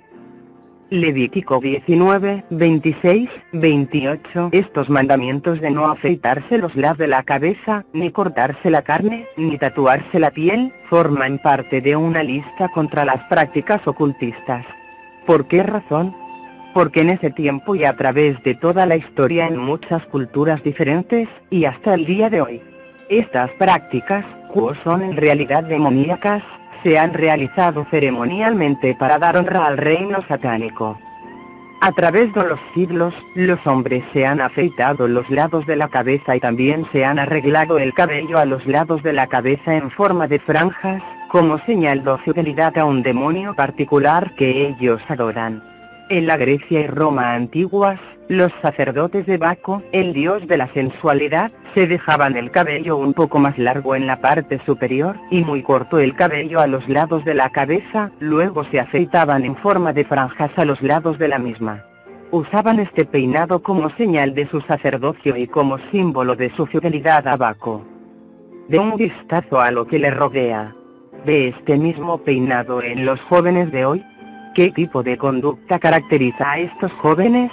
Levítico diecinueve, veintiséis, veintiocho. Estos mandamientos de no afeitarse los lados de la cabeza, ni cortarse la carne, ni tatuarse la piel, forman parte de una lista contra las prácticas ocultistas. ¿Por qué razón? Porque en ese tiempo y a través de toda la historia en muchas culturas diferentes, y hasta el día de hoy, estas prácticas, que son en realidad demoníacas, se han realizado ceremonialmente para dar honra al reino satánico. A través de los siglos, los hombres se han afeitado los lados de la cabeza y también se han arreglado el cabello a los lados de la cabeza en forma de franjas, como señal de fidelidad a un demonio particular que ellos adoran. En la Grecia y Roma antiguas, los sacerdotes de Baco, el dios de la sensualidad, se dejaban el cabello un poco más largo en la parte superior, y muy corto el cabello a los lados de la cabeza, luego se afeitaban en forma de franjas a los lados de la misma. Usaban este peinado como señal de su sacerdocio y como símbolo de su fidelidad a Baco. De un vistazo a lo que le rodea. ¿Ve este mismo peinado en los jóvenes de hoy? ¿Qué tipo de conducta caracteriza a estos jóvenes?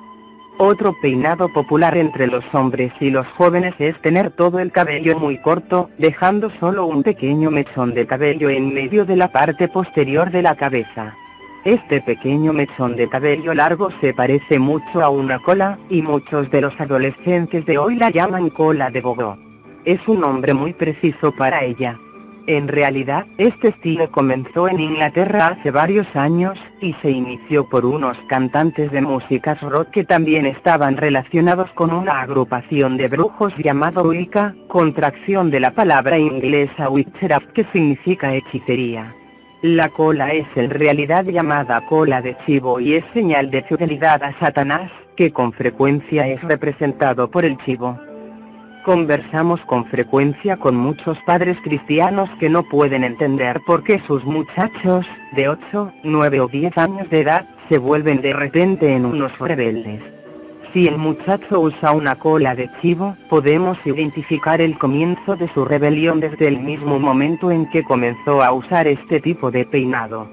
Otro peinado popular entre los hombres y los jóvenes es tener todo el cabello muy corto, dejando solo un pequeño mechón de cabello en medio de la parte posterior de la cabeza. Este pequeño mechón de cabello largo se parece mucho a una cola, y muchos de los adolescentes de hoy la llaman cola de bogo. Es un nombre muy preciso para ella. En realidad, este estilo comenzó en Inglaterra hace varios años, y se inició por unos cantantes de música rock que también estaban relacionados con una agrupación de brujos llamado Wicca, contracción de la palabra inglesa witchcraft que significa hechicería. La cola es en realidad llamada cola de chivo y es señal de fidelidad a Satanás, que con frecuencia es representado por el chivo. Conversamos con frecuencia con muchos padres cristianos que no pueden entender por qué sus muchachos, de ocho, nueve o diez años de edad, se vuelven de repente en unos rebeldes. Si el muchacho usa una cola de chivo, podemos identificar el comienzo de su rebelión desde el mismo momento en que comenzó a usar este tipo de peinado.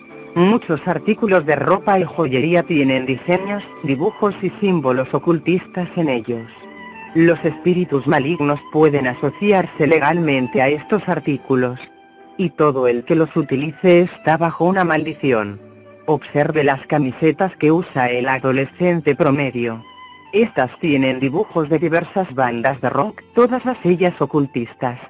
Muchos artículos de ropa y joyería tienen diseños, dibujos y símbolos ocultistas en ellos. Los espíritus malignos pueden asociarse legalmente a estos artículos. Y todo el que los utilice está bajo una maldición. Observe las camisetas que usa el adolescente promedio. Estas tienen dibujos de diversas bandas de rock, todas ellas ocultistas.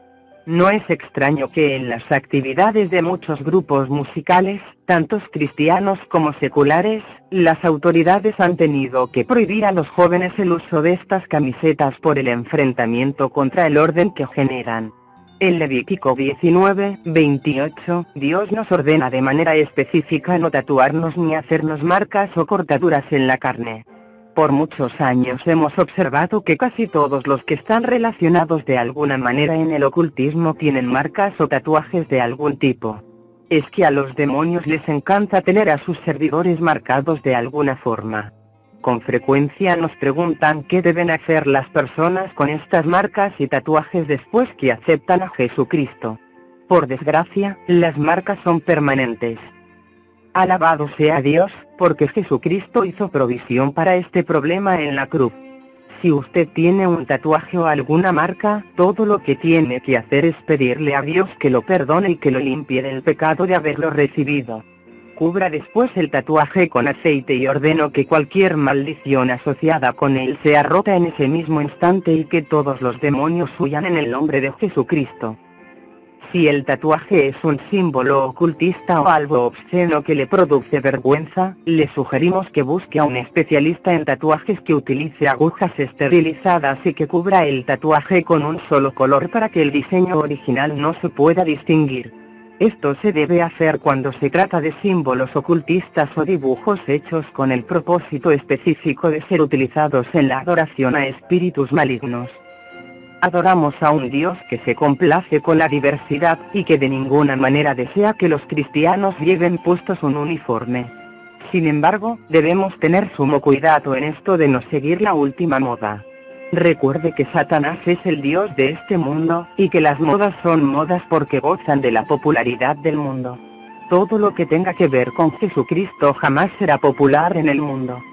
No es extraño que en las actividades de muchos grupos musicales, tantos cristianos como seculares, las autoridades han tenido que prohibir a los jóvenes el uso de estas camisetas por el enfrentamiento contra el orden que generan. En Levítico diecinueve, veintiocho, Dios nos ordena de manera específica no tatuarnos ni hacernos marcas o cortaduras en la carne. Por muchos años hemos observado que casi todos los que están relacionados de alguna manera en el ocultismo tienen marcas o tatuajes de algún tipo. Es que a los demonios les encanta tener a sus servidores marcados de alguna forma. Con frecuencia nos preguntan qué deben hacer las personas con estas marcas y tatuajes después que aceptan a Jesucristo. Por desgracia, las marcas son permanentes. Alabado sea Dios, porque Jesucristo hizo provisión para este problema en la cruz. Si usted tiene un tatuaje o alguna marca, todo lo que tiene que hacer es pedirle a Dios que lo perdone y que lo limpie del pecado de haberlo recibido. Cubra después el tatuaje con aceite y ordeno que cualquier maldición asociada con él sea rota en ese mismo instante y que todos los demonios huyan en el nombre de Jesucristo. Si el tatuaje es un símbolo ocultista o algo obsceno que le produce vergüenza, le sugerimos que busque a un especialista en tatuajes que utilice agujas esterilizadas y que cubra el tatuaje con un solo color para que el diseño original no se pueda distinguir. Esto se debe hacer cuando se trata de símbolos ocultistas o dibujos hechos con el propósito específico de ser utilizados en la adoración a espíritus malignos. Adoramos a un Dios que se complace con la diversidad y que de ninguna manera desea que los cristianos lleven puestos un uniforme. Sin embargo, debemos tener sumo cuidado en esto de no seguir la última moda. Recuerde que Satanás es el Dios de este mundo, y que las modas son modas porque gozan de la popularidad del mundo. Todo lo que tenga que ver con Jesucristo jamás será popular en el mundo.